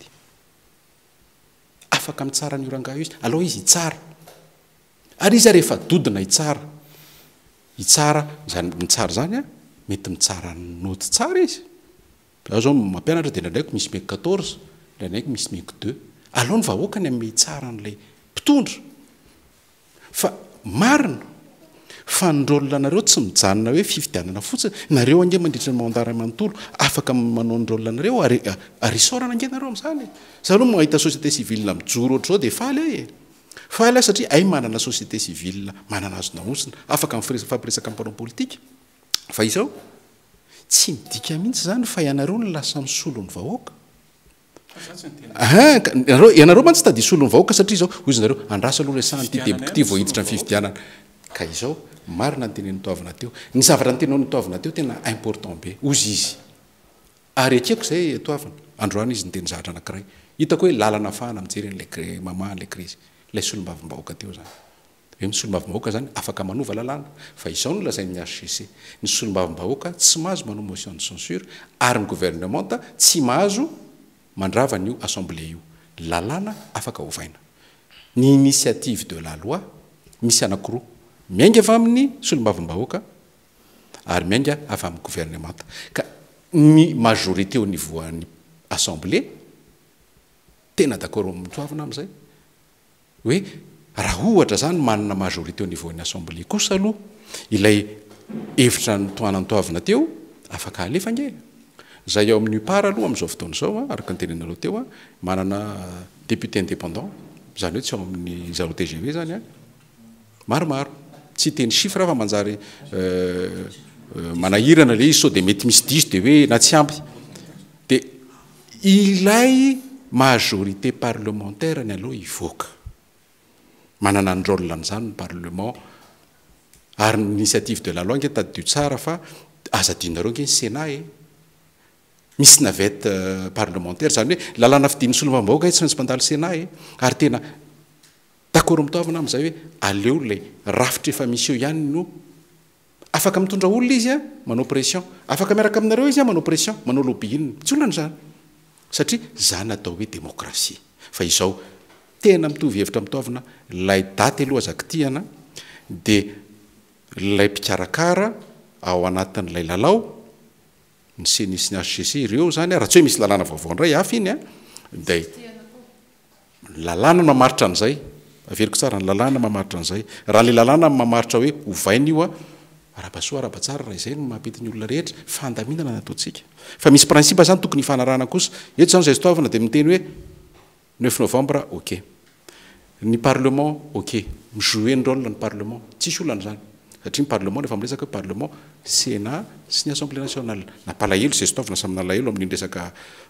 afaka mitsara ny oranga io izy aloha izy hitsara ary izy rehefa dodina hitsara hitsara zany mitsara zany a mety mitsara noty tsara izy za zao mampianatra dia ndraindraiky misy meko quatorze ndraindraiky misy meko deux aloha ny vahoaka ny amin'ny tsara n'ilay mpitondra fa marina fa nyrôla nareo tsy mijanona hoe fifidianana fotsiny nareo ange mandritra ny mandara manontolo afaka manao ny rôla nareo ary arisorana ange nareo amin'izany za aloha mahita société civile mijoro ohatr' zao dia faly e faly satria ay manana société civile manana azo naosina afaka mifampiresaka ampanao politika fa izao tsy midika mihitsy zany fa ianareo ny lasa misolo ny vahoaka ianareo mantsy tady solo ny vahoaka satria zao hoy izy nareo andrasa aloha resahany ty deboko ty voahiditra ny fifidianana ka izao marina ny teneny toavina teo ny zavatra ny tenao ny toavina teo tena important be ozy izy ary akeko zay toavina androany izy nyteny zahatra anankiray hitako hoe lalana fahana mijery n'lay mama n'lay krizy lay solombavi-bahoaka teo zany hoe ny solombavi-bahoaka zany afaka manova lalàna fa izao no lazain'ny H C C ny solombavi-bahoaka tsy mahazo manao motion de censure ary ny gouvernement tsy mahazo mandrava n'io assemblée io lalàna afaka ovaina ny initiative de la loi misy anankiroa miainga avy amin'ny solombavi-bahoaka ary miainga avy amin'ny gouvernement ka ny majorité au niveau any assemblée tena d'accord mitoavina amin'izay hoe raha ohatra zany manana majorité au niveau ny assemblée kosa aloha ilay hevitra nytoanany toavina teo afaka alefa nge zay ao amin'ny part aloha amin'izao fotoana zao araka ny tenenaloha teo a manana député indépendant zany hoe tsy ao amin'ny zaro T G V zany a maromaro tsy teny chiffre fa manjary manahirana le izy sao dia mety misy diso dia hoe na tsy ampy dia ilay majorité parlementaire ny aloha ivoaka manana ny rôle an'izany ny parlement ary ny initiative de la loi nge tadidio tsara fa azadinareo nge ny sénat e misy navette parlementaire zany hoe lalàna fidiny solombavi-bahoaka tsy maintsy mandalo sénat e ary tena d'accord mitoavina amin'izay hoe aleo lay rafitra efa misy eo ihany no afaka mitondra olona izy a manao pression afaka miaraka aminareo izy a manao pression manao lobbying tsy olona n'izany satria zany atao hoe démocratie fa izao tena mitovy hevitra mitoavina lay daty aloha azakitiana dia lay mpikarakara ao anatin'lay lalao ny senisy ny H C C ireo zany raha tsy hoe misy lalàna vaovao indray hafa iny a dia lalàna mamaritra an'izay averiko tsara ny lalàna mamaritra an'izay raha le lalàna mamaritra hoe hovaina io a arabasoa arabatsara raha izay no mampetiny olona rehetra fandaminana nataontsika fa misy principe zany tokony hifanarahana kosa eto zany zay fitaovana dia miteny hoe neuf novembre ok ny parlement ok mijouer ny rôle ny parlement tsisy olana zany satria ny parlement rehefa miresaka hoe parlement sénat sy ny assemblée nationale napalahelo zay fitaovana samy nalahelo amin'ny resaka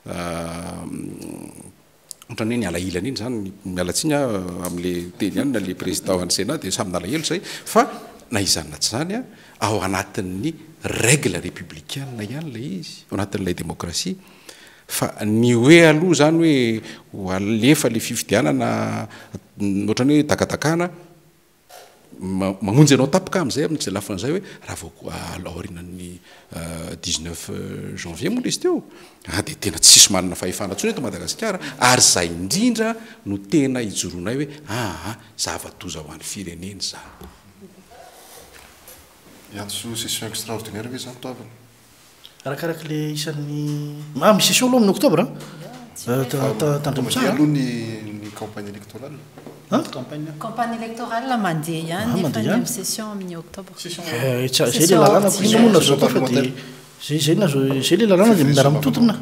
ohatrany hoe ny alahilana iny zany mialatsiny amin'le teny ihany na le président an'ny sénat dia samy nalahelo zay fa na izanona tsy zany a ao anatin'ny règle républicaine ihany lay izy ao anatin'ilay démocratie fa ny hoe aloha zany hoe alefa le fifidianana ohatrany hoe takatakana mamonjy anao tapaka amin'izay amin'izay lafan'izay hoe raha vao aorinan'ny dix-neuf janvier moa izy teo a dia tena tsisy manana fahefana ntsony eto Madagasikara ary zay indrindra no tena hijoronay hoe aa zava-doza ho an'ny fireneny zany iantso session extraordinaire ve zany toavana arakaraka le isan'ny ah misy session aloha amin'ny octobre tandremitsara aloha ny ny campagne électorale campagne électorale mandeha ihany nefa ny amin'ny session amin'ny octobre zay le lalàna ina moa nazo atao fa dia zay zay nazo zay le lalàna dia miara mitotona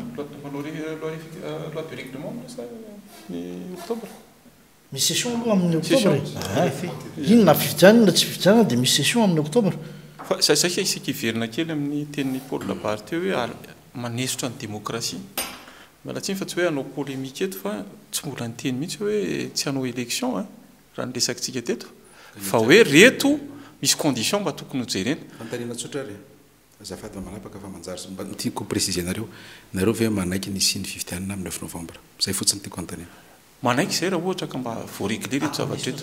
misy session aloha amin'ny octobre iny na fifidianana na tsy fifidianana dia misy session amin'ny octobre fa saisaka isika iverina kely amin'ny tenin'ny Paul Labarre teo hoe manesotra ny démocratie miala tsiny fa tsy hoe anao polémique eto fa tsy mbola ny teny mihitsy hoe tsy hanao élection a raha ny resakitsika teto fa hoe reto misy condition mba tokony ho jerena fantarina tsotra re azafady manapaka fa manjary mba tiako préciser nareo nareo ve manaiky ny siny fifidianana amin'ny neuf novembre zay fotsiny tiako antanina manaiky zay raha ohatra ka mba voaréglé reto zavatra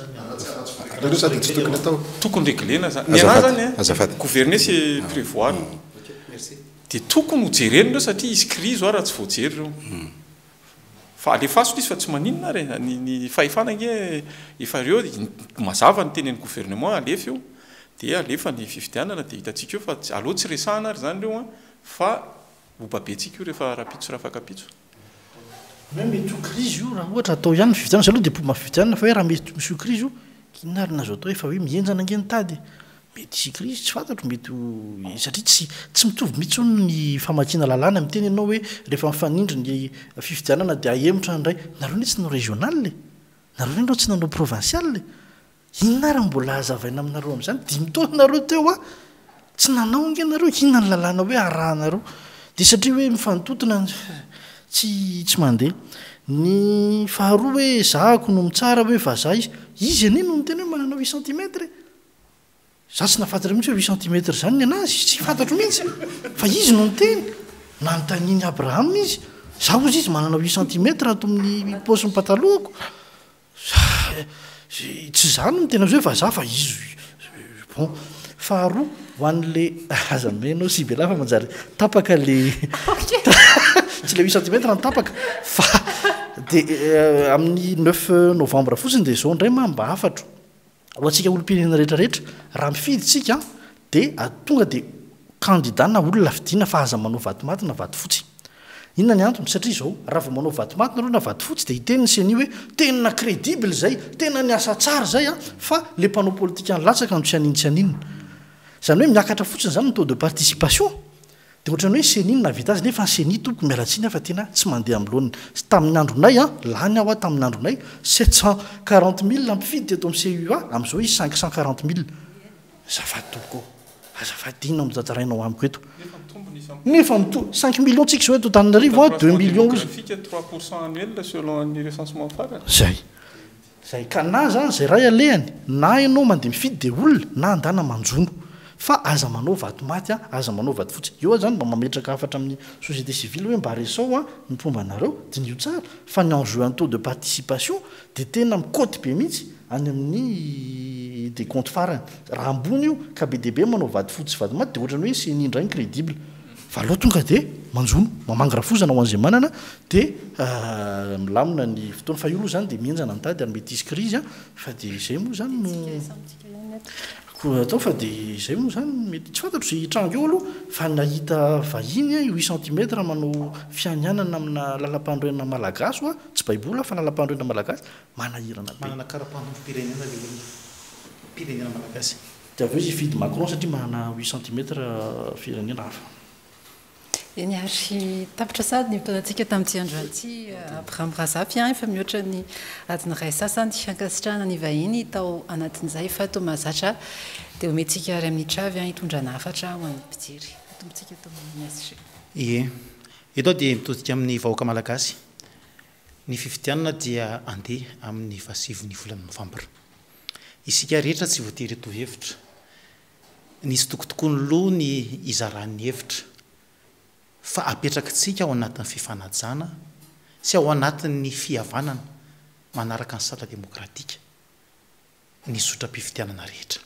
eto tokony réglena zany ny anahy zany gouverner c'est prévoir dia tokony ho jereny reo satria izy crise raha tsy voajery reo fa alefasona izy fa tsy maninona re ny fahefana nge efa reo mazava ny tenen'ny gouvernement alefa io dia alefa ny fifidianana dia hitantsika io fa aloha tsy resahana ary zany reo a fa oba be tsika io rehefa rapitso raha fakapitso hoe mety ho crise io raha ohatra atao ihany fifidianana zaloha dia pomba fifidianana fa hoe raha mety misy ho crise io kinarina azo atao efa hoe mienjana angeny tady mety sy crise tsy fantatro mety satria tsy tsy mitovy mihitsy ny famakina lalàna miteny ianao hoe rehefa mifanindry ny fifidianana dia ahemotra ndray nareo ny tsy nanao régional le nareo ny nao tsy nanao provincial le inona raha mbola azavaina aminareo amin'izany dimy taona nareo teo a tsy nanao nge nareo inona ny lalàna hoe arahanareo dia satria hoe mifantotona tsy tsy mandeha ny faharoa hoe zahako no mitsara hoe vazaha izy izy anie no nyteny hoe mananao huit centimetre za tsy nafantatra mihitsy hoe huit centimetre zany ny anazy tsy fantatro mihitsy fa izy no nyteny nanontaniany Abraham izy zaho izy izy mananao huit centimetre ato amin'ny paosy ny patalohako tsy zany no tena azy hoe vazaha fa izy bon faharoa ho an'le azamenao sy bela fa manjary tapaka le tsy le huit centimetre ny tapaka fa dia amin'ny neuf novembre fotsiny dia zao ndray mamba afatro ho antsika olom-pirenena rehetrarehetra raha mifidy tsika dia tonga dia candidat na olona fidiana fa aza manao vatomaty na vato fotsy inona ny antony satria zao raha vao manao vatomaty nareo na vato fotsy dia hiteny ny seni hoe tena crédible zay tena ny asa tsara zay a fa le mpanao politika ny latsaka no tsy haniny tsy haninona zany hoe miakatra fotsiny zany ny taux de participation dia ohatrany hoe seniny navita azy nefa ny seni tompoko mialatsiny fa tena tsy mandeha am'loaniny tamin'ny andronay a lany aho a tamin'ny andronay sept cent quarante mille ampifidy teto amin'ny C U A amin'izao izy cinq cent quarante mille azafady tompoko azafady inona mijajarainao amiko eto nefa mito cinq millions tsika zao eto Antananarivo a deux millions trois pour cent annuel selon ny recensement farany zay zay ka na zany zay ray alehany na ianao mandeha mifidy dia olona na andana manjono fa aza manao vatomaty a aza manao vato fotsy eo zany mba mametraka afatra amin'ny société civile hoe mba resao a ny fomba anareo dia nio tsara fa ny enjeu un taux de participation dia tena mikoty be mihitsy any amin'ny des comptes farany raha ambony io ka be dia be manao vato fotsy vatomaty dia ohatrany hoe seni indray crédible fa aloha tonga dia manjono mamangy rafozana ho an'izay manana dia milamina ny fotoana fa io aloha zany dia mienjana ny tady ary mety isy crise a fa dia izay moa zany no atao fa dia izay moa zany mety tsy fantatro zay tranga eo aloha fa nahita vahiny a huit centimetre manao fianianana amina lalam-pandroenana malagasy a tsy baibola fa lalam-pandroenana malagasy manahirana be manana karapandompirenena le pirenena malagasy dia avy eo izy fidy Macron satria manana huit centimetre firenena hafa eny ary tapitra sady ny fotoanantsika tamin'ity andro an'ity Abraham Razafy efa mihoatra ny adiny ray sasany fiankasitrahana ny vahiny tao anatin'izay fa tao mahazatra dia omentsika ary amin'ny travy hitondra nafatra ho an'ny mpijery tombontsika tao miasitry ie eto dia mitodika amin'ny vahoaka malagasy ny fifidianana dia andeha amin'ny vasivy ny volana novambra isika rehetra tsy voatery eto hevitra nisy tokotokony loha ny izaran'ny hevitra fa apetrakatsika ao anatin'ny fifanajana sy ao anatin'ny fihavanana manaraka ny sala demokratika ny sotram-pifidianana rehetra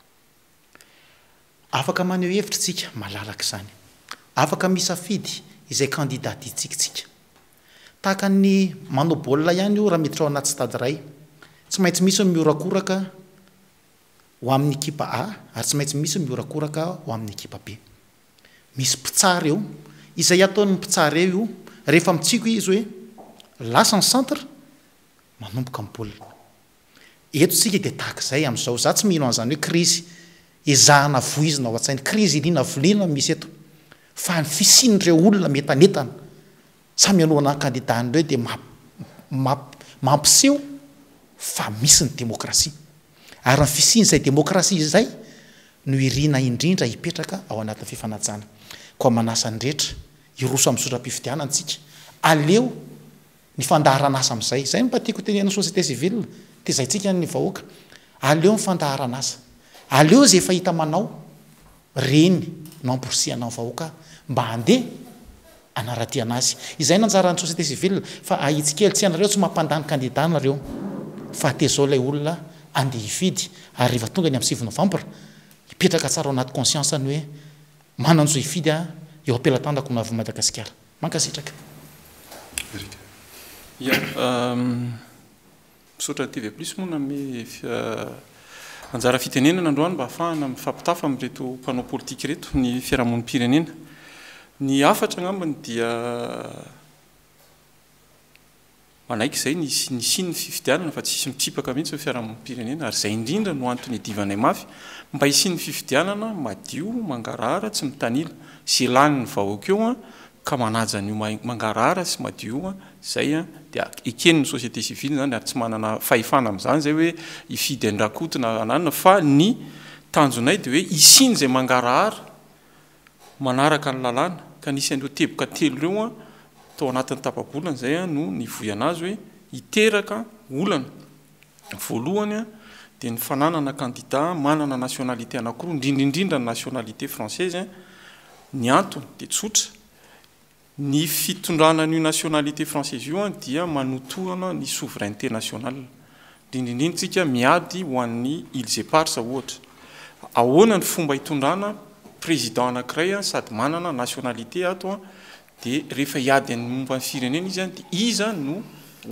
afaka maneho hevitra tsika malalaka izany afaka misafidy izay kandidat itsikitsika tahaka ny manao baolina ihany io raha miditra ao anaty stady ray tsy maintsy misy miorakoraka ho amin'ny ekipa A ary tsy maintsy misy miorakoraka ho amin'ny ekipa B misy mpitsara eo izay ataon'ny mpitsara eo io rehefa mitsiko izy hoe lasa ny centre manomboka mibaolina eto tsika dia tahaka izay amin'izao za tsy mino an'izany hoe crise ezahana voizina ao an-tsainy crise iliana voliana misy eto fa ny fisin'ireo olona metanetana samy aloana kandidan'ireo dia mampiseho fa misy ny demokrasia ary ny fisian'izay demokrasia izay no irina indrindra hipetraka ao anatin'ny fifanajana koa manasa ny rehetra iroso amin'ny sotram-pifidianantsika aleo ny fandaharanasa amin'izay zay mba tiako tenena société civile te zayntsika ny vahoaka aleo ny fandaharanasa aleo zay efa hita manao reny no amporosiana ny vahoaka mba handeha anaratiana azy izay nanjaran'ny société civile fa ahitsikely tsy anareo tsy mampandany kandida nareo fa tezao ilay olona andeha hifidy ary rehefa tonga ny amin'ny sivy novambra hipetraka tsara ao anaty conscience ny hoe mananjo hifidy a eo ampelatandako no avy Madagasikara mankasitraka ia misaotra T V plus moa name anjara fitenenana androany mba ahafahana mifampitafa amin'reto mpanao politika reto ny fiarahamonim-pirenena ny afatra angambany dia manaiky izay ny siny fifidianana fa tsisy mitsipaka mihitsy ho fiarahamonim-pirenena ary izay indrindra no antony divanay mafy mba hisiny fifidianana madio mangarahara tsy mitanila zay lany ny vahoaka eo a ka manaja n'io mangarahara sy madio a zay a dia eken'ny société civile zany ary tsy manana fahefana amin'izany zay hoe hifidy andrakotina ananina fa ny tanjonay dia hoe hisiny zay mangarahara manaraka ny lalàna ka nisy andreo teboka telo ireo a tao anatin'ny tapabolana zay a no nivoy anazy hoe hiteraka olana voalohany a dia ny fananana candidat manana nationalité anankiroa indrindraindrindra ny nationalité française ny antony dia tsotra ny fitondrana n'io nationalité française io a dia manotohana ny souveraineté nationale indrindraindrindratsika miady ho an'ny îles éparses ohatra ahoana ny fomba hitondrana président anankiray a sady manana nationalité ato a dia rehefa hiady any momba ny firenena izy a dia iza no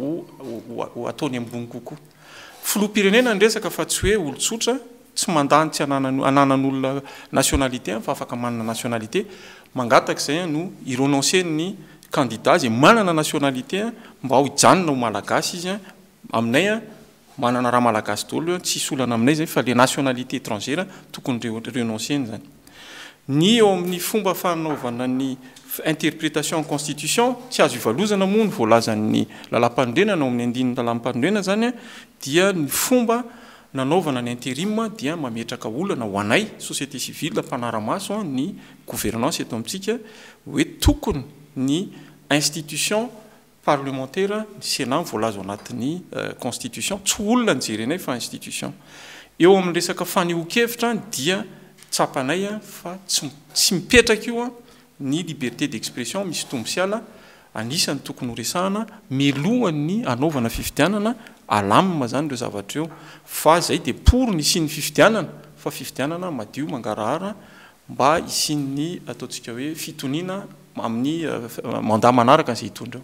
ho ataony ambony kokoa filoham-pirenena ny resaka fa tsy hoe olotsotra tsy mandany tsy ananan'olona nationalité fa afaka manana nationalité mangataka izay no irenoncer ny candidat zay manana nationalité mba ho hijanona ho malagasy izy a aminay a manana raha malagasy daholo tsisy olana aminay zay fa le nationalité étrangère tokony renoncer zany ny eo amin'ny fomba fanaovana ny interprétation constitution tsy azo ivalozana moa ny voalazan'ny lalam-panondrenana ao amin'ny andininy lalam-panondrena zany dia ny fomba nanaovana ny intérim dia mametraka olana ho anay société civile mpanaramaso ny gouvernance eto amintsika hoe tokony ny institution parlementaire ny sénat voalaza ao anatin'ny constitution tsy olona nijerenay fa institution eo amin'ny resaka fanehoan-kevitra dia tsapanay fa tsy mipetraka io a ny liberté d'expression misy tombosiala anisany tokony horesahana melohany anaovana fifidianana alamina zany ireo zavatra eo fa zay dia pour ny isiny fifidianana fa fifidianana madio mangarahara mba isiny ataontsika hoe fitoniana amin'ny mandat manaraka izay hitondra eo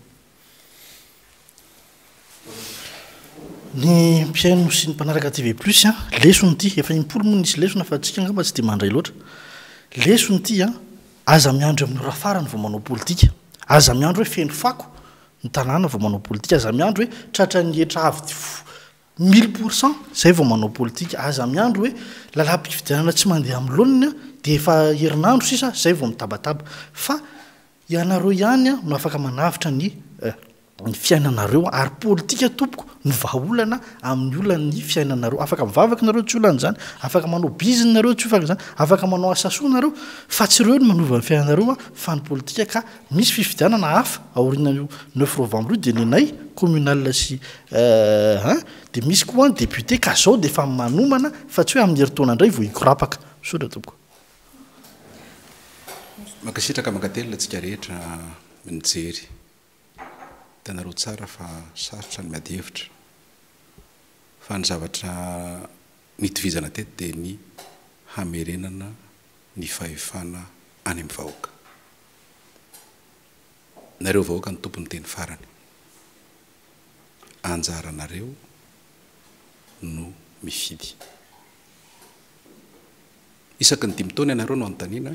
ny mpiaino sy ny mpanaraka T V plus a lesony ity efa impolo moa nisy lesona fa tsika angamba tsy dia mandray loatra lesony ity a aza miandro amin'ny raha farany vao manao politika aza miandro hoe feno fako ny tanàna vao manao politika aza miandro hoe tratra ny hetra avy mille pourcent zay vao manao politika aza miandro hoe lalam-pifidianana tsy mandeha amin'ny lonina dia efa herinandro sisa zay vao mitabataba fa ianareo ihany a no afaka manavitra ny ny fiainanareo ary politika tompoko ny vahaolana amin'ny olany fiainanareo afaka mivavaka nareo tsy olana zany afaka manao biziny nareo tsy ofaka zany afaka manao asasoa nareo fa tsy ireo no manova ny fiainanareo fa ny politika ka misy fifidianana hafa aoriana neuf novembre io dia nenay communal sy dia misy koa ny député ka zao dia efa manomana fa tsy hoe amin'ny heritaona indray vao hikorapaka sotra tompoko makasitraka makatelina tsika rehetra mijery tanareo tsara fa sarotra ny miady hevitra fa ny zavatra nitovizana teto dia ny hamerenana ny fahefana any amin'ny vahoaka nareo vahoaka ny tompony teny farany anjaranareo no mifidy isaky ny dimy taona ianareo no anontaniana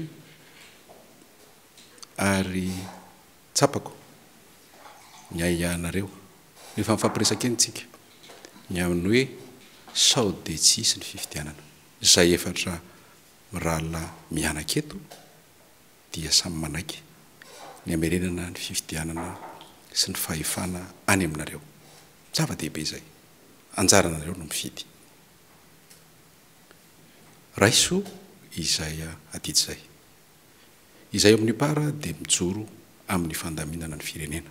ary tsapako ny aianareo efa mifampiresaka entsika ny amin'ny hoe sao de tsisy ny fifidianana zay efatra mirala mianaketo dia samy manaiky ny amerenana ny fifidianana sy ny fahefana any aminareo zava-dehibe zay anjaranareo no mifidy raiso izay adidy zay izay amin'ny para dia mijoro amin'ny fandaminana ny firenena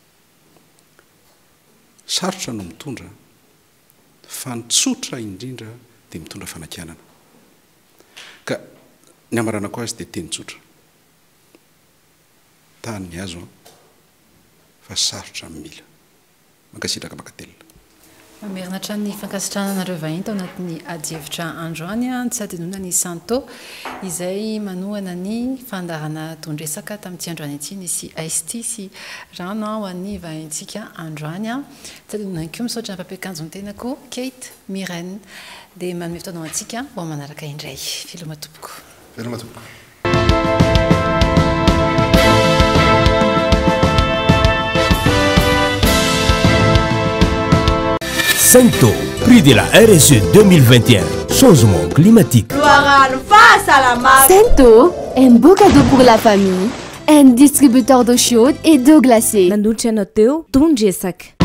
sarotra no mitondra fa nitsotra indrindra dia mitondra fanakianana ka ny amaranako azy dia teny tsotra tany ny azo fa sarotra amin'ny mila mankasitraka makatelina mamerina ny fankasitrananareo vahiny tao anatin'ny adievitra androany tsy adinona ny santo izay manohana ny fandarana tondresaka tamin'ity androany ity nisy aisti sy rano ho an'ny vahintsika androany tsy adinona ny ko misaotra ny mpampiakanjo ny tenako Kate Mirène dia manome fotoanao antsika ho manaraka indray filomatompoko filomatompoko Santo, prix de la R S E deux mille vingt et un, changement climatique. Santo, un beau cadeau pour la famille, un distributeur d'eau chaude et d'eau glacée. Nandotry anao teo tondresaka.